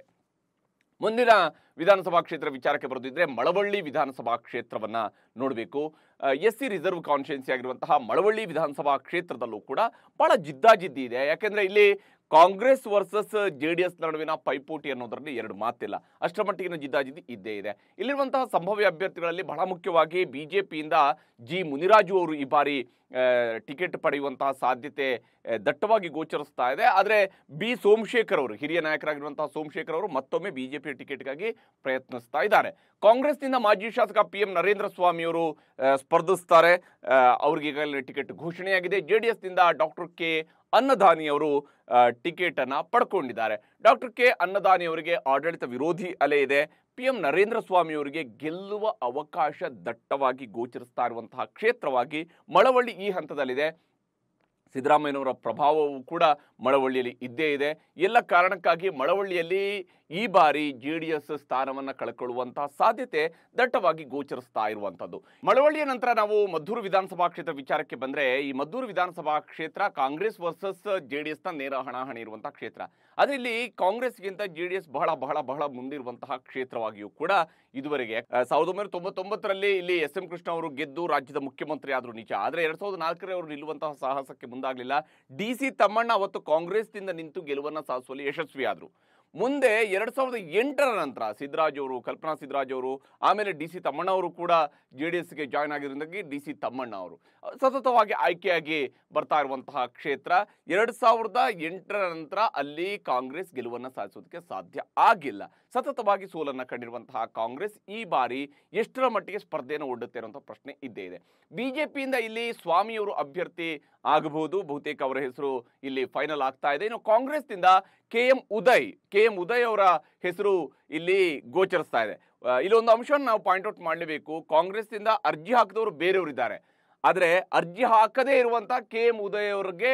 Speaker 1: ಮುಂದಿನ ವಿಧಾನಸಭಾ ಕ್ಷೇತ್ರ ವಿಚಾರಕ್ಕೆ ಬರೋದಿದ್ರೆ ಮಳವಳ್ಳಿ ವಿಧಾನಸಭಾ ಕ್ಷೇತ್ರವನ್ನು ನೋಡಬೇಕು. ಎಸ್ ಸಿ ರಿಸರ್ವ್ ಕಾನ್ಸ್ಟಿಟ್ಯೂನ್ಸಿ ಆಗಿರುವಂತಹ ಮಳವಳ್ಳಿ ವಿಧಾನಸಭಾ ಕ್ಷೇತ್ರದಲ್ಲೂ ಕೂಡ ಬಹಳ ಜಿದ್ದಾಜಿದ್ದಿ ಇದೆ. ಯಾಕೆಂದರೆ ಇಲ್ಲಿ Congress versus J D S ನಡುವಿನ ಪೈಪೋಟಿ ಅನ್ನೋದರಲ್ಲಿ ಎರಡು ಮಾತಿಲ್ಲ, ಅಷ್ಟರ ಮಟ್ಟಿಗಿನ ಜಿದ್ದಾಜಿದ್ದಿ ಇದ್ದೇ ಇದೆ. ಇಲ್ಲಿರುವಂತಹ ಸಂಭಾವ್ಯ ಅಭ್ಯರ್ಥಿಗಳಲ್ಲಿ ಬಹಳ ಮುಖ್ಯವಾಗಿ ಬಿ ಜೆ ಪಿಯಿಂದ ಜಿ ಮುನಿರಾಜು ಅವರು ಈ ಬಾರಿ ಟಿಕೆಟ್ ಪಡೆಯುವಂತಹ ಸಾಧ್ಯತೆ ದಟ್ಟವಾಗಿ ಗೋಚರಿಸ್ತಾ ಇದೆ. ಆದರೆ ಬಿ ಸೋಮಶೇಖರ್ ಅವರು, ಹಿರಿಯ ನಾಯಕರಾಗಿರುವಂತಹ ಸೋಮಶೇಖರ್ ಅವರು ಮತ್ತೊಮ್ಮೆ ಬಿಜೆಪಿ ಟಿಕೆಟ್ಗಾಗಿ ಪ್ರಯತ್ನಿಸ್ತಾ ಇದ್ದಾರೆ. ಕಾಂಗ್ರೆಸ್ನಿಂದ ಮಾಜಿ ಶಾಸಕ ಪಿ ಎಂ ನರೇಂದ್ರ ಸ್ವಾಮಿ ಅವರು ಸ್ಪರ್ಧಿಸ್ತಾರೆ, ಅವ್ರಿಗೆ ಈಗಾಗಲೇ ಟಿಕೆಟ್ ಘೋಷಣೆಯಾಗಿದೆ. ಜೆ ಡಿ ಎಸ್ನಿಂದ ಡಾಕ್ಟರ್ ಕೆ ಅನ್ನದಾನಿ ಅವರು ಟಿಕೆಟ್ ಅನ್ನ ಪಡ್ಕೊಂಡಿದ್ದಾರೆ. ಡಾಕ್ಟರ್ ಕೆ ಅನ್ನದಾನಿ ಅವರಿಗೆ ಆಡಳಿತ ವಿರೋಧಿ ಅಲೆ ಇದೆ. ಪಿ ಎಂ ನರೇಂದ್ರ ಸ್ವಾಮಿ ಅವರಿಗೆ ಗೆಲ್ಲುವ ಅವಕಾಶ ದಟ್ಟವಾಗಿ ಗೋಚರಿಸ್ತಾ ಇರುವಂತಹ ಕ್ಷೇತ್ರವಾಗಿ ಮಳವಳ್ಳಿ ಈ ಹಂತದಲ್ಲಿದೆ. ಸಿದ್ದರಾಮಯ್ಯನವರ ಪ್ರಭಾವವೂ ಕೂಡ ಮಳವಳ್ಳಿಯಲ್ಲಿ ಇದ್ದೇ ಇದೆ. ಎಲ್ಲ ಕಾರಣಕ್ಕಾಗಿ ಮಳವಳ್ಳಿಯಲ್ಲಿ ಈ ಬಾರಿ ಜೆ ಡಿ ಎಸ್ ಸ್ಥಾನವನ್ನು ಕಳ್ಕೊಳ್ಳುವಂತಹ ಸಾಧ್ಯತೆ ದಟ್ಟವಾಗಿ ಗೋಚರಿಸ್ತಾ ಇರುವಂಥದ್ದು. ಮಳವಳ್ಳಿಯ ನಂತರ ನಾವು ಮದ್ದೂರು ವಿಧಾನಸಭಾ ಕ್ಷೇತ್ರ ವಿಚಾರಕ್ಕೆ ಬಂದರೆ, ಈ ಮದ್ದೂರು ವಿಧಾನಸಭಾ ಕ್ಷೇತ್ರ ಕಾಂಗ್ರೆಸ್ ವರ್ಸಸ್ ಜೆ ಡಿ ಎಸ್ನ ನೇರ ಹಣಾಹಣಿ ಇರುವಂತಹ ಕ್ಷೇತ್ರ. ಆದರೆ ಇಲ್ಲಿ ಕಾಂಗ್ರೆಸ್ಗಿಂತ ಜೆ ಡಿ ಎಸ್ ಬಹಳ ಬಹಳ ಬಹಳ ಮುಂದಿರುವಂತಹ ಕ್ಷೇತ್ರವಾಗಿಯೂ ಕೂಡ ಇದುವರೆಗೆ ಸಾವಿರದ ಒಂಬೈನೂರ ತೊಂಬತ್ತೊಂಬತ್ತರಲ್ಲಿ ಇಲ್ಲಿ ಎಸ್ ಎಂ ಕೃಷ್ಣ ಅವರು ಗೆದ್ದು ರಾಜ್ಯದ ಮುಖ್ಯಮಂತ್ರಿ ಆದರೂ ನಿಜ. ಆದರೆ ಎರಡ್ ಸಾವಿರದ ನಾಲ್ಕರಲ್ಲಿ ಅವರು ನಿಲ್ಲುವಂತಹ ಸಾಹಸಕ್ಕೆ ಮುಂದಾಗಲಿಲ್ಲ. ಡಿ ಸಿ ತಮ್ಮಣ್ಣ ಅವತ್ತು ಕಾಂಗ್ರೆಸ್ನಿಂದ ನಿಂತು ಗೆಲುವನ್ನು ಸಾಧಿಸುವಲ್ಲಿ ಯಶಸ್ವಿಯಾದರು. ಮುಂದೆ ಎರಡ್ ಸಾವಿರದ ಎಂಟರ ನಂತರ ಸಿದ್ದರಾಜ್ ಅವರು, ಕಲ್ಪನಾ ಸಿದ್ದರಾಜ್ ಅವರು, ಆಮೇಲೆ ಡಿ ಸಿ ತಮ್ಮಣ್ಣ ಅವರು ಕೂಡ ಜೆ ಡಿ ಎಸ್ಗೆ ಜಾಯ್ನ್ ಆಗಿರೋದಾಗಿ ಡಿ ಸಿ ತಮ್ಮಣ್ಣ ಅವರು ಸತತವಾಗಿ ಆಯ್ಕೆಯಾಗಿ ಬರ್ತಾ ಇರುವಂತಹ ಕ್ಷೇತ್ರ. ಎರಡ್ ಸಾವಿರದ ಎಂಟರ ನಂತರ ಅಲ್ಲಿ ಕಾಂಗ್ರೆಸ್ ಗೆಲುವನ್ನು ಸಾಧಿಸೋದಕ್ಕೆ ಸಾಧ್ಯ ಆಗಿಲ್ಲ. ಸತತವಾಗಿ ಸೋಲನ್ನು ಕಂಡಿರುವಂತಹ ಕಾಂಗ್ರೆಸ್ ಈ ಬಾರಿ ಎಷ್ಟರ ಮಟ್ಟಿಗೆ ಸ್ಪರ್ಧೆಯನ್ನು ಒಡ್ಡುತ್ತೆ ಅನ್ನುವಂಥ ಪ್ರಶ್ನೆ ಇದ್ದೇ ಇದೆ. ಬಿಜೆಪಿಯಿಂದ ಇಲ್ಲಿ ಸ್ವಾಮಿಯವರು ಅಭ್ಯರ್ಥಿ ಆಗಬಹುದು, ಬಹುತೇಕ ಅವರ ಹೆಸರು ಇಲ್ಲಿ ಫೈನಲ್ ಆಗ್ತಾ ಇದೆ. ಇನ್ನು ಕಾಂಗ್ರೆಸ್ನಿಂದ K M Uday K M Uday ಅವರ ಹೆಸರು ಇಲ್ಲಿ ಗೋಚರಿಸ್ತಾ ಇದೆ. ಇಲ್ಲೊಂದು ಅಂಶವನ್ನು ನಾವು ಪಾಯಿಂಟ್ ಔಟ್ ಮಾಡಲೇಬೇಕು. ಕಾಂಗ್ರೆಸ್ನಿಂದ ಅರ್ಜಿ ಹಾಕಿದವರು ಬೇರೆಯವರಿದ್ದಾರೆ, ಆದರೆ ಅರ್ಜಿ ಹಾಕದೇ ಇರುವಂತಹ ಕೆ ಎಂ ಉದಯ್ ಅವರಿಗೆ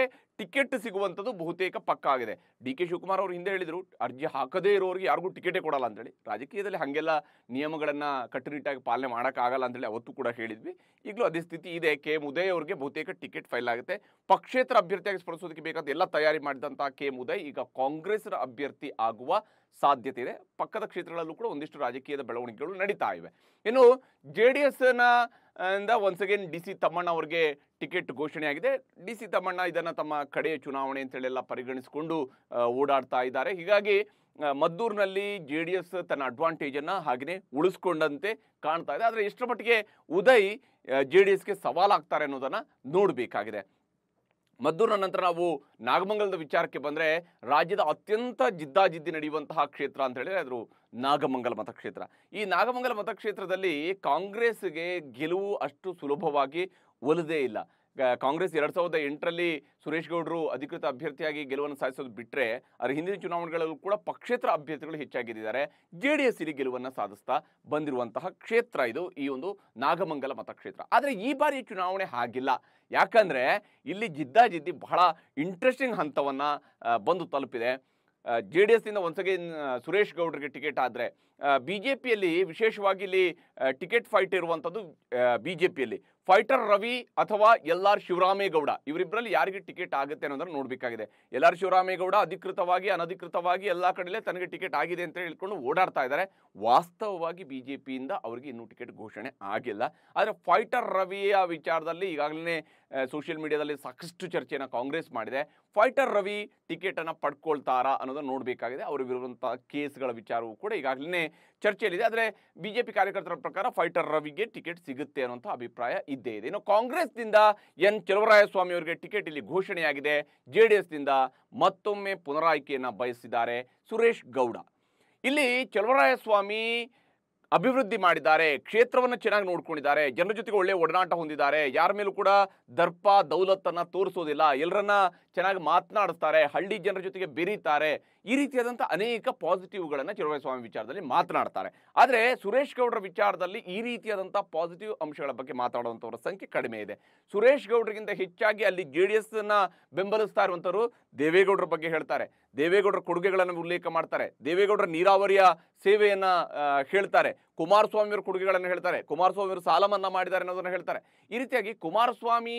Speaker 1: ಟಿಕೆಟ್ ಸಿಗುವಂಥದ್ದು ಬಹುತೇಕ ಪಕ್ಕ ಆಗಿದೆ. ಡಿ ಕೆ ಶಿವಕುಮಾರ್ ಅವರು ಹಿಂದೆ ಹೇಳಿದರು ಅರ್ಜಿ ಹಾಕದೇ ಇರೋರಿಗೆ ಯಾರಿಗೂ ಟಿಕೆಟೇ ಕೊಡಲ್ಲ ಅಂತೇಳಿ. ರಾಜಕೀಯದಲ್ಲಿ ಹಾಗೆಲ್ಲ ನಿಯಮಗಳನ್ನು ಕಟ್ಟುನಿಟ್ಟಾಗಿ ಪಾಲನೆ ಮಾಡೋಕ್ಕಾಗಲ್ಲ ಅಂತೇಳಿ ಅವತ್ತು ಕೂಡ ಹೇಳಿದ್ವಿ. ಈಗಲೂ ಅದೇ ಸ್ಥಿತಿ ಇದೆ. ಕೆ ಎಂ ಉದಯ್ ಅವರಿಗೆ ಬಹುತೇಕ ಟಿಕೆಟ್ ಫೈಲ್ ಆಗುತ್ತೆ. ಪಕ್ಷೇತರ ಅಭ್ಯರ್ಥಿಯಾಗಿ ಸ್ಪರ್ಧಿಸೋದಕ್ಕೆ ಬೇಕಾದ ಎಲ್ಲ ತಯಾರಿ ಮಾಡಿದಂಥ ಕೆ ಎಂ ಉದಯ್ ಈಗ ಕಾಂಗ್ರೆಸ್ನ ಅಭ್ಯರ್ಥಿ ಆಗುವ ಸಾಧ್ಯತೆ ಇದೆ. ಪಕ್ಕದ ಕ್ಷೇತ್ರಗಳಲ್ಲೂ ಕೂಡ ಒಂದಿಷ್ಟು ರಾಜಕೀಯದ ಬೆಳವಣಿಗೆಗಳು ನಡೀತಾ ಇವೆ. ಇನ್ನು ಜೆ ಡಿ ಎಸ್ನ ಇಂದ once again D C Thammanna ಅವರಿಗೆ ಟಿಕೆಟ್ ಘೋಷಣೆಯಾಗಿದೆ. ಡಿ ಸಿ ತಮ್ಮಣ್ಣ ಇದನ್ನು ತಮ್ಮ ಕಡೆಯ ಚುನಾವಣೆ ಅಂತೇಳೆಲ್ಲ ಪರಿಗಣಿಸಿಕೊಂಡು ಓಡಾಡ್ತಾ ಇದ್ದಾರೆ. ಹೀಗಾಗಿ ಮದ್ದೂರಿನಲ್ಲಿ ಜೆ ಡಿ ಎಸ್ ತನ್ನ ಅಡ್ವಾಂಟೇಜನ್ನು ಹಾಗೆಯೇ ಉಳಿಸ್ಕೊಂಡಂತೆ ಕಾಣ್ತಾ ಇದೆ. ಆದರೆ ಎಷ್ಟರ ಮಟ್ಟಿಗೆ ಉದಯ್ ಜೆ ಡಿ ಎಸ್ಗೆ ಸವಾಲಾಗ್ತಾರೆ ಅನ್ನೋದನ್ನು ನೋಡಬೇಕಾಗಿದೆ. ಮದ್ದೂರಿನ ನಂತರ ನಾವು ನಾಗಮಂಗಲದ ವಿಚಾರಕ್ಕೆ ಬಂದರೆ ರಾಜ್ಯದ ಅತ್ಯಂತ ಜಿದ್ದಾಜಿದ್ದಿ ನಡೆಯುವಂತಹ ಕ್ಷೇತ್ರ ಅಂತ ಹೇಳಿದ್ರೆ ಅದು ನಾಗಮಂಗಲ ಮತಕ್ಷೇತ್ರ. ಈ ನಾಗಮಂಗಲ ಮತಕ್ಷೇತ್ರದಲ್ಲಿ ಕಾಂಗ್ರೆಸ್ಗೆ ಗೆಲುವು ಅಷ್ಟು ಸುಲಭವಾಗಿ ಒಲಿದೇ ಇಲ್ಲ. ಕಾಂಗ್ರೆಸ್ ಎರಡು ಸಾವಿರದ ಎಂಟರಲ್ಲಿ ಸುರೇಶ್ ಗೌಡರು ಅಧಿಕೃತ ಅಭ್ಯರ್ಥಿಯಾಗಿ ಗೆಲುವನ್ನು ಸಾಧಿಸೋದು ಬಿಟ್ಟರೆ ಅದರ ಹಿಂದಿನ ಚುನಾವಣೆಗಳಲ್ಲೂ ಕೂಡ ಪಕ್ಷೇತರ ಅಭ್ಯರ್ಥಿಗಳು ಹೆಚ್ಚಾಗಿದ್ದಾರೆ. ಜೆ ಡಿ ಎಸ್ ಇಲ್ಲಿ ಗೆಲುವನ್ನು ಸಾಧಿಸ್ತಾ ಬಂದಿರುವಂತಹ ಕ್ಷೇತ್ರ ಇದು, ಈ ಒಂದು ನಾಗಮಂಗಲ ಮತಕ್ಷೇತ್ರ. ಆದರೆ ಈ ಬಾರಿ ಚುನಾವಣೆ ಹಾಗಿಲ್ಲ. ಯಾಕಂದರೆ ಇಲ್ಲಿ ಜಿದ್ದಾಜಿದ್ದಿ ಬಹಳ ಇಂಟ್ರೆಸ್ಟಿಂಗ್ ಹಂತವನ್ನು ಬಂದು ತಲುಪಿದೆ. ಜೆ ಡಿ ಎಸ್ನಿಂದ ಒನ್ಸ್ ಅಗೇನ್ ಸುರೇಶ್ ಗೌಡರಿಗೆ ಟಿಕೆಟ್ ಆದರೆ ಬಿ ಜೆ ಪಿಯಲ್ಲಿ ವಿಶೇಷವಾಗಿ ಇಲ್ಲಿ ಟಿಕೆಟ್ ಫೈಟ್ ಇರುವಂಥದ್ದು ಬಿ ಜೆ ಪಿಯಲ್ಲಿ ಫೈಟರ್ ರವಿ ಅಥವಾ ಎಲ್ ಆರ್ ಶಿವರಾಮೇಗೌಡ ಇವರಿಬ್ಬರಲ್ಲಿ ಯಾರಿಗೆ ಟಿಕೆಟ್ ಆಗುತ್ತೆ ಅನ್ನೋದನ್ನು ನೋಡಬೇಕಾಗಿದೆ. ಎಲ್ ಆರ್ ಶಿವರಾಮೇಗೌಡ ಅಧಿಕೃತವಾಗಿ ಅನಧಿಕೃತವಾಗಿ ಎಲ್ಲ ಕಡೆಯಲ್ಲೇ ತನಗೆ ಟಿಕೆಟ್ ಆಗಿದೆ ಅಂತ ಹೇಳ್ಕೊಂಡು ಓಡಾಡ್ತಾ ಇದ್ದಾರೆ. ವಾಸ್ತವವಾಗಿ ಬಿ ಜೆ ಪಿಯಿಂದ ಅವರಿಗೆ ಇನ್ನೂ ಟಿಕೆಟ್ ಘೋಷಣೆ ಆಗಿಲ್ಲ. ಆದರೆ ಫೈಟರ್ ರವಿಯ ವಿಚಾರದಲ್ಲಿ ಈಗಾಗಲೇ ಸೋಷಿಯಲ್ ಮೀಡಿಯಾದಲ್ಲಿ ಸಾಕಷ್ಟು ಚರ್ಚೆಯನ್ನು ಕಾಂಗ್ರೆಸ್ ಮಾಡಿದೆ. ಫೈಟರ್ ರವಿ ಟಿಕೆಟನ್ನು ಪಡ್ಕೊಳ್ತಾರಾ ಅನ್ನೋದನ್ನು ನೋಡಬೇಕಾಗಿದೆ. ಅವರಿಗಿರುವಂಥ ಕೇಸ್ಗಳ ವಿಚಾರವೂ ಕೂಡ ಈಗಾಗಲೇ ಚರ್ಚೆಯಲ್ಲಿದೆ. ಆದರೆ ಬಿ ಜೆ ಪಿ ಕಾರ್ಯಕರ್ತರ ಪ್ರಕಾರ ಫೈಟರ್ ರವಿಗೆ ಟಿಕೆಟ್ ಸಿಗುತ್ತೆ ಅನ್ನುವಂಥ ಅಭಿಪ್ರಾಯ ಇದ್ದೇ ಇದೆ. ಇನ್ನು ಕಾಂಗ್ರೆಸ್ನಿಂದ ಎನ್ ಚಲುವರಾಯಸ್ವಾಮಿ ಅವರಿಗೆ ಟಿಕೆಟ್ ಇಲ್ಲಿ ಘೋಷಣೆಯಾಗಿದೆ. ಜೆ ಡಿ ಎಸ್ನಿಂದ ಮತ್ತೊಮ್ಮೆ ಪುನರಾಯ್ಕೆಯನ್ನು ಬಯಸಿದ್ದಾರೆ ಸುರೇಶ್ ಗೌಡ. ಇಲ್ಲಿ ಚಲುವರಾಯಸ್ವಾಮಿ ಅಭಿವೃದ್ಧಿ ಮಾಡಿದ್ದಾರೆ, ಕ್ಷೇತ್ರವನ್ನು ಚೆನ್ನಾಗಿ ನೋಡ್ಕೊಂಡಿದ್ದಾರೆ, ಜನರ ಜೊತೆಗೆ ಒಳ್ಳೆಯ ಒಡನಾಟ ಹೊಂದಿದ್ದಾರೆ, ಯಾರ ಮೇಲೂ ಕೂಡ ದರ್ಪ ದೌಲತ್ತನ್ನು ತೋರಿಸೋದಿಲ್ಲ, ಎಲ್ಲರನ್ನ ಚೆನ್ನಾಗಿ ಮಾತನಾಡಿಸ್ತಾರೆ, ಹಳ್ಳಿ ಜನರ ಜೊತೆಗೆ ಬೆರೀತಾರೆ. ಈ ರೀತಿಯಾದಂಥ ಅನೇಕ ಪಾಸಿಟಿವ್ಗಳನ್ನು ಚಲುವರಾಯಸ್ವಾಮಿ ವಿಚಾರದಲ್ಲಿ ಮಾತನಾಡ್ತಾರೆ. ಆದರೆ ಸುರೇಶ್ ಗೌಡರ ವಿಚಾರದಲ್ಲಿ ಈ ರೀತಿಯಾದಂಥ ಪಾಸಿಟಿವ್ ಅಂಶಗಳ ಬಗ್ಗೆ ಮಾತಾಡುವಂಥವ್ರ ಸಂಖ್ಯೆ ಕಡಿಮೆ ಇದೆ. ಸುರೇಶ್ ಗೌಡರಿಗಿಂತ ಹೆಚ್ಚಾಗಿ ಅಲ್ಲಿ ಜೆ ಡಿ ಎಸ್ನ ಬೆಂಬಲಿಸ್ತಾ ಇರುವಂಥವ್ರು ದೇವೇಗೌಡರ ಬಗ್ಗೆ ಹೇಳ್ತಾರೆ, ದೇವೇಗೌಡರ ಕೊಡುಗೆಗಳನ್ನು ಉಲ್ಲೇಖ ಮಾಡ್ತಾರೆ, ದೇವೇಗೌಡರ ನೀರಾವರಿಯ ಸೇವೆಯನ್ನು ಹೇಳ್ತಾರೆ, ಕುಮಾರಸ್ವಾಮಿಯವರ ಕೊಡುಗೆಗಳನ್ನು ಹೇಳ್ತಾರೆ, ಕುಮಾರಸ್ವಾಮಿಯವರು ಸಾಲ ಮನ್ನಾ ಮಾಡಿದ್ದಾರೆ ಅನ್ನೋದನ್ನು ಹೇಳ್ತಾರೆ. ಈ ರೀತಿಯಾಗಿ ಕುಮಾರಸ್ವಾಮಿ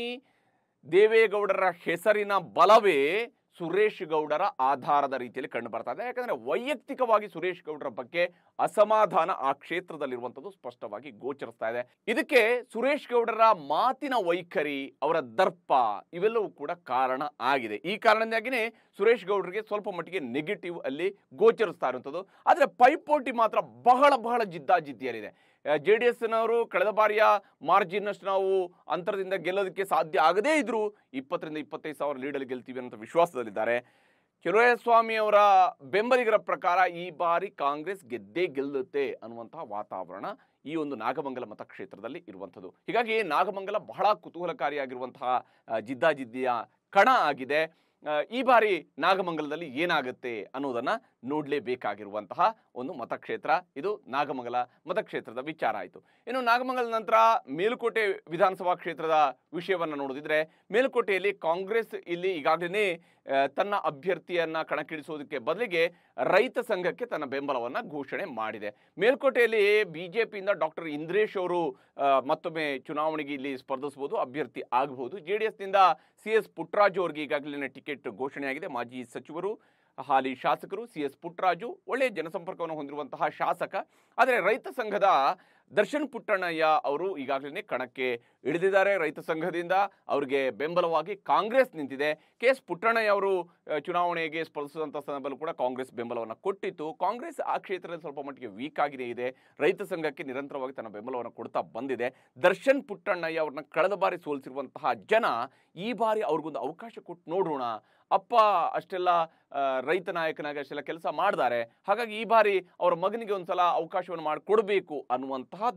Speaker 1: ದೇವೇಗೌಡರ ಹೆಸರಿನ ಬಲವೇ ಸುರೇಶ್ ಗೌಡರ ಆಧಾರದ ರೀತಿಯಲ್ಲಿ ಕಂಡು ಬರ್ತಾ ಇದೆ. ಯಾಕಂದರೆ ವೈಯಕ್ತಿಕವಾಗಿ ಸುರೇಶ್ ಗೌಡರ ಬಗ್ಗೆ ಅಸಮಾಧಾನ ಆ ಕ್ಷೇತ್ರದಲ್ಲಿರುವಂಥದ್ದು ಸ್ಪಷ್ಟವಾಗಿ ಗೋಚರಿಸ್ತಾ ಇದೆ. ಇದಕ್ಕೆ ಸುರೇಶ್ ಗೌಡರ ಮಾತಿನ ವೈಖರಿ, ಅವರ ದರ್ಪ ಇವೆಲ್ಲವೂ ಕೂಡ ಕಾರಣ ಆಗಿದೆ. ಈ ಕಾರಣದಿಂದಾಗಿಯೇ ಸುರೇಶ್ ಗೌಡರಿಗೆ ಸ್ವಲ್ಪ ಮಟ್ಟಿಗೆ ನೆಗೆಟಿವ್ ಅಲ್ಲಿ ಗೋಚರಿಸ್ತಾ ಇರುವಂಥದ್ದು. ಆದರೆ ಪೈಪೋಟಿ ಮಾತ್ರ ಬಹಳ ಬಹಳ ಜಿದ್ದಾಜಿದ್ದಿಯಲ್ಲಿದೆ. ಜೆ ಡಿ ಎಸ್ನವರು ಕಳೆದ ಬಾರಿಯ ಮಾರ್ಜಿನ್ನಷ್ಟು ನಾವು ಅಂತರದಿಂದ ಗೆಲ್ಲೋದಕ್ಕೆ ಸಾಧ್ಯ ಆಗದೇ ಇದ್ರೂ ಇಪ್ಪತ್ತರಿಂದ ಇಪ್ಪತ್ತೈದು ಸಾವಿರ ಲೀಡಲ್ಲಿ ಗೆಲ್ತೀವಿ ಅನ್ನೋ ವಿಶ್ವಾಸದಲ್ಲಿದ್ದಾರೆ. ಚಲುವರಾಯಸ್ವಾಮಿ ಅವರ ಬೆಂಬಲಿಗರ ಪ್ರಕಾರ ಈ ಬಾರಿ ಕಾಂಗ್ರೆಸ್ ಗೆದ್ದೇ ಗೆಲ್ಲುತ್ತೆ ಅನ್ನುವಂತಹ ವಾತಾವರಣ ಈ ಒಂದು ನಾಗಮಂಗಲ ಮತಕ್ಷೇತ್ರದಲ್ಲಿ ಇರುವಂಥದ್ದು. ಹೀಗಾಗಿ ನಾಗಮಂಗಲ ಬಹಳ ಕುತೂಹಲಕಾರಿಯಾಗಿರುವಂತಹ ಜಿದ್ದಾಜಿದ್ದಿಯ ಕಣ ಆಗಿದೆ. ಈ ಬಾರಿ ನಾಗಮಂಗಲದಲ್ಲಿ ಏನಾಗುತ್ತೆ ಅನ್ನೋದನ್ನು ನೋಡಲೇಬೇಕಾಗಿರುವಂತಹ ಒಂದು ಮತಕ್ಷೇತ್ರ ಇದು ನಾಗಮಂಗಲ ಮತಕ್ಷೇತ್ರದ ವಿಚಾರ ಆಯಿತು. ಇನ್ನು ನಾಗಮಂಗಲದ ನಂತರ ಮೇಲುಕೋಟೆ ವಿಧಾನಸಭಾ ಕ್ಷೇತ್ರದ ವಿಷಯವನ್ನು ನೋಡೋದಿದ್ರೆ ಮೇಲುಕೋಟೆಯಲ್ಲಿ ಕಾಂಗ್ರೆಸ್ ಇಲ್ಲಿ ಈಗಾಗಲೇ ತನ್ನ ಅಭ್ಯರ್ಥಿಯನ್ನು ಕಣಕ್ಕಿಳಿಸೋದಕ್ಕೆ ಬದಲಿಗೆ ರೈತ ಸಂಘಕ್ಕೆ ತನ್ನ ಬೆಂಬಲವನ್ನು ಘೋಷಣೆ ಮಾಡಿದೆ. ಮೇಲುಕೋಟೆಯಲ್ಲಿ ಬಿ ಜೆ ಪಿಯಿಂದ ಡಾಕ್ಟರ್ ಇಂದ್ರೇಶ್ ಅವರು ಮತ್ತೊಮ್ಮೆ ಚುನಾವಣೆಗೆ ಇಲ್ಲಿ ಸ್ಪರ್ಧಿಸಬಹುದು, ಅಭ್ಯರ್ಥಿ ಆಗಬಹುದು. ಜೆ ಡಿ ಎಸ್ನಿಂದ ಸಿ ಎಸ್ ಪುಟ್ಟರಾಜು ಅವರಿಗೆ ಈಗಾಗಲೇ ಟಿಕೆಟ್ ಘೋಷಣೆಯಾಗಿದೆ. ಮಾಜಿ ಸಚಿವರು, ಹಾಲಿ ಶಾಸಕರು ಸಿ ಎಸ್ ಪುಟ್ಟರಾಜು ಒಳ್ಳೆಯ ಜನಸಂಪರ್ಕವನ್ನು ಹೊಂದಿರುವಂತಹ ಶಾಸಕ. ಆದರೆ ರೈತ ಸಂಘದ ದರ್ಶನ್ ಪುಟ್ಟಣ್ಣಯ್ಯ ಅವರು ಈಗಾಗಲೇ ಕಣಕ್ಕೆ ಇಳಿದಿದ್ದಾರೆ. ರೈತ ಸಂಘದಿಂದ ಅವರಿಗೆ ಬೆಂಬಲವಾಗಿ ಕಾಂಗ್ರೆಸ್ ನಿಂತಿದೆ. ಕೆ ಎಸ್ ಪುಟ್ಟಣ್ಣಯ್ಯ ಅವರು ಚುನಾವಣೆಗೆ ಸ್ಪರ್ಧಿಸಿದಂಥ ಸಂದರ್ಭದಲ್ಲೂ ಕೂಡ ಕಾಂಗ್ರೆಸ್ ಬೆಂಬಲವನ್ನು ಕೊಟ್ಟಿತ್ತು. ಕಾಂಗ್ರೆಸ್ ಆ ಕ್ಷೇತ್ರದಲ್ಲಿ ಸ್ವಲ್ಪ ಮಟ್ಟಿಗೆ ವೀಕ್ ಆಗಿದೆ ಇದೆ. ರೈತ ಸಂಘಕ್ಕೆ ನಿರಂತರವಾಗಿ ತನ್ನ ಬೆಂಬಲವನ್ನು ಕೊಡ್ತಾ ಬಂದಿದೆ. ದರ್ಶನ್ ಪುಟ್ಟಣ್ಣಯ್ಯ ಅವ್ರನ್ನ ಕಳೆದ ಬಾರಿ ಸೋಲಿಸಿರುವಂತಹ ಜನ ಈ ಬಾರಿ ಅವ್ರಿಗೊಂದು ಅವಕಾಶ ಕೊಟ್ಟು ನೋಡೋಣ, ಅಪ್ಪ ಅಷ್ಟೆಲ್ಲ ರೈತ ನಾಯಕನಾಗಿ ಅಷ್ಟೆಲ್ಲ ಕೆಲಸ ಮಾಡಿದ್ದಾರೆ, ಹಾಗಾಗಿ ಈ ಬಾರಿ ಅವರ ಮಗನಿಗೆ ಒಂದ್ಸಲ ಅವಕಾಶವನ್ನು ಮಾಡಿಕೊಡ್ಬೇಕು ಅನ್ನುವಂತಹದ್ದು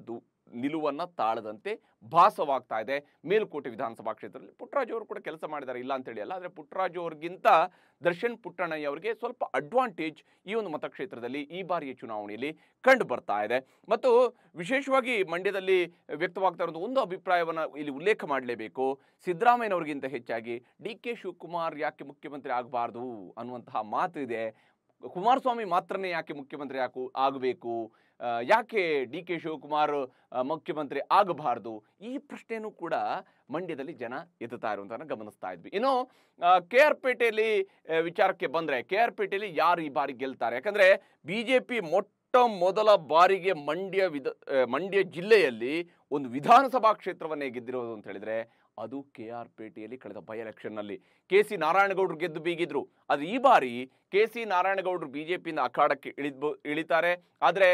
Speaker 1: ನಿಲುವನ್ನು ತಾಳದಂತೆ ಭಾಸವಾಗ್ತಾ ಇದೆ ಮೇಲುಕೋಟೆ ವಿಧಾನಸಭಾ ಕ್ಷೇತ್ರದಲ್ಲಿ. ಪುಟ್ಟರಾಜು ಅವರು ಕೂಡ ಕೆಲಸ ಮಾಡಿದ್ದಾರೆ, ಇಲ್ಲ ಅಂತೇಳಿ ಅಲ್ಲ. ಆದರೆ ಪುಟ್ಟರಾಜು ಅವ್ರಿಗಿಂತ ದರ್ಶನ್ ಪುಟ್ಟಣ್ಣಯ್ಯ ಅವರಿಗೆ ಸ್ವಲ್ಪ ಅಡ್ವಾಂಟೇಜ್ ಈ ಒಂದು ಮತಕ್ಷೇತ್ರದಲ್ಲಿ ಈ ಬಾರಿಯ ಚುನಾವಣೆಯಲ್ಲಿ ಕಂಡು ಬರ್ತಾ ಇದೆ. ಮತ್ತು ವಿಶೇಷವಾಗಿ ಮಂಡ್ಯದಲ್ಲಿ ವ್ಯಕ್ತವಾಗ್ತಾ ಇರೋದು ಒಂದು ಅಭಿಪ್ರಾಯವನ್ನು ಇಲ್ಲಿ ಉಲ್ಲೇಖ ಮಾಡಲೇಬೇಕು. ಸಿದ್ದರಾಮಯ್ಯನವ್ರಿಗಿಂತ ಹೆಚ್ಚಾಗಿ ಡಿ ಕೆ ಶಿವಕುಮಾರ್ ಯಾಕೆ ಮುಖ್ಯಮಂತ್ರಿ ಆಗಬಾರ್ದು ಅನ್ನುವಂತಹ ಮಾತು ಇದೆ. ಕುಮಾರಸ್ವಾಮಿ ಮಾತ್ರನೇ ಯಾಕೆ ಮುಖ್ಯಮಂತ್ರಿ ಯಾಕು ಆಗಬೇಕು, ಯಾಕೆ ಡಿ ಕೆ ಶಿವಕುಮಾರ್ ಮುಖ್ಯಮಂತ್ರಿ ಆಗಬಾರ್ದು, ಈ ಪ್ರಶ್ನೆಯೂ ಕೂಡ ಮಂಡ್ಯದಲ್ಲಿ ಜನ ಎತ್ತುತ್ತಾ ಇರುವಂತ ಗಮನಿಸ್ತಾ ಇದ್ವಿ. ಇನ್ನು ಕೆ ಆರ್ ಪೇಟೆಯಲ್ಲಿ ವಿಚಾರಕ್ಕೆ ಬಂದರೆ, ಕೆ ಆರ್ ಪೇಟೆಯಲ್ಲಿ ಯಾರು ಈ ಬಾರಿ ಗೆಲ್ತಾರೆ? ಯಾಕಂದರೆ ಬಿ ಜೆ ಪಿ ಮೊಟ್ಟ ಮೊದಲ ಬಾರಿಗೆ ಮಂಡ್ಯ ವಿಧ ಮಂಡ್ಯ ಜಿಲ್ಲೆಯಲ್ಲಿ ಒಂದು ವಿಧಾನಸಭಾ ಕ್ಷೇತ್ರವನ್ನೇ ಗೆದ್ದಿರೋದು ಅಂತ ಹೇಳಿದ್ರೆ ಅದು ಕೆ ಆರ್ ಪೇಟೆಯಲ್ಲಿ ಕಳೆದ ಬೈ ಎಲೆಕ್ಷನ್ನಲ್ಲಿ ಕೆ ಸಿ ನಾರಾಯಣಗೌಡರು ಗೆದ್ದು ಬೀಗಿದ್ರು. ಅದು ಈ ಬಾರಿ ಕೆ ಸಿ ನಾರಾಯಣಗೌಡರು ಬಿ ಜೆ ಪಿಯಿಂದ ಅಖಾಡಕ್ಕೆ ಇಳಿದ್ ಇಳಿತಾರೆ. ಆದರೆ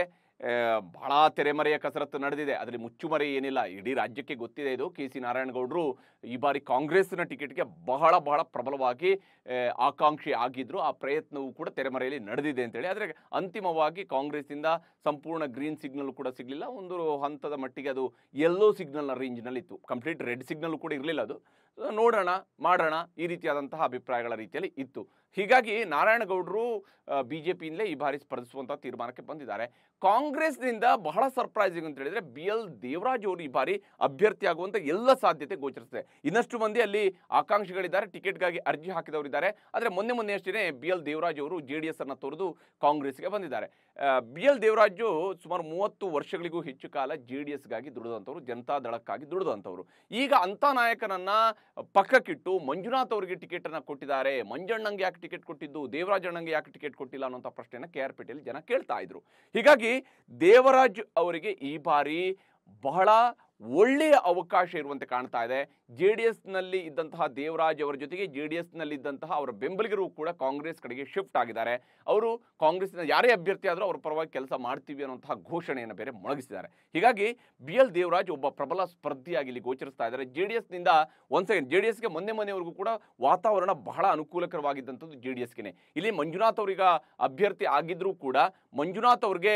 Speaker 1: ಬಹಳ ತೆರೆಮರೆಯ ಕಸರತ್ತು ನಡೆದಿದೆ, ಅದರಲ್ಲಿ ಮುಚ್ಚುಮರೆ ಏನಿಲ್ಲ, ಇಡೀ ರಾಜ್ಯಕ್ಕೆ ಗೊತ್ತಿದೆ ಇದು. ಕೆ ಸಿ ನಾರಾಯಣಗೌಡರು ಈ ಬಾರಿ ಕಾಂಗ್ರೆಸ್ನ ಟಿಕೆಟ್ಗೆ ಬಹಳ ಬಹಳ ಪ್ರಬಲವಾಗಿ ಆಕಾಂಕ್ಷಿ ಆಗಿದ್ರು. ಆ ಪ್ರಯತ್ನವೂ ಕೂಡ ತೆರೆಮರೆಯಲ್ಲಿ ನಡೆದಿದೆ ಅಂತೇಳಿ. ಆದರೆ ಅಂತಿಮವಾಗಿ ಕಾಂಗ್ರೆಸ್ಸಿಂದ ಸಂಪೂರ್ಣ ಗ್ರೀನ್ ಸಿಗ್ನಲ್ ಕೂಡ ಸಿಗಲಿಲ್ಲ. ಒಂದು ಹಂತದ ಮಟ್ಟಿಗೆ ಅದು ಯೆಲ್ಲೋ ಸಿಗ್ನಲ್ನ ರೇಂಜ್ನಲ್ಲಿ ಇತ್ತು, ಕಂಪ್ಲೀಟ್ ರೆಡ್ ಸಿಗ್ನಲ್ ಕೂಡ ಇರಲಿಲ್ಲ. ಅದು ನೋಡೋಣ ಮಾಡೋಣ ಈ ರೀತಿಯಾದಂತಹ ಅಭಿಪ್ರಾಯಗಳ ರೀತಿಯಲ್ಲಿ ಇತ್ತು. ಹೀಗಾಗಿ ನಾರಾಯಣಗೌಡರು ಬಿ ಜೆ ಪಿಯಿಂದಲೇ ಈ ಬಾರಿ ಸ್ಪರ್ಧಿಸುವಂಥ ತೀರ್ಮಾನಕ್ಕೆ ಬಂದಿದ್ದಾರೆ. ಕಾಂಗ್ರೆಸ್ನಿಂದ ಬಹಳ ಸರ್ಪ್ರೈಸಿಂಗ್ ಅಂತ ಹೇಳಿದ್ರೆ ಬಿ ಎಲ್ ದೇವರಾಜ್ ಅವರು ಈ ಬಾರಿ ಅಭ್ಯರ್ಥಿ ಆಗುವಂಥ ಎಲ್ಲ ಸಾಧ್ಯತೆ ಗೋಚರಿಸಿದೆ. ಇನ್ನಷ್ಟು ಮಂದಿ ಅಲ್ಲಿ ಆಕಾಂಕ್ಷಿಗಳಿದ್ದಾರೆ, ಟಿಕೆಟ್ಗಾಗಿ ಅರ್ಜಿ ಹಾಕಿದವರಿದ್ದಾರೆ. ಆದರೆ ಮೊನ್ನೆ ಮೊನ್ನೆ ಅಷ್ಟೇ ಬಿ ಎಲ್ ದೇವರಾಜ್ ಅವರು ಜೆ ಡಿ ಎಸ್ ಅನ್ನು ತೊರೆದು ಕಾಂಗ್ರೆಸ್ಗೆ ಬಂದಿದ್ದಾರೆ. ಬಿ ಎಲ್ ದೇವರಾಜು ಸುಮಾರು ಮೂವತ್ತು ವರ್ಷಗಳಿಗೂ ಹೆಚ್ಚು ಕಾಲ ಜೆ ಡಿ ಎಸ್ಗಾಗಿ ದುಡಿದಂಥವ್ರು, ಜನತಾ ದಳಕ್ಕಾಗಿ ದುಡಿದಂಥವ್ರು. ಈಗ ಅಂಥ ನಾಯಕನನ್ನ ಪಕ್ಕಕ್ಕಿಟ್ಟು ಮಂಜುನಾಥ್ ಅವರಿಗೆ ಟಿಕೆಟ್ ಅನ್ನು ಕೊಟ್ಟಿದ್ದಾರೆ. ಮಂಜಣ್ಣಂಗೆ ಯಾಕೆ ಟಿಕೆಟ್ ಕೊಟ್ಟಿದ್ದು, ದೇವರಾಜ್ ಅಣ್ಣಂಗೆ ಯಾಕೆ ಟಿಕೆಟ್ ಕೊಟ್ಟಿಲ್ಲ ಅನ್ನೋಂಥ ಪ್ರಶ್ನೆಯನ್ನು ಕೆ ಆರ್ ಪೇಟೆಯಲ್ಲಿ ಜನ ಕೇಳ್ತಾ ಇದ್ರು. ಹೀಗಾಗಿ ದೇವರಾಜ್ ಅವರಿಗೆ ಈ ಬಾರಿ ಬಹಳ ಒಳ್ಳೆಯ ಅವಕಾಶ ಇರುವಂತೆ ಕಾಣ್ತಾ ಇದೆ. ಜೆ ಡಿ ಎಸ್ನಲ್ಲಿ ಇದ್ದಂತಹ ದೇವರಾಜ್ ಅವರ ಜೊತೆಗೆ ಜೆ ಡಿ ಎಸ್ನಲ್ಲಿ ಇದ್ದಂತಹ ಅವರ ಬೆಂಬಲಿಗರು ಕೂಡ ಕಾಂಗ್ರೆಸ್ ಕಡೆಗೆ ಶಿಫ್ಟ್ ಆಗಿದ್ದಾರೆ. ಅವರು ಕಾಂಗ್ರೆಸ್ನ ಯಾರೇ ಅಭ್ಯರ್ಥಿ ಆದರೂ ಅವ್ರ ಪರವಾಗಿ ಕೆಲಸ ಮಾಡ್ತೀವಿ ಅನ್ನುವಂತಹ ಘೋಷಣೆಯನ್ನು ಬೇರೆ ಮೊಳಗಿಸಿದ್ದಾರೆ. ಹೀಗಾಗಿ ಬಿ ಎಲ್ ದೇವರಾಜ್ ಒಬ್ಬ ಪ್ರಬಲ ಸ್ಪರ್ಧಿಯಾಗಿ ಇಲ್ಲಿ ಗೋಚರಿಸ್ತಾ ಇದ್ದಾರೆ. ಜೆ ಡಿ ಎಸ್ನಿಂದ ಒಂದು ಸೆಕೆಂಡ್ ಜೆ ಡಿ ಎಸ್ಗೆ ಮೊನ್ನೆ ಮೊನ್ನೆವರೆಗೂ ಕೂಡ ವಾತಾವರಣ ಬಹಳ ಅನುಕೂಲಕರವಾಗಿದ್ದಂಥದ್ದು ಜೆ ಡಿ ಎಸ್ಗೆ. ಇಲ್ಲಿ ಮಂಜುನಾಥ್ ಅವರೀಗ ಅಭ್ಯರ್ಥಿ ಆಗಿದ್ರೂ ಕೂಡ ಮಂಜುನಾಥ್ ಅವ್ರಿಗೆ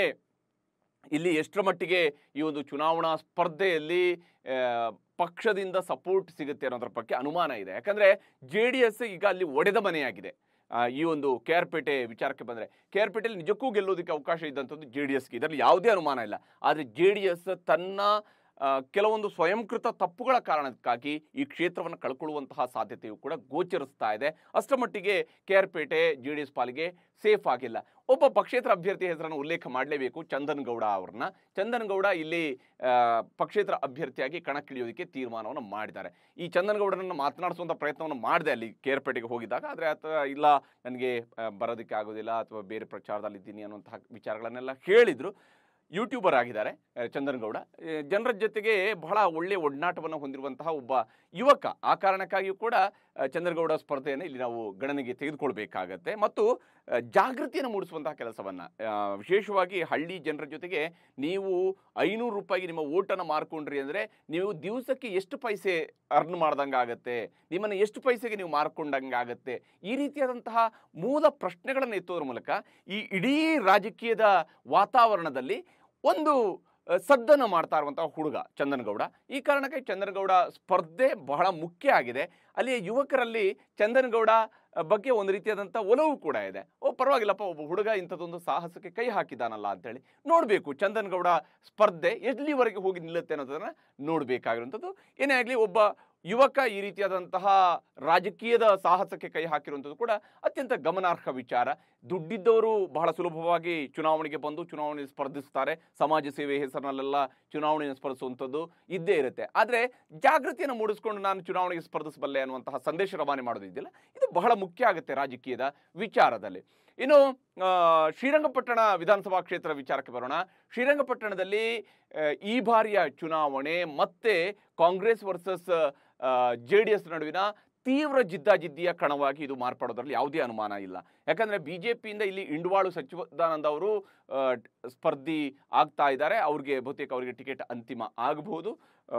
Speaker 1: ಇಲ್ಲಿ ಎಷ್ಟರ ಮಟ್ಟಿಗೆ ಈ ಒಂದು ಚುನಾವಣಾ ಸ್ಪರ್ಧೆಯಲ್ಲಿ ಪಕ್ಷದಿಂದ ಸಪೋರ್ಟ್ ಸಿಗುತ್ತೆ ಅನ್ನೋದ್ರ ಬಗ್ಗೆ ಅನುಮಾನ ಇದೆ. ಯಾಕಂದರೆ ಜೆ ಡಿ ಎಸ್ ಈಗ ಅಲ್ಲಿ ಒಡೆದ ಮನೆಯಾಗಿದೆ. ಈ ಒಂದು ಕೆ ಆರ್ ಪೇಟೆ ವಿಚಾರಕ್ಕೆ ಬಂದರೆ ಕೆ ಆರ್ ಪೇಟೆಯಲ್ಲಿ ನಿಜಕ್ಕೂ ಗೆಲ್ಲೋದಕ್ಕೆ ಅವಕಾಶ ಇದ್ದಂಥದ್ದು ಜೆ ಡಿ ಎಸ್ಗೆ, ಇದರಲ್ಲಿ ಯಾವುದೇ ಅನುಮಾನ ಇಲ್ಲ. ಆದರೆ ಜೆ ಡಿ ಎಸ್ ತನ್ನ ಕೆಲವೊಂದು ಸ್ವಯಂಕೃತ ತಪ್ಪುಗಳ ಕಾರಣಕ್ಕಾಗಿ ಈ ಕ್ಷೇತ್ರವನ್ನು ಕಳ್ಕೊಳ್ಳುವಂತಹ ಸಾಧ್ಯತೆಯು ಕೂಡ ಗೋಚರಿಸ್ತಾ ಇದೆ. ಅಷ್ಟರ ಮಟ್ಟಿಗೆ K R Pete J D S ಪಾಲಿಗೆ ಸೇಫ್ ಆಗಿಲ್ಲ. ಒಬ್ಬ ಪಕ್ಷೇತರ ಅಭ್ಯರ್ಥಿ ಹೆಸರನ್ನು ಉಲ್ಲೇಖ ಮಾಡಲೇಬೇಕು, ಚಂದನ್ ಗೌಡ ಅವ್ರನ್ನ. ಚಂದನ್ ಗೌಡ ಇಲ್ಲಿ ಪಕ್ಷೇತರ ಅಭ್ಯರ್ಥಿಯಾಗಿ ಕಣಕ್ಕಿಳಿಯೋದಕ್ಕೆ ತೀರ್ಮಾನವನ್ನು ಮಾಡಿದ್ದಾರೆ. ಈ ಚಂದನ್ ಗೌಡರನ್ನು ಮಾತನಾಡಿಸುವಂಥ ಪ್ರಯತ್ನವನ್ನು ಮಾಡಿದೆ ಅಲ್ಲಿ ಕೆ ಆರ್ ಪೇಟೆಗೆ ಹೋಗಿದ್ದಾಗ. ಆದರೆ ಆತ ಇಲ್ಲ ನನಗೆ ಬರೋದಕ್ಕೆ ಆಗೋದಿಲ್ಲ ಅಥವಾ ಬೇರೆ ಪ್ರಚಾರದಲ್ಲಿದ್ದೀನಿ ಅನ್ನುವಂತಹ ವಿಚಾರಗಳನ್ನೆಲ್ಲ ಹೇಳಿದರು. ಯೂಟ್ಯೂಬರ್ ಆಗಿದ್ದಾರೆ ಚಂದನ್ ಗೌಡ. ಜನರ ಜೊತೆಗೆ ಬಹಳ ಒಳ್ಳೆಯ ಒಡನಾಟವನ್ನು ಹೊಂದಿರುವಂತಹ ಒಬ್ಬ ಯುವಕ. ಆ ಕಾರಣಕ್ಕಾಗಿಯೂ ಕೂಡ ಚಂದ್ರಗೌಡ ಸ್ಪರ್ಧೆಯನ್ನು ಇಲ್ಲಿ ನಾವು ಗಣನೆಗೆ ತೆಗೆದುಕೊಳ್ಬೇಕಾಗತ್ತೆ. ಮತ್ತು ಜಾಗೃತಿಯನ್ನು ಮೂಡಿಸುವಂತಹ ಕೆಲಸವನ್ನು, ವಿಶೇಷವಾಗಿ ಹಳ್ಳಿ ಜನರ ಜೊತೆಗೆ ನೀವು ಐನೂರು ರೂಪಾಯಿಗೆ ನಿಮ್ಮ ಓಟನ್ನು ಮಾರ್ಕೊಂಡ್ರಿ ಅಂದರೆ ನೀವು ದಿವಸಕ್ಕೆ ಎಷ್ಟು ಪೈಸೆ ಅರ್ನ್ ಮಾಡ್ದಂಗೆ ಆಗುತ್ತೆ, ನಿಮ್ಮನ್ನು ಎಷ್ಟು ಪೈಸೆಗೆ ನೀವು ಮಾರ್ಕೊಂಡಂಗೆ ಆಗುತ್ತೆ, ಈ ರೀತಿಯಾದಂತಹ ಮೂಲ ಪ್ರಶ್ನೆಗಳನ್ನು ಎತ್ತೋದ್ರ ಮೂಲಕ ಈ ಇಡೀ ರಾಜಕೀಯದ ವಾತಾವರಣದಲ್ಲಿ ಒಂದು ಸದ್ದನ್ನು ಮಾಡ್ತಾ ಇರುವಂತಹ ಹುಡುಗ ಚಂದನ್ ಗೌಡ. ಈ ಕಾರಣಕ್ಕೆ ಚಂದನ್ ಗೌಡ ಸ್ಪರ್ಧೆ ಬಹಳ ಮುಖ್ಯ ಆಗಿದೆ. ಅಲ್ಲಿ ಯುವಕರಲ್ಲಿ ಚಂದನ್ ಗೌಡ ಬಗ್ಗೆ ಒಂದು ರೀತಿಯಾದಂಥ ಒಲವು ಕೂಡ ಇದೆ. ಓ ಪರವಾಗಿಲ್ಲಪ್ಪ, ಒಬ್ಬ ಹುಡುಗ ಇಂಥದ್ದೊಂದು ಸಾಹಸಕ್ಕೆ ಕೈ ಹಾಕಿದಾನಲ್ಲ ಅಂತೇಳಿ ನೋಡಬೇಕು. ಚಂದನ್ ಗೌಡ ಸ್ಪರ್ಧೆ ಎಲ್ಲಿವರೆಗೆ ಹೋಗಿ ನಿಲ್ಲುತ್ತೆ ಅನ್ನೋದನ್ನು ನೋಡಬೇಕಾಗಿರುವಂಥದ್ದು. ಏನೇ ಆಗಲಿ, ಒಬ್ಬ ಯುವಕ ಈ ರೀತಿಯಾದಂತಹ ರಾಜಕೀಯದ ಸಾಹಸಕ್ಕೆ ಕೈ ಹಾಕಿರುವಂಥದ್ದು ಕೂಡ ಅತ್ಯಂತ ಗಮನಾರ್ಹ ವಿಚಾರ. ದುಡ್ಡಿದ್ದವರು ಬಹಳ ಸುಲಭವಾಗಿ ಚುನಾವಣೆಗೆ ಬಂದು ಚುನಾವಣೆಯಲ್ಲಿ ಸ್ಪರ್ಧಿಸ್ತಾರೆ. ಸಮಾಜ ಸೇವೆ ಹೆಸರಿನಲ್ಲೆಲ್ಲ ಚುನಾವಣೆಯನ್ನು ಸ್ಪರ್ಧಿಸುವಂಥದ್ದು ಇದ್ದೇ ಇರುತ್ತೆ. ಆದರೆ ಜಾಗೃತಿಯನ್ನು ಮೂಡಿಸ್ಕೊಂಡು ನಾನು ಚುನಾವಣೆಗೆ ಸ್ಪರ್ಧಿಸಬಲ್ಲೆ ಅನ್ನುವಂತಹ ಸಂದೇಶ ರವಾನೆ ಮಾಡೋದಿದೆಯಲ್ಲ, ಇದು ಬಹಳ ಮುಖ್ಯ ಆಗುತ್ತೆ ರಾಜಕೀಯದ ವಿಚಾರದಲ್ಲಿ. ಇನ್ನು ಶ್ರೀರಂಗಪಟ್ಟಣ ವಿಧಾನಸಭಾ ಕ್ಷೇತ್ರ ವಿಚಾರಕ್ಕೆ ಬರೋಣ. ಶ್ರೀರಂಗಪಟ್ಟಣದಲ್ಲಿ ಈ ಬಾರಿಯ ಚುನಾವಣೆ ಮತ್ತೆ Congress versus J D S ನಡುವಿನ ತೀವ್ರ ಜಿದ್ದಾಜಿದ್ದಿಯ ಕಣವಾಗಿ ಇದು ಮಾರ್ಪಡೋದ್ರಲ್ಲಿ ಯಾವುದೇ ಅನುಮಾನ ಇಲ್ಲ. ಯಾಕಂದರೆ ಬಿ ಜೆ ಪಿಯಿಂದ ಇಲ್ಲಿ ಇಂಡ್ವಾಳು ಸಚ್ಚಿದಾನಂದ ಅವರು ಸ್ಪರ್ಧಿ ಆಗ್ತಾ ಇದ್ದಾರೆ. ಅವ್ರಿಗೆ ಬಹುತೇಕ ಅವರಿಗೆ ಟಿಕೆಟ್ ಅಂತಿಮ ಆಗಬಹುದು.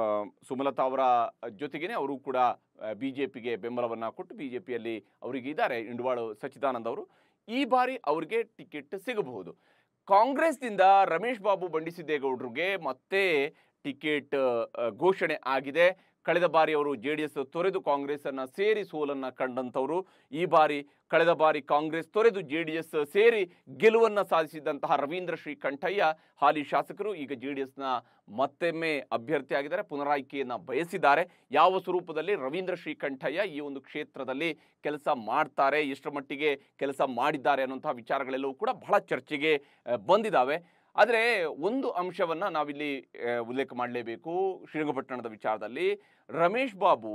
Speaker 1: ಸುಮಲತಾ ಅವರ ಜೊತೆಗೇ ಅವರು ಕೂಡ ಬಿ ಜೆ ಪಿಗೆ ಬೆಂಬಲವನ್ನು ಕೊಟ್ಟು ಬಿ ಜೆ ಪಿಯಲ್ಲಿ ಅವರಿಗೆ ಇದ್ದಾರೆ ಇಂಡ್ವಾಳು ಸಚ್ಚಿದಾನಂದ ಅವರು. ಈ ಬಾರಿ ಅವರಿಗೆ ಟಿಕೆಟ್ ಸಿಗಬಹುದು. ಕಾಂಗ್ರೆಸ್ನಿಂದ ರಮೇಶ್ ಬಾಬು ಬಂಡಿಸಿದ್ದೇಗೌಡರಿಗೆ ಮತ್ತೆ ಟಿಕೆಟ್ ಘೋಷಣೆ ಆಗಿದೆ. ಕಳೆದ ಬಾರಿ ಅವರು ಜೆ ಡಿ ಎಸ್ ತೊರೆದು ಕಾಂಗ್ರೆಸ್ಸನ್ನು ಸೇರಿ ಸೋಲನ್ನು ಕಂಡಂಥವರು. ಈ ಬಾರಿ ಕಳೆದ ಬಾರಿ ಕಾಂಗ್ರೆಸ್ ತೊರೆದು ಜೆ ಡಿ ಎಸ್ ಸೇರಿ ಗೆಲುವನ್ನು ಸಾಧಿಸಿದಂತಹ ರವೀಂದ್ರ ಶ್ರೀಕಂಠಯ್ಯ ಹಾಲಿ ಶಾಸಕರು ಈಗ ಜೆ ಡಿ ಎಸ್ನ ಮತ್ತೊಮ್ಮೆ ಅಭ್ಯರ್ಥಿ ಆಗಿದ್ದಾರೆ, ಪುನರಾಯ್ಕೆಯನ್ನು ಬಯಸಿದ್ದಾರೆ. ಯಾವ ಸ್ವರೂಪದಲ್ಲಿ ರವೀಂದ್ರ ಶ್ರೀಕಂಠಯ್ಯ ಈ ಒಂದು ಕ್ಷೇತ್ರದಲ್ಲಿ ಕೆಲಸ ಮಾಡ್ತಾರೆ, ಎಷ್ಟರ ಮಟ್ಟಿಗೆ ಕೆಲಸ ಮಾಡಿದ್ದಾರೆ ಅನ್ನುವಂತಹ ವಿಚಾರಗಳೆಲ್ಲವೂ ಕೂಡ ಬಹಳ ಚರ್ಚೆಗೆ ಬಂದಿದ್ದಾವೆ. ಆದರೆ ಒಂದು ಅಂಶವನ್ನು ನಾವಿಲ್ಲಿ ಉಲ್ಲೇಖ ಮಾಡಲೇಬೇಕು. ಶ್ರೀರಂಗಪಟ್ಟಣದ ವಿಚಾರದಲ್ಲಿ ರಮೇಶ್ ಬಾಬು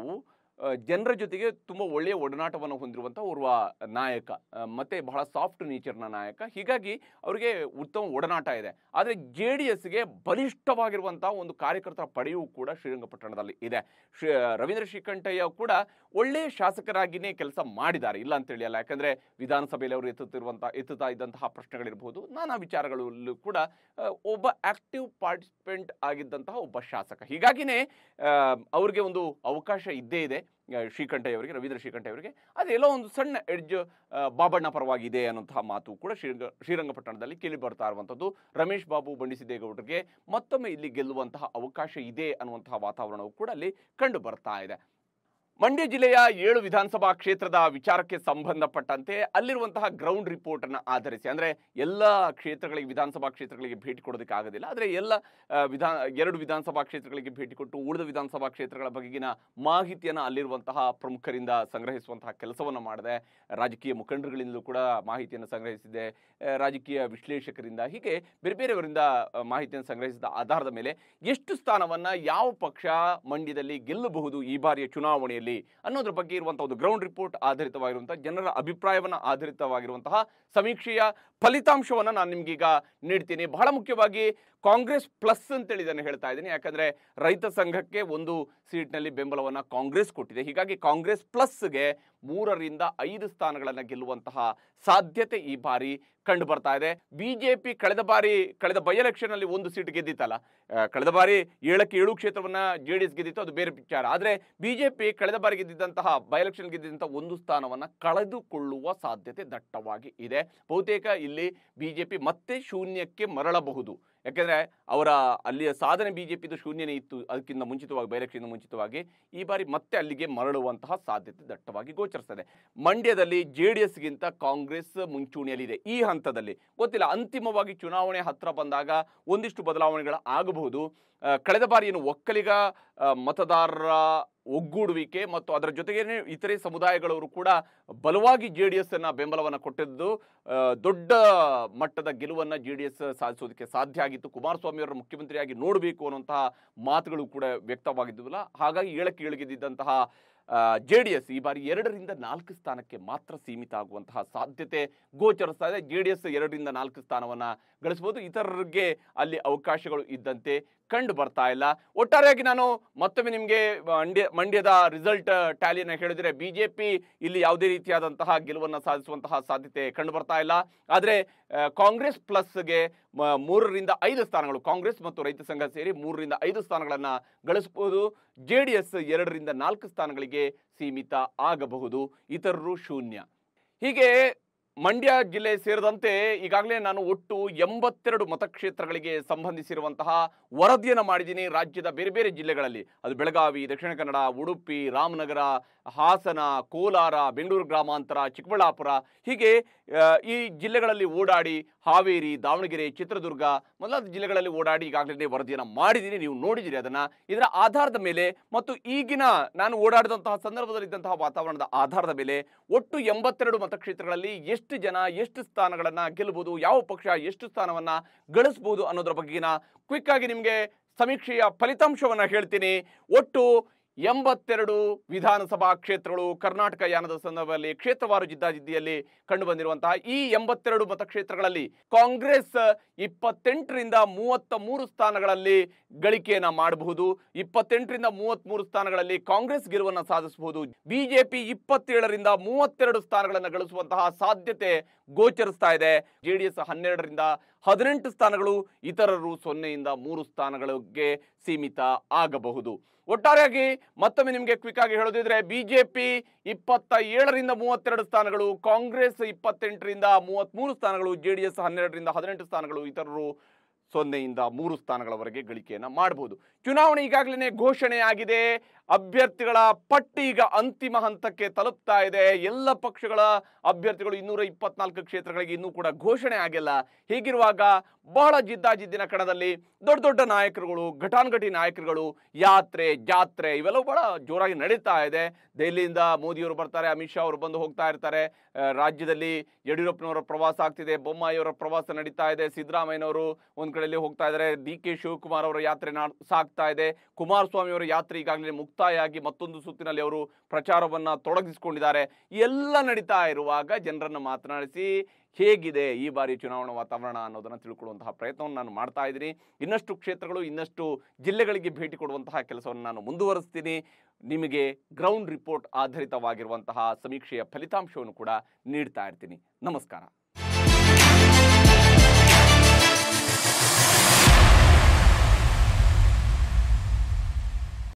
Speaker 1: ಜನರ ಜೊತೆಗೆ ತುಂಬ ಒಳ್ಳೆಯ ಒಡನಾಟವನ್ನು ಹೊಂದಿರುವಂಥ ಓರ್ವ ನಾಯಕ, ಮತ್ತು ಬಹಳ ಸಾಫ್ಟ್ ನೇಚರ್ನ ನಾಯಕ. ಹೀಗಾಗಿ ಅವರಿಗೆ ಉತ್ತಮ ಒಡನಾಟ ಇದೆ. ಆದರೆ ಜೆ ಡಿ ಎಸ್ಗೆ ಬಲಿಷ್ಠವಾಗಿರುವಂಥ ಒಂದು ಕಾರ್ಯಕರ್ತರ ಪಡೆಯೂ ಕೂಡ ಶ್ರೀರಂಗಪಟ್ಟಣದಲ್ಲಿ ಇದೆ. ಶ್ರೀ ರವೀಂದ್ರ ಶ್ರೀಕಂಠಯ್ಯ ಕೂಡ ಒಳ್ಳೆಯ ಶಾಸಕರಾಗಿಯೇ ಕೆಲಸ ಮಾಡಿದ್ದಾರೆ, ಇಲ್ಲ ಅಂತೇಳಿ ಅಲ್ಲ. ಯಾಕಂದರೆ ವಿಧಾನಸಭೆಯಲ್ಲಿ ಅವರು ಎತ್ತುತ್ತಿರುವಂಥ ಎತ್ತುತ್ತಾ ಇದ್ದಂತಹ ಪ್ರಶ್ನೆಗಳಿರ್ಬೋದು, ನಾನಾ ವಿಚಾರಗಳಲ್ಲೂ ಕೂಡ ಒಬ್ಬ ಆ್ಯಕ್ಟಿವ್ ಪಾರ್ಟಿಸಿಪೆಂಟ್ ಆಗಿದ್ದಂತಹ ಒಬ್ಬ ಶಾಸಕ. ಹೀಗಾಗಿಯೇ ಅವ್ರಿಗೆ ಒಂದು ಅವಕಾಶ ಇದ್ದೇ ಇದೆ ಶ್ರೀಕಂಠಯ್ಯ ಅವರಿಗೆ, ರವೀಂದ್ರ ಶ್ರೀಕಂಠಯ್ಯ ಅವರಿಗೆ. ಅದೆಲ್ಲೋ ಒಂದು ಸಣ್ಣ ಎಡ್ಜ್ ಬಾಬಣ್ಣ ಪರವಾಗಿದೆ ಅನ್ನುವಂತಹ ಮಾತು ಕೂಡ ಶ್ರೀರಂಗ ಶ್ರೀರಂಗಪಟ್ಟಣದಲ್ಲಿ ಕೇಳಿ ಬರ್ತಾ ಇರುವಂಥದ್ದು. ರಮೇಶ್ ಬಾಬು ಬಂಡಿಸಿದ್ದೇಗೌಡರಿಗೆ ಮತ್ತೊಮ್ಮೆ ಇಲ್ಲಿ ಗೆಲ್ಲುವಂತಹ ಅವಕಾಶ ಇದೆ ಅನ್ನುವಂತಹ ವಾತಾವರಣವು ಕೂಡ ಅಲ್ಲಿ ಕಂಡು ಬರ್ತಾ ಇದೆ. ಮಂಡ್ಯ ಜಿಲ್ಲೆಯ ಏಳು ವಿಧಾನಸಭಾ ಕ್ಷೇತ್ರದ ವಿಚಾರಕ್ಕೆ ಸಂಬಂಧಪಟ್ಟಂತೆ ಅಲ್ಲಿರುವಂತಹ ಗ್ರೌಂಡ್ ರಿಪೋರ್ಟ್ ಅನ್ನು ಆಧರಿಸಿ, ಅಂದರೆ ಎಲ್ಲ ಕ್ಷೇತ್ರಗಳಿಗೆ ವಿಧಾನಸಭಾ ಕ್ಷೇತ್ರಗಳಿಗೆ ಭೇಟಿ ಕೊಡೋದಕ್ಕೆ ಆಗೋದಿಲ್ಲ, ಆದರೆ ಎಲ್ಲ ವಿಧಾನ ಎರಡು ವಿಧಾನಸಭಾ ಕ್ಷೇತ್ರಗಳಿಗೆ ಭೇಟಿ ಕೊಟ್ಟು ಉಳಿದ ವಿಧಾನಸಭಾ ಕ್ಷೇತ್ರಗಳ ಬಗೆಗಿನ ಮಾಹಿತಿಯನ್ನು ಅಲ್ಲಿರುವಂತಹ ಪ್ರಮುಖರಿಂದ ಸಂಗ್ರಹಿಸುವಂತಹ ಕೆಲಸವನ್ನು ಮಾಡಿದೆ. ರಾಜಕೀಯ ಮುಖಂಡರುಗಳಿಂದಲೂ ಕೂಡ ಮಾಹಿತಿಯನ್ನು ಸಂಗ್ರಹಿಸಿದೆ, ರಾಜಕೀಯ ವಿಶ್ಲೇಷಕರಿಂದ, ಹೀಗೆ ಬೇರೆ ಬೇರೆಯವರಿಂದ ಮಾಹಿತಿಯನ್ನು ಸಂಗ್ರಹಿಸಿದ ಆಧಾರದ ಮೇಲೆ ಎಷ್ಟು ಸ್ಥಾನವನ್ನು ಯಾವ ಪಕ್ಷ ಮಂಡ್ಯದಲ್ಲಿ ಗೆಲ್ಲಬಹುದು ಈ ಬಾರಿಯ ಚುನಾವಣೆಯಲ್ಲಿ ಅನ್ನೋದ್ರ ಬಗ್ಗೆ ಇರುವಂತಹ ಒಂದು ಗ್ರೌಂಡ್ ರಿಪೋರ್ಟ್ ಆಧಾರಿತವಾಗಿರುವಂತಹ ಜನರ ಅಭಿಪ್ರಾಯವನ್ನು ಆಧರಿತವಾಗಿರುವಂತಹ ಸಮೀಕ್ಷೆಯ ಫಲಿತಾಂಶವನ್ನು ನಾನು ನಿಮ್ಗೀಗ ನೀಡ್ತೀನಿ. ಬಹಳ ಮುಖ್ಯವಾಗಿ ಕಾಂಗ್ರೆಸ್ ಪ್ಲಸ್ ಅಂತೇಳಿ ಇದನ್ನು ಹೇಳ್ತಾ ಇದ್ದೀನಿ, ಯಾಕಂದರೆ ರೈತ ಸಂಘಕ್ಕೆ ಒಂದು ಸೀಟ್ನಲ್ಲಿ ಬೆಂಬಲವನ್ನು ಕಾಂಗ್ರೆಸ್ ಕೊಟ್ಟಿದೆ. ಹೀಗಾಗಿ ಕಾಂಗ್ರೆಸ್ ಪ್ಲಸ್ಗೆ ಮೂರರಿಂದ ಐದು ಸ್ಥಾನಗಳನ್ನು ಗೆಲ್ಲುವಂತಹ ಸಾಧ್ಯತೆ ಈ ಬಾರಿ ಕಂಡು ಬರ್ತಾ ಇದೆ. ಬಿಜೆಪಿ ಕಳೆದ ಬಾರಿ ಕಳೆದ ಬೈ ಎಲೆಕ್ಷನ್ ಅಲ್ಲಿ ಒಂದು ಸೀಟ್ ಗೆದ್ದಿತ್ತಲ್ಲ, ಕಳೆದ ಬಾರಿ ಏಳಕ್ಕೆ ಏಳು ಕ್ಷೇತ್ರವನ್ನ ಜೆ ಡಿ ಎಸ್ ಗೆದ್ದಿತ್ತು, ಅದು ಬೇರೆ ವಿಚಾರ. ಆದರೆ ಬಿಜೆಪಿ ಕಳೆದ ಬಾರಿ ಗೆದ್ದಿದ್ದಂತಹ ಬೈ ಎಲೆಕ್ಷನ್ ಗೆದ್ದಿದ್ದಂತಹ ಒಂದು ಸ್ಥಾನವನ್ನು ಕಳೆದುಕೊಳ್ಳುವ ಸಾಧ್ಯತೆ ದಟ್ಟವಾಗಿ ಇದೆ. ಬಹುತೇಕ ಇಲ್ಲಿ ಬಿಜೆಪಿ ಮತ್ತೆ ಶೂನ್ಯಕ್ಕೆ ಮರಳಬಹುದು. ಯಾಕೆಂದರೆ ಅವರ ಅಲ್ಲಿಯ ಸಾಧನೆ ಬಿಜೆಪಿದು ಶೂನ್ಯನೇ ಇತ್ತು ಅದಕ್ಕಿಂತ ಮುಂಚಿತವಾಗಿ, ಬೈ ಎಲೆಕ್ಷನ್ ಮುಂಚಿತವಾಗಿ. ಈ ಬಾರಿ ಮತ್ತೆ ಅಲ್ಲಿಗೆ ಮರಳುವಂತಹ ಸಾಧ್ಯತೆ ದಟ್ಟವಾಗಿ ಗೋಚರಿಸ್ತದೆ. ಮಂಡ್ಯದಲ್ಲಿ ಜೆ ಡಿ ಎಸ್ಗಿಂತ ಕಾಂಗ್ರೆಸ್ ಮುಂಚೂಣಿಯಲ್ಲಿದೆ ಈ ಹಂತದಲ್ಲಿ. ಗೊತ್ತಿಲ್ಲ, ಅಂತಿಮವಾಗಿ ಚುನಾವಣೆ ಹತ್ತಿರ ಬಂದಾಗ ಒಂದಿಷ್ಟು ಬದಲಾವಣೆಗಳು ಆಗಬಹುದು. ಕಳೆದ ಬಾರಿ ಏನು ಒಕ್ಕಲಿಗ ಮತದಾರರ ಒಗ್ಗೂಡುವಿಕೆ ಮತ್ತು ಅದರ ಜೊತೆಗೇನೆ ಇತರೆ ಸಮುದಾಯಗಳವರು ಕೂಡ ಬಲವಾಗಿ ಜೆ ಡಿ ಎಸ್ ಅನ್ನ ಬೆಂಬಲವನ್ನು ಕೊಟ್ಟಿದ್ದು ದೊಡ್ಡ ಮಟ್ಟದ ಗೆಲುವನ್ನು ಜೆ ಡಿ ಎಸ್ ಸಾಧಿಸೋದಕ್ಕೆ ಸಾಧ್ಯ ಆಗಿತ್ತು. ಕುಮಾರಸ್ವಾಮಿ ಅವರ ಮುಖ್ಯಮಂತ್ರಿಯಾಗಿ ನೋಡಬೇಕು ಅನ್ನುವಂತಹ ಮಾತುಗಳು ಕೂಡ ವ್ಯಕ್ತವಾಗಿದ್ದಿಲ್ಲ. ಹಾಗಾಗಿ ಏಳಕ್ಕೆ ಏಳು ಗೆದ್ದಿದ್ದಂತಹ ಜೆ ಡಿ ಎಸ್ ಈ ಬಾರಿ ಎರಡರಿಂದ ನಾಲ್ಕು ಸ್ಥಾನಕ್ಕೆ ಮಾತ್ರ ಸೀಮಿತ ಆಗುವಂತಹ ಸಾಧ್ಯತೆ ಗೋಚರಿಸ್ತಾ ಇದೆ. ಜೆ ಡಿ ಎಸ್ ಎರಡರಿಂದ ನಾಲ್ಕು ಸ್ಥಾನವನ್ನು ಗಳಿಸಬಹುದು, ಇತರರಿಗೆ ಅಲ್ಲಿ ಅವಕಾಶಗಳು ಇದ್ದಂತೆ ಕಂಡು ಬರ್ತಾ ಇಲ್ಲ. ಒಟ್ಟಾರೆಯಾಗಿ ನಾನು ಮತ್ತೊಮ್ಮೆ ನಿಮಗೆ ಮಂಡ್ಯ ಮಂಡ್ಯದ ರಿಸಲ್ಟ್ ಟ್ಯಾಲಿಯನ್ನು ಹೇಳಿದರೆ ಬಿಜೆಪಿ ಇಲ್ಲಿ ಯಾವುದೇ ರೀತಿಯಾದಂತಹ ಗೆಲುವನ್ನು ಸಾಧಿಸುವಂತಹ ಸಾಧ್ಯತೆ ಕಂಡು ಬರ್ತಾ ಇಲ್ಲ. ಆದರೆ ಕಾಂಗ್ರೆಸ್ ಪ್ಲಸ್ಗೆ ಮೂರರಿಂದ ಐದು ಸ್ಥಾನಗಳು, ಕಾಂಗ್ರೆಸ್ ಮತ್ತು ರೈತ ಸಂಘ ಸೇರಿ ಮೂರರಿಂದ ಐದು ಸ್ಥಾನಗಳನ್ನು ಗಳಿಸಬಹುದು. ಜೆ ಡಿ ಎಸ್ ಎರಡರಿಂದ ನಾಲ್ಕು ಸ್ಥಾನಗಳಿಗೆ ಸೀಮಿತ ಆಗಬಹುದು, ಇತರರು ಶೂನ್ಯ. ಹೀಗೆ ಮಂಡ್ಯ ಜಿಲ್ಲೆ ಸೇರಿದಂತೆ ಈಗಾಗಲೇ ನಾನು ಒಟ್ಟು ಎಂಬತ್ತೆರಡು ಮತಕ್ಷೇತ್ರಗಳಿಗೆ ಸಂಬಂಧಿಸಿರುವಂತಹ ವರದಿಯನ್ನು ಮಾಡಿದ್ದೀನಿ ರಾಜ್ಯದ ಬೇರೆ ಬೇರೆ ಜಿಲ್ಲೆಗಳಲ್ಲಿ. ಅದು ಬೆಳಗಾವಿ, ದಕ್ಷಿಣ ಕನ್ನಡ, ಉಡುಪಿ, ರಾಮನಗರ, ಹಾಸನ, ಕೋಲಾರ, ಬೆಂಗಳೂರು ಗ್ರಾಮಾಂತರ, ಚಿಕ್ಕಬಳ್ಳಾಪುರ, ಹೀಗೆ ಈ ಜಿಲ್ಲೆಗಳಲ್ಲಿ ಓಡಾಡಿ, ಹಾವೇರಿ, ದಾವಣಗೆರೆ, ಚಿತ್ರದುರ್ಗ ಮೊದಲಾದ ಜಿಲ್ಲೆಗಳಲ್ಲಿ ಓಡಾಡಿ ಈಗಾಗಲೇ ವರದಿಯನ್ನು ಮಾಡಿದ್ದೀನಿ. ನೀವು ನೋಡಿದಿರಿ ಅದನ್ನು. ಇದರ ಆಧಾರದ ಮೇಲೆ ಮತ್ತು ಈಗಿನ ನಾನು ಓಡಾಡಿದಂತಹ ಸಂದರ್ಭದಲ್ಲಿದ್ದಂತಹ ವಾತಾವರಣದ ಆಧಾರದ ಮೇಲೆ ಒಟ್ಟು ಎಂಬತ್ತೆರಡು ಮತಕ್ಷೇತ್ರಗಳಲ್ಲಿ ಎಷ್ಟು ಜನ ಎಷ್ಟು ಸ್ಥಾನಗಳನ್ನು ಗೆಲ್ಲಬಹುದು, ಯಾವ ಪಕ್ಷ ಎಷ್ಟು ಸ್ಥಾನವನ್ನು ಗಳಿಸಬಹುದು ಅನ್ನೋದ್ರ ಬಗ್ಗೆನ ಕ್ವಿಕ್ ಆಗಿ ನಿಮಗೆ ಸಮೀಕ್ಷೆಯ ಫಲಿತಾಂಶವನ್ನು ಹೇಳ್ತೀನಿ. ಒಟ್ಟು ಎಂಬತ್ತೆರಡು ವಿಧಾನಸಭಾ ಕ್ಷೇತ್ರಗಳು ಕರ್ನಾಟಕ ಯಾನದ ಸಂದರ್ಭದಲ್ಲಿ ಕ್ಷೇತ್ರವಾರು ಜಿದ್ದಾಜಿದ್ದಿಯಲ್ಲಿ ಕಂಡು ಬಂದಿರುವಂತಹ ಈ ಎಂಬತ್ತೆರಡು ಮತಕ್ಷೇತ್ರಗಳಲ್ಲಿ ಕಾಂಗ್ರೆಸ್ ಇಪ್ಪತ್ತೆಂಟರಿಂದ ಮೂವತ್ತ ಮೂರು ಸ್ಥಾನಗಳಲ್ಲಿ ಗಳಿಕೆಯನ್ನ ಮಾಡಬಹುದು. ಇಪ್ಪತ್ತೆಂಟರಿಂದ ಮೂವತ್ತ್ ಮೂರು ಸ್ಥಾನಗಳಲ್ಲಿ ಕಾಂಗ್ರೆಸ್ ಗೆಲುವನ್ನು ಸಾಧಿಸಬಹುದು. ಬಿಜೆಪಿ ಇಪ್ಪತ್ತೇಳರಿಂದ ಮೂವತ್ತೆರಡು ಸ್ಥಾನಗಳನ್ನು ಗಳಿಸುವಂತಹ ಸಾಧ್ಯತೆ ಗೋಚರಿಸ್ತಾ ಇದೆ. ಜೆ ಡಿ ಎಸ್ ಹನ್ನೆರಡರಿಂದ ಹದಿನೆಂಟು ಸ್ಥಾನಗಳು, ಇತರರು ಸೊನ್ನೆಯಿಂದ ಮೂರು ಸ್ಥಾನಗಳಿಗೆ ಸೀಮಿತ ಆಗಬಹುದು. ಒಟ್ಟಾರೆಯಾಗಿ ಮತ್ತೊಮ್ಮೆ ನಿಮಗೆ ಕ್ವಿಕ್ ಆಗಿ ಹೇಳೋದಿದ್ರೆ ಬಿಜೆಪಿ ಇಪ್ಪತ್ತ ಏಳರಿಂದ ಮೂವತ್ತೆರಡು ಸ್ಥಾನಗಳು, ಕಾಂಗ್ರೆಸ್ ಇಪ್ಪತ್ತೆಂಟರಿಂದ ಮೂವತ್ತ್ ಮೂರು ಸ್ಥಾನಗಳು, ಜೆ ಡಿ ಎಸ್ ಹನ್ನೆರಡರಿಂದ ಹದಿನೆಂಟು ಸ್ಥಾನಗಳು, ಇತರರು ಸೊನ್ನೆಯಿಂದ ಮೂರು ಸ್ಥಾನಗಳವರೆಗೆ ಗಳಿಕೆಯನ್ನು ಮಾಡಬಹುದು. ಚುನಾವಣೆ ಈಗಾಗಲೇ ಘೋಷಣೆ ಆಗಿದೆ. ಅಭ್ಯರ್ಥಿಗಳ ಪಟ್ಟಿ ಈಗ ಅಂತಿಮ ಹಂತಕ್ಕೆ ತಲುಪ್ತಾ ಇದೆ. ಎಲ್ಲ ಪಕ್ಷಗಳ ಅಭ್ಯರ್ಥಿಗಳು ಇನ್ನೂರ ಇಪ್ಪತ್ನಾಲ್ಕು ಕ್ಷೇತ್ರಗಳಿಗೆ ಇನ್ನೂ ಕೂಡ ಘೋಷಣೆ ಆಗಿಲ್ಲ. ಹೀಗಿರುವಾಗ ಬಹಳ ಜಿದ್ದಾಜಿದ್ದಿನ ಕಣದಲ್ಲಿ ದೊಡ್ಡ ದೊಡ್ಡ ನಾಯಕರುಗಳು, ಘಟಾನುಘಟಿ ನಾಯಕರುಗಳು ಯಾತ್ರೆ ಜಾತ್ರೆ ಇವೆಲ್ಲವೂ ಬಹಳ ಜೋರಾಗಿ ನಡೀತಾ ಇದೆ. ದೆಹಲಿಯಿಂದ ಮೋದಿಯವರು ಬರ್ತಾರೆ, ಅಮಿತ್ ಶಾ ಅವರು ಬಂದು ಹೋಗ್ತಾ ಇರ್ತಾರೆ. ರಾಜ್ಯದಲ್ಲಿ ಯಡಿಯೂರಪ್ಪನವರ ಪ್ರವಾಸ ಆಗ್ತಿದೆ, ಬೊಮ್ಮಾಯಿಯವರ ಪ್ರವಾಸ ನಡೀತಾ ಇದೆ, ಸಿದ್ದರಾಮಯ್ಯನವರು ಒಂದ್ ಕಡೆಯಲ್ಲಿ ಹೋಗ್ತಾ ಇದ್ದಾರೆ, ಡಿ ಕೆ ಶಿವಕುಮಾರ್ ಅವರ ಯಾತ್ರೆ ಸಾಗ್ತಾ ಇದೆ, ಕುಮಾರಸ್ವಾಮಿ ಅವರ ಯಾತ್ರೆ ಈಗಾಗಲೇ ಮುಕ್ತಾಯ ಆಗಿ ಮತ್ತೊಂದು ಸುತ್ತಿನಲ್ಲಿ ಅವರು ಪ್ರಚಾರವನ್ನ ತೊಡಗಿಸಿಕೊಂಡಿದ್ದಾರೆ. ಎಲ್ಲ ನಡೀತಾ ಇರುವಾಗ ಜನರನ್ನು ಮಾತನಾಡಿಸಿ ಹೇಗಿದೆ ಈ ಬಾರಿ ಚುನಾವಣಾ ವಾತಾವರಣ ಅನ್ನೋದನ್ನು ತಿಳ್ಕೊಳ್ಳುವಂತಹ ಪ್ರಯತ್ನವನ್ನು ನಾನು ಮಾಡ್ತಾ ಇದ್ದೀನಿ. ಇನ್ನಷ್ಟು ಕ್ಷೇತ್ರಗಳು, ಇನ್ನಷ್ಟು ಜಿಲ್ಲೆಗಳಿಗೆ ಭೇಟಿ ಕೊಡುವಂತಹ ಕೆಲಸವನ್ನು ನಾನು ಮುಂದುವರಿಸ್ತೀನಿ. ನಿಮಗೆ ಗ್ರೌಂಡ್ ರಿಪೋರ್ಟ್ ಆಧಾರಿತವಾಗಿರುವಂತಹ ಸಮೀಕ್ಷೆಯ ಫಲಿತಾಂಶವನ್ನು ಕೂಡ ನೀಡ್ತಾ ಇರ್ತೀನಿ. ನಮಸ್ಕಾರ.